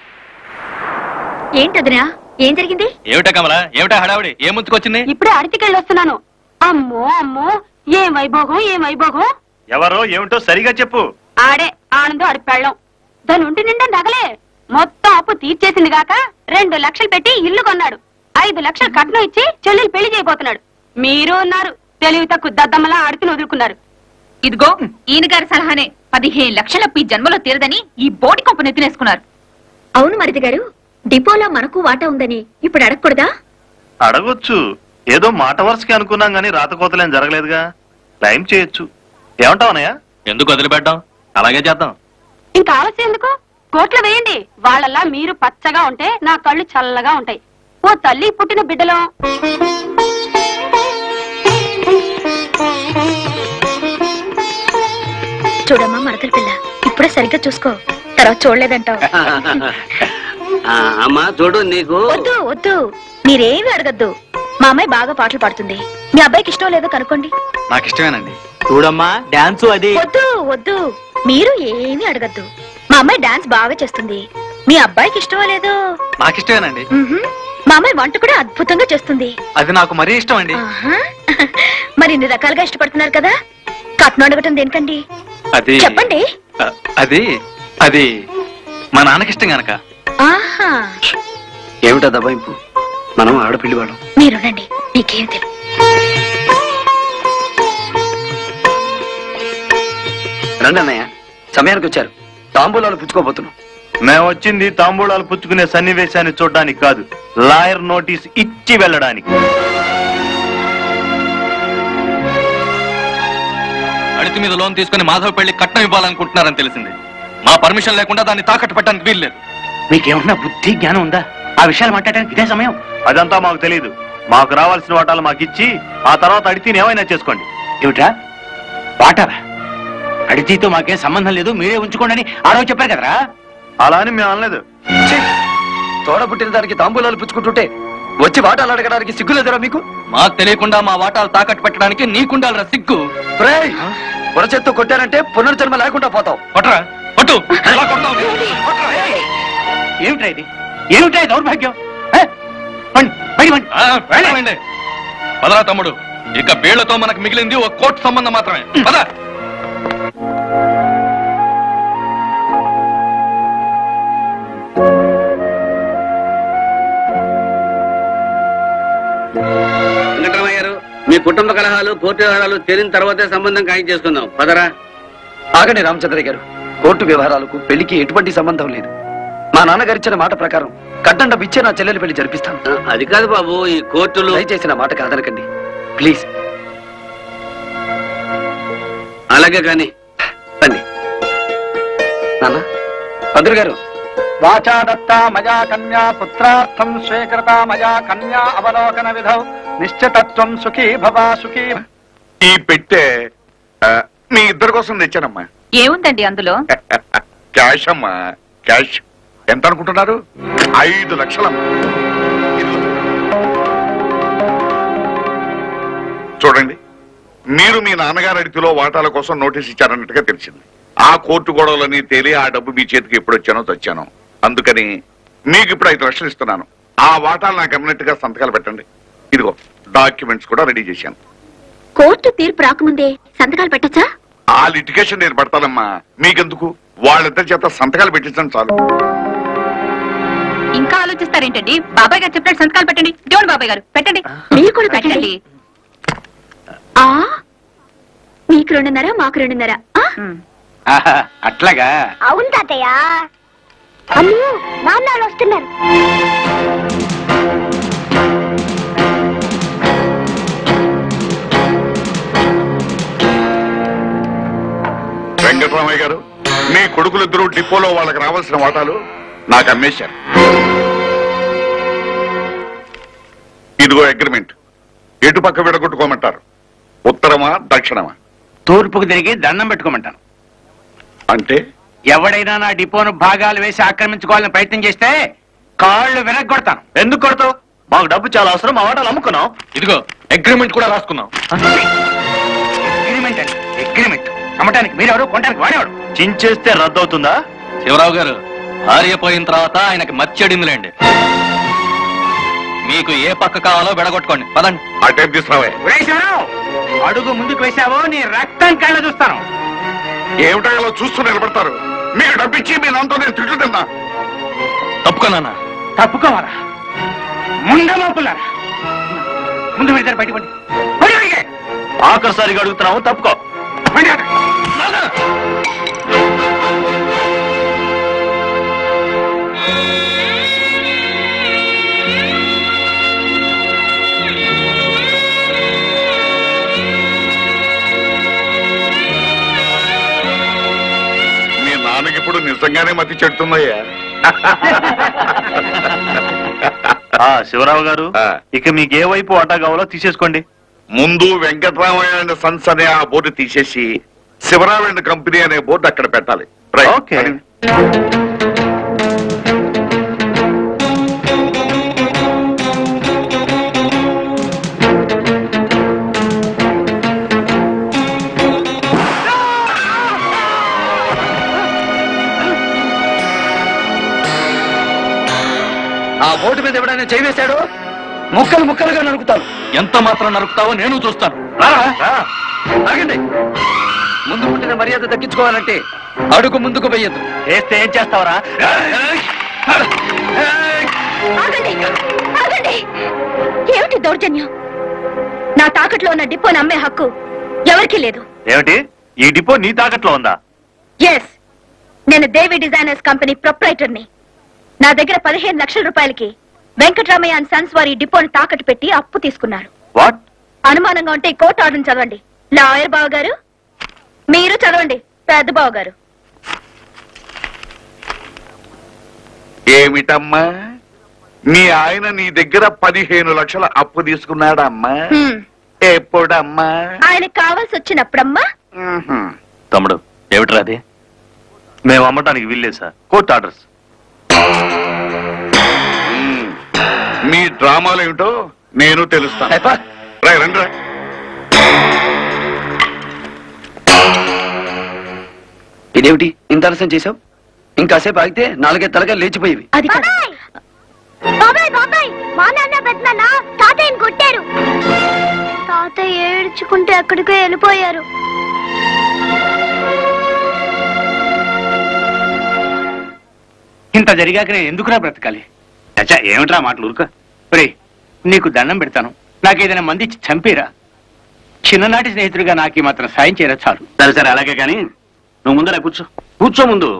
ఏంటదినా? ఏం జరిగింది? ఏమిటా కమల, ఏమిటా హడావిడి? ఏ ముందుకొచ్చింది? ఇప్పుడే అరటికెళ్ళి వస్తున్నాను. అమ్మో అమ్మో, ఏం వైభోగం ఏం వైభోగం. ఎవరో ఏమిటో సరిగా చెప్పు. ఆడే ఆనందం ఆడి పెళ్ళం. దాని ఉండి నిండా నగలే. మొత్తం అప్పు తీర్చేసింది గాక రెండు లక్షలు పెట్టి ఇల్లు కొన్నాడు. ఐదు లక్షలు కట్నం ఇచ్చి చెల్లెలు పెళ్లి చేయబోతున్నాడు. మీరు ఉన్నారు తెలివి తక్కువ దద్దమ్మలా ఆడుకుని వదులుకున్నారు. ఇదిగో ఈయన గారి సలహానే పదిహేను లక్షలప్పు ఈ జన్మలో తీరదని ఈ బోటి కొంప నెత్తినేసుకున్నారు. అవును మరిది గారు, డిపోలో మనకు వాటా ఉందని ఇప్పుడు అడగకూడదా? అడగొచ్చు. ఏదో మాట వరుసకి అనుకున్నాం గానీ రాతకోతలేం జరగలేదుగా. క్లైమ్ చేయొచ్చు. ఏమంటావు అన్నయ్య? ఎందుకు వదిలిపెట్టాం? అలాగే చేద్దాం. ఇంకా ఆలస్యం ఎందుకు? కోట్లు వేయండి. వాళ్ళలా మీరు పచ్చగా ఉంటే నా కళ్ళు చల్లగా ఉంటాయి. ఓ తల్లి పుట్టిన బిడ్డలో చూడమ్మా మరదల పిల్ల, ఇప్పుడే సరిగ్గా చూసుకో, తర్వాత చూడలేదంటావు. అమ్మా చూడు, నీకు వద్దు వద్దు, మీరేమి అడగద్దు. మా అమ్మాయి బాగా పాటలు పాడుతుంది. మీ అబ్బాయికి ఇష్టం లేదో కనుక్కోండి. నాకు ఇష్టమేనండి. చూడమ్మా డాన్స్ అది. వద్దు వద్దు, మీరు ఏమీ అడగద్దు. మా అమ్మాయి డాన్స్ బాగా చేస్తుంది. మీ అబ్బాయికి ఇష్టమో లేదో? నాకు ఇష్టమేనండి. మా అమ్మాయి వంట కూడా అద్భుతంగా చేస్తుంది. అది నాకు మరీ ఇష్టం అండి. మరి ఇన్ని రకాలుగా ఇష్టపడుతున్నారు కదా, కట్నం అడగటం దేనికండి? అది చెప్పండి. అది అది మా నాన్నకి ఇష్టం గనక. ఆహా, ఏమిటా దబాయింపు? మనం ఆడపిల్లి వాళ్ళం. మీరునండి, మీకేం తెలియదు. రండి అన్నయ్య, సమయానికి వచ్చారు. తాంబూలాలు పుచ్చుకోబోతున్నాం. మేము వచ్చింది తాంబూలాలు పుచ్చుకునే సన్నివేశాన్ని చూడడానికి కాదు, లాయర్ నోటీస్ ఇచ్చి వెళ్ళడానికి. అడితి మీద లోన్ తీసుకుని మాధవ్ పెళ్లి కట్నం ఇవ్వాలనుకుంటున్నారని తెలిసింది. మా పర్మిషన్ లేకుండా దాన్ని తాకట్టు పెట్టడానికి వీల్లేదు. మీకేమన్నా బుద్ధి జ్ఞానం ఉందా? ఆ విషయాలు మాట్లాడడానికి ఇదే సమయం. అదంతా మాకు తెలియదు. మాకు రావాల్సిన వాటాలు మాకు ఇచ్చి ఆ తర్వాత అడితిని ఏమైనా చేసుకోండి. ఏమిట్రా వాటారా? అడితితో మాకేం సంబంధం లేదు, మీరే ఉంచుకోండి అని ఆ రోజు చెప్పారు కదరా. అలా అని మేము అనలేదు. తోడ పుట్టిన దానికి తాంబూలాలు పుచ్చుకుంటుంటే వచ్చి వాటాలు అడగడానికి సిగ్గులేదురా మీకు? మాకు తెలియకుండా మా వాటాలు తాకట్టు పెట్టడానికి నీకుండాలరా సిగ్గు. పొరచెత్తు కొట్టారంటే పునర్జన్మ లేకుండా పోతావు. కొట్టరా, కొట్టు. ఏమిట్రా ఇది? ఏమిట్రా దౌర్భాగ్యం? పదరా తమ్ముడు, ఇక వీళ్లతో మనకు మిగిలింది ఒక కోర్టు సంబంధం మాత్రమే. పద. వెంకటరామయ్య గారు, మీ కుటుంబ కలహాలు కోర్టు వ్యవహారాలు తేలిన తర్వాతే సంబంధం ఖాయం చేసుకుందాం. పదరా. ఆగండి రామచంద్రయ్య గారు, కోర్టు వ్యవహారాలకు పెళ్లికి ఎటువంటి సంబంధం లేదు. మా నాన్నగారు ఇచ్చిన మాట ప్రకారం కట్టండ ఇచ్చే నా చెల్లెలు పెళ్లి జరిపిస్తాను. అది కాదు బాబు, ఈ కోర్టులు దయచేసిన మాట కాదనకండి ప్లీజ్. అలాగే కానీ రండి నాన్న. పంతులు గారు, వాచా దత్తా మయా కన్యా పుత్రార్థం స్వీకృత మయా కన్యా అవలోకన విధౌ నిశ్చితత్వం సుఖీ భవా సుఖీ. ఈ పెట్టే మీ ఇద్దరి కోసం తెచ్చానమ్మా. ఏముందండి అందులో? క్యాష్ అమ్మా, క్యాష్. ఎంత అనుకుంటున్నారు? ఐదు లక్షలమ్మా. చూడండి, మీరు మీ నాన్నగారి అడితిలో వాటాల కోసం నోటీస్ ఇచ్చారన్నట్టుగా తెలిసింది. ఆ కోర్టు గొడవలని తేలి ఆ డబ్బు మీ చేతికి ఎప్పుడు వచ్చానో తెచ్చాను. అందుకని మీకు ఇప్పుడు ఐదు లక్షలు ఇస్తున్నాను. ఆ వాటాలు నాకు అమ్మినట్టుగా సంతకాలు పెట్టండి. ఇదిగో డాక్యుమెంట్స్ కూడా రెడీ చేశాను. కోర్టు తీర్పు రాకముందే సంతకాలు పెట్టచ్చా? ఆ ఆ లిటిగేషన్ నేను పడతానమ్మా, మీకెందుకు? వాళ్ళిద్దరి చేత సంతకాలు పెట్టించండి చాలు. ఇంకా ఆలోచిస్తారేంటండి? బాబాయ్ గారు చెప్పినట్టు సంతకాలు పెట్టండి. దేవుడు బాబాయ్ గారు పెట్టండి. మీరు కూడా పెట్టండి. ఆ మీకు రెండున్నర, మాకు రెండున్నర. అట్లాగా? అవును తాతయ్య. అమ్మో నాన్న వస్తున్నారు. వెంకటరామయ్య గారు, మీ కొడుకులిద్దరూ డిపోలో వాళ్ళకి రావాల్సిన వాటాలు నాకు అమ్మేశారు. ఇదిగో అగ్రిమెంట్. ఎటు పక్క విడగొట్టుకోమంటారు? ఉత్తరమా దక్షిణమా? తూర్పుకు తిరిగి దండం పెట్టుకోమంటాను. అంటే ఎవడైనా నా డిపోను భాగాలు వేసి ఆక్రమించుకోవాలని ప్రయత్నం చేస్తే కాళ్ళు వెనక్కొడతాను. ఎందుకు కొడతావు? మాకు డబ్బు చాలా అవసరం, మా వాటాలు అమ్ముకున్నాం. ఇదిగో అగ్రిమెంట్ కూడా రాసుకున్నాం. అగ్రిమెంట్ అండి, అగ్రిమెంట్. అమ్మటానికి మీరెవరు, కొనడానికి వాడేవాడు. చించేస్తే రద్దు అవుతుందా? శివరావు గారు, భార్య పోయిన తర్వాత ఆయనకి మర్చెడిందిలేండి. మీకు ఏ పక్క కావాలో విడగొట్టుకోండి, పదండి. అటే తీసుకురావే. అడుగు ముందుకు వేసావో నీ రక్తం కళ్ళ చూస్తాను. ఏమిటో చూస్తూ నిలబడతారు. మీరు డబ్బిచ్చి మీ నాన్నతో నేను తిట్టుతున్నా. తప్పుకోనా? తప్పుకోవాలా? ముందమాపులారా, ముందు మీ ఇద్దరు బయటపడి ఆఖరిసారిగా అడుగుతున్నాము, తప్పుకో. మీ నాన్నకి ఇప్పుడు నిజంగానే మతి చెడుతుందయ్యా. శివరావు గారు, ఇక మీకు ఏ వైపు వాటా కావాలో తీసేసుకోండి. ముందు వెంకటరామయ్య అండ్ సన్స్ అనే ఆ బోర్డు తీసేసి శివరావు అండ్ కంపెనీ అనే బోర్డు అక్కడ పెట్టాలి. ఓకే. ఆ బోర్డు మీద ఎవడైనా చేవేశాడు ముక్కలు ముక్కలుగా నరుకుతాను. ఎంత మాత్రం నరుకుతావో నేను చూస్తాను. ఆగండి. ముందు పుట్టిన మర్యాద దక్కించుకోవాలంటే అడుగు ముందుకు వెయ్యద్దు. చేస్తే ఏం చేస్తావరా? ఏమిటి దౌర్జన్యం? నా తాకట్లో ఉన్న డిపోని అమ్మే హక్కు ఎవరికీ లేదు. ఏమిటి, ఈ డిపో నీ తాకట్లో ఉందా? ఎస్, నేను దేవి డిజైనర్స్ కంపెనీ ప్రొప్రైటర్ని. నా దగ్గర పదిహేను లక్షల రూపాయలకి వెంకటరామయ్య అండ్ సన్స్ వారి డిపోని తాకట్టు పెట్టి అప్పు తీసుకున్నారు. వాట్? అనుమానంగా ఉంటే కోర్టు ఆర్డర్ చదవండి. లాయర్ బావ గారు, మీరు చదవండి పెద్ద బావ గారు. ఏమిటమ్మా, మీ ఆయన నీ దగ్గర పదిహేను లక్షల అప్పు తీసుకున్నాడమ్మా? ఎప్పుడమ్మా? ఆయనకు కావాల్సి వచ్చినప్పుడమ్మా. తమ్ముడు, ఏమిట్రా అది? మేము అమ్మటానికి వీల్లేదు సార్, కోర్టు ఆర్డర్స్. మీ డ్రామాలు ఏమిటో నేను తెలుస్తాను. రండి. ఇదేమిటి ఇంత ఆలస్యం చేశావు? ఇంకాసేపు ఆగితే నాలుగే తలగా లేచిపోయేవి. బాబాయ్ బాబాయ్, మా నాన్న పెద్ద నాన్న తాతయ్యని కొట్టారు. తాతయ్య ఏడ్చుకుంటే ఎక్కడికో వెళ్ళిపోయారు. ఇంత జరిగాక నేను ఎందుకురా బ్రతకాలి? చచ్చా, ఏమిట్రా మాటలు ఊరుక. రే, నీకు దండం పెడతాను, నాకేదైనా మంది ఇచ్చి చంపేరా. చిన్ననాటి స్నేహితుడిగా నాకు మాత్రం సాయం చేయరా చాలు. సరే సరే, అలాగే కానీ నువ్వు ముందర కూర్చో. కూర్చో ముందు.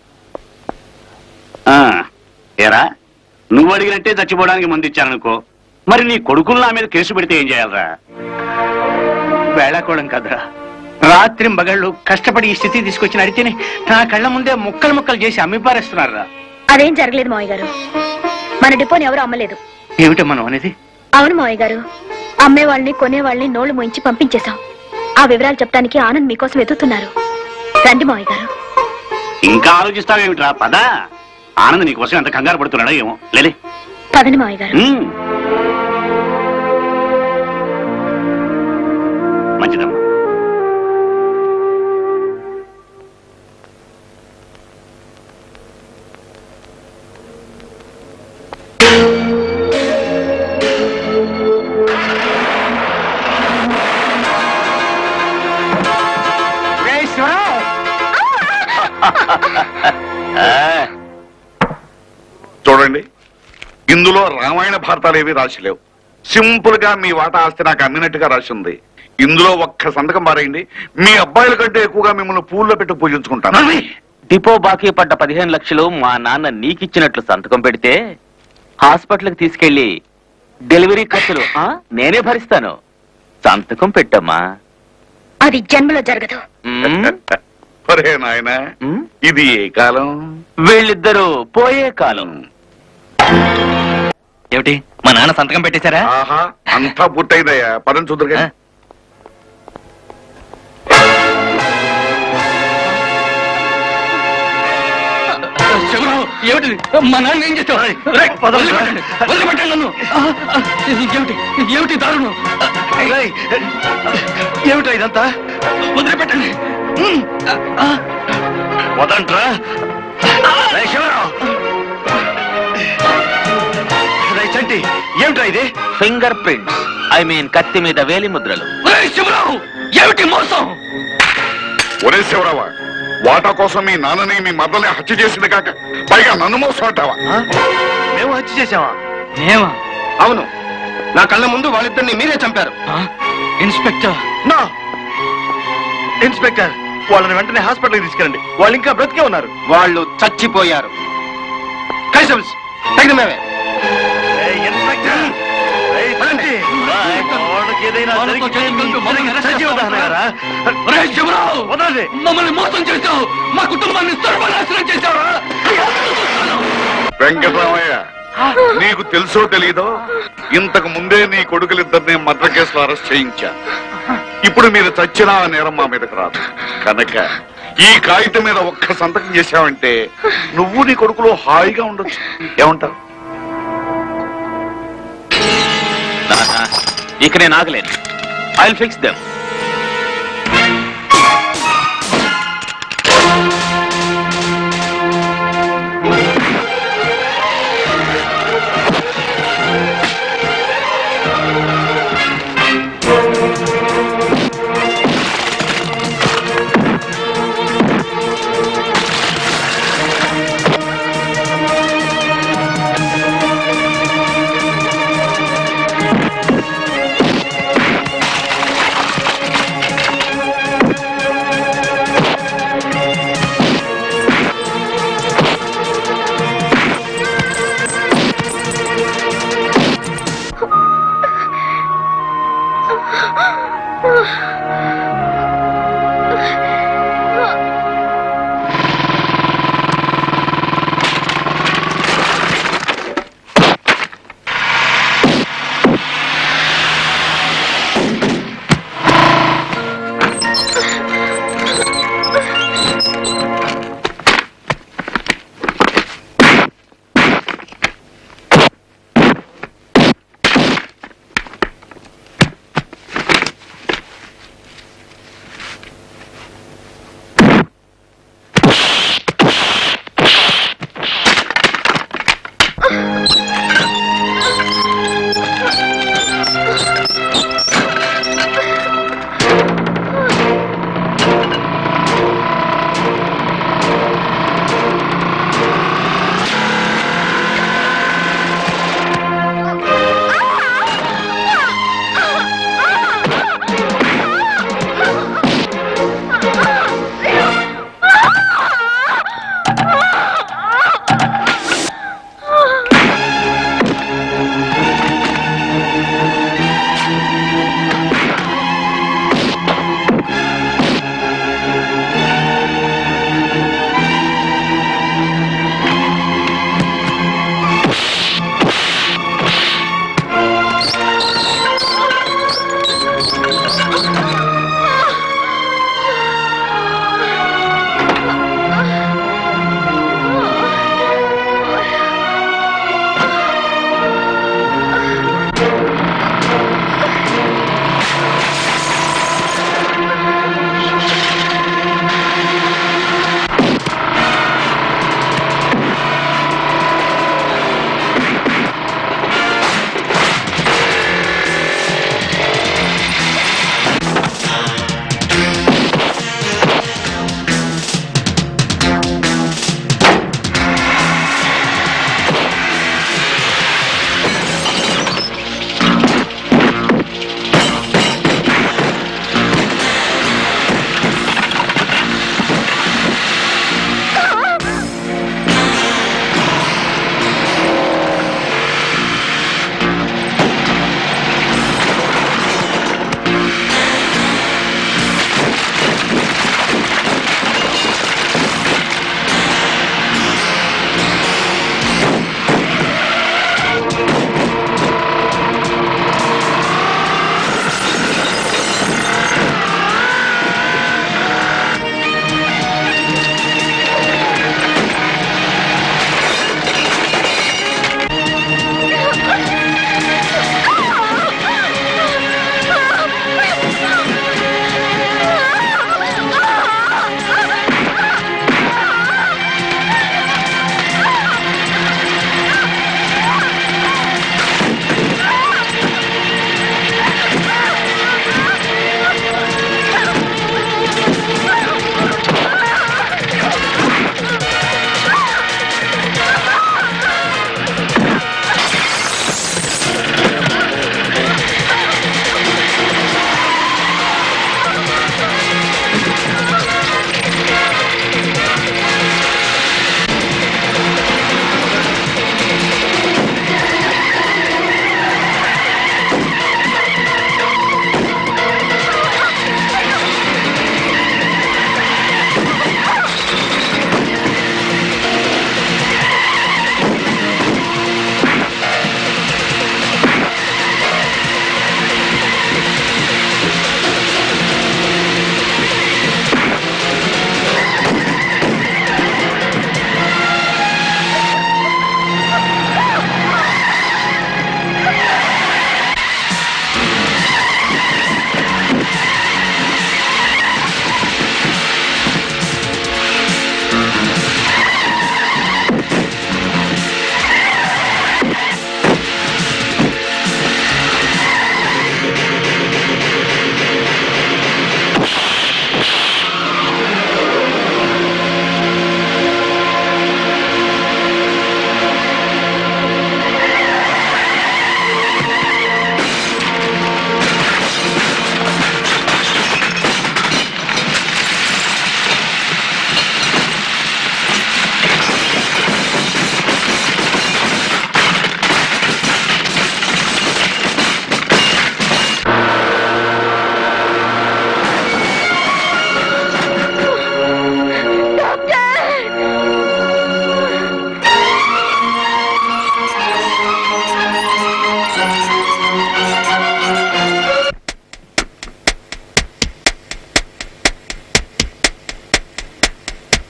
ఏరా, నువ్వు అడిగినట్టే చచ్చిపోవడానికి మంది ఇచ్చాననుకో, మరి నీ కొడుకులు నా మీద కేసు పెడితే ఏం చేయాలరా? వేళాకోవడం కదరా, రాత్రి మగళ్ళు కష్టపడి ఈ స్థితి తీసుకొచ్చిన అడితేనే నా కళ్ళ ముందే ముక్కలు ముక్కలు చేసి అమ్మిపారేస్తున్నారా. అదేం జరగలేదు మావయ్య గారు. మన డిపోని ఎవరు అమ్మలేదు. ఏమిటో మనం అనేది? అవును మావయ్య గారు, అమ్మే వాళ్ళని కొనే వాళ్ళని నోళ్లు మోయించి పంపించేశాం. ఆ వివరాలు చెప్పడానికి ఆనంద్ మీకోసం వెతుకుతున్నారు. రండి మావయ్య గారు. ఇంకా ఆలోచిస్తావేమిట్రా? పద. ఆనంద్ నీకోసం ఎంత కంగారు పడుతున్నాడో ఏమో. లేలే, పదండి మావయ్య గారు. మంచిదమ్మా. చూడండి, ఇందులో రామాయణ భారతాలు ఏవి రాసిలేవు. సింపుల్ గా మీ వాటా ఆస్తి నాకు అమ్మినట్టుగా రాసింది. ఇందులో ఒక్క సంతకం మారేయండి, మీ అబ్బాయిల కంటే ఎక్కువగా మిమ్మల్ని పూల్లో పెట్టి పూజించుకుంటాను. డిపో బాకీ పడ్డ పదిహేను లక్షలు మా నాన్న నీకిచ్చినట్లు సంతకం పెడితే హాస్పిటల్కి తీసుకెళ్లి డెలివరీ ఖర్చులు నేనే భరిస్తాను. సంతకం పెట్టమ్మా. అది జన్మలో జరగదు. ఒరే నాయనా, ఇది ఏ కాలం? వీళ్ళిద్దరూ పోయే కాలం. ఏమిటి మా నాన్న సంతకం పెట్టేశారా? ఆహా, అంతా పూర్తయిందయ్యా. పదం చూద్దరుగా. ఏమిటి మా నాన్న ఏం చేస్తావు? వదిలిపెట్టండి నన్ను. ఏమిటి ఏమిటి దారుణం? ఏమిటా ఇదంతా? వదిలిపెట్టండి. వదంట్రా చంటి, ఏమిట్రా ఇది? ఫింగర్ ప్రింట్స్, ఐ మీన్ కత్తి మీద వేలి ముద్రలు. శివరావు, ఏమిటి మోసం? ఒరే శివరావా, వాటా కోసం మీ నాన్నని మీ మద్దల్ని హత్య చేసింది కాక పైగా నన్ను మోసం అంటావా? మేము హత్య చేసావా? ఏమా? అవును, నా కళ్ళ ముందు వాళ్ళిద్దరిని మీరే చంపారు. ఇన్స్పెక్టర్, నా ఇన్స్పెక్టర్, వాళ్ళని వెంటనే హాస్పిటల్కి తీసుకెళ్ళండి. వాళ్ళు ఇంకా బ్రతికే ఉన్నారు. వాళ్ళు చచ్చిపోయారు. కైసమ్స్ తగిన మేమే. మమ్మల్ని మోసం చేశావు, మా కుటుంబాన్ని సర్వనాశనం చేశావా? వెంకటరామయ్య, నీకు తెలుసో తెలీదో ఇంతకు ముందే నీ కొడుకులిద్దరిని మర్డర్ కేసులో అరెస్ట్ చేయించా. ఇప్పుడు మీరు చచ్చినా ఆ నేరం మా మీదకి రాదు కనుక ఈ కాగితం మీద ఒక్క సంతకం చేశావంటే నువ్వు నీ కొడుకులు హాయిగా ఉండొచ్చు. ఏమంటావు? ఇక నేను ఆగలేను. I will fix them.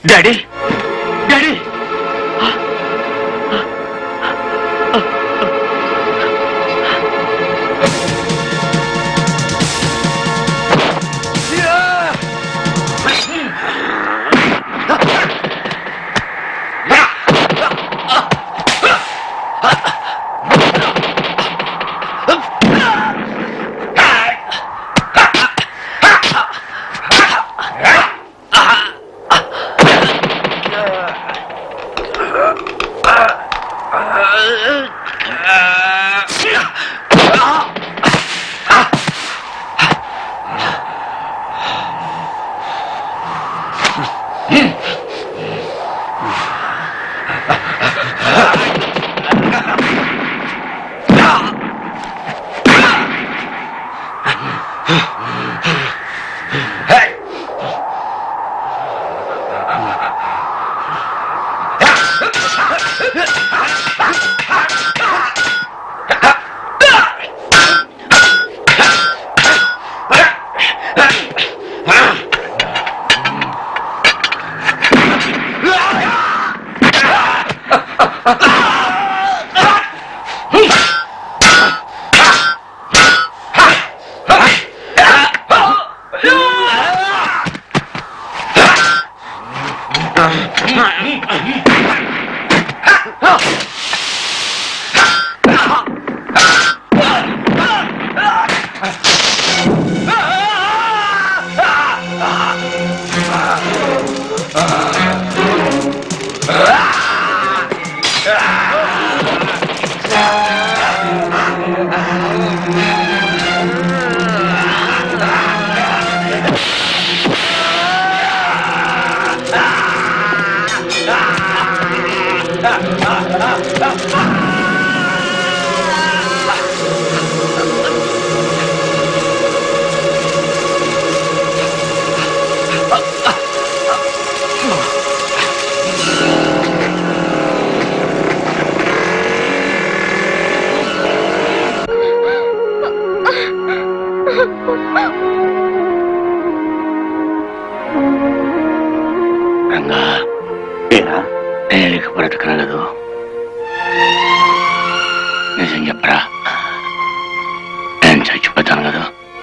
Daddy daddy Ranga ఏరా నేను బ్రతకనగదు నిజం చెప్పరా నేను చచ్చిపోతాను కదా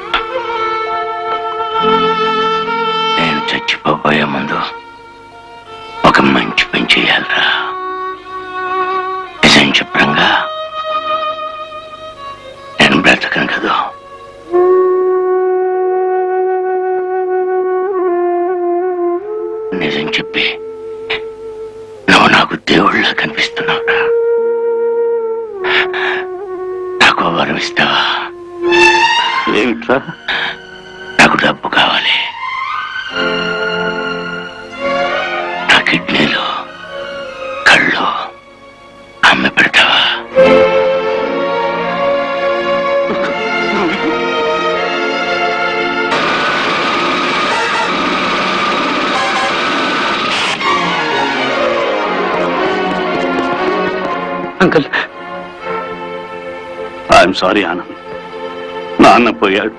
నేను చచ్చిపోబోయే ముందు ఒక మంచి పని చేయాలరా నిజం చెప్పరంగా నేను బ్రతకను కదా నిజం చెప్పి నువ్వు నాకు దేవుళ్ళ కనిపిస్తున్నావురా నాకు వరం ఇస్తావా ఏమిట్రా నాకు డబ్బు కావాలి నా కిడ్నీలు కళ్ళు అమ్మి పెడతావా అంకుల్ ఐఎమ్ సారీ ఆనంద్ నాన్న పోయాడు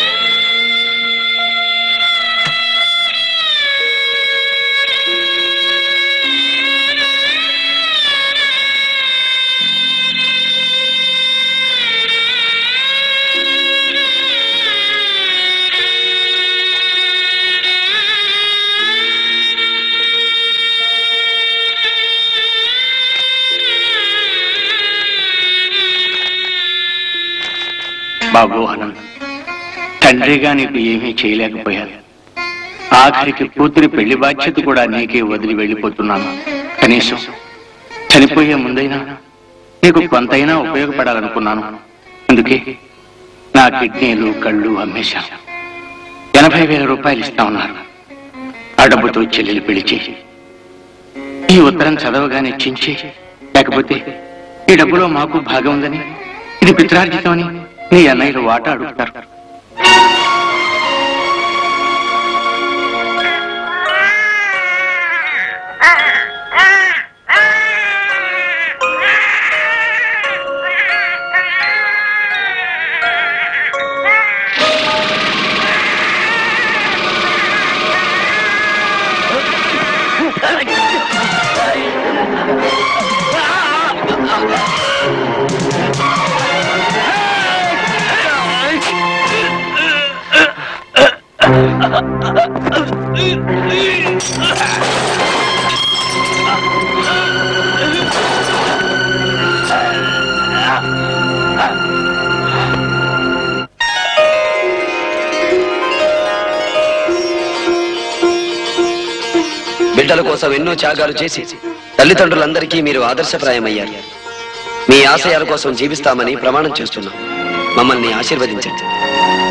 బాబు ఆనంద్ తండ్రిగా నీకు ఏమీ చేయలేకపోయాను ఆఖరికి కూతురి పెళ్లి బాధ్యత కూడా నీకే వదిలి వెళ్ళిపోతున్నాను కనీసం చనిపోయే ముందైనా నీకు కొంతైనా ఉపయోగపడాలనుకున్నాను అందుకే నా కిడ్నీలు కళ్ళు అమ్మేశాను ఎనభై వేల రూపాయలు ఇస్తా ఉన్నారు ఆ డబ్బుతో చెల్లెలు పెళ్లి చేసి ఈ ఉత్తరం చదవగానే చించి లేకపోతే ఈ డబ్బులో మాకు భాగం ఉందని ఇది పిత్రార్జితమని నీ అన్నయ్యలు వాటా అడుగుతారు బిడ్డల కోసం ఎన్నో త్యాగాలు చేసి తల్లిదండ్రులందరికీ మీరు ఆదర్శప్రాయమయ్యారు. మీ ఆశయాల కోసం జీవిస్తామని ప్రమాణం చేస్తున్నాం. మమ్మల్ని ఆశీర్వదించండి.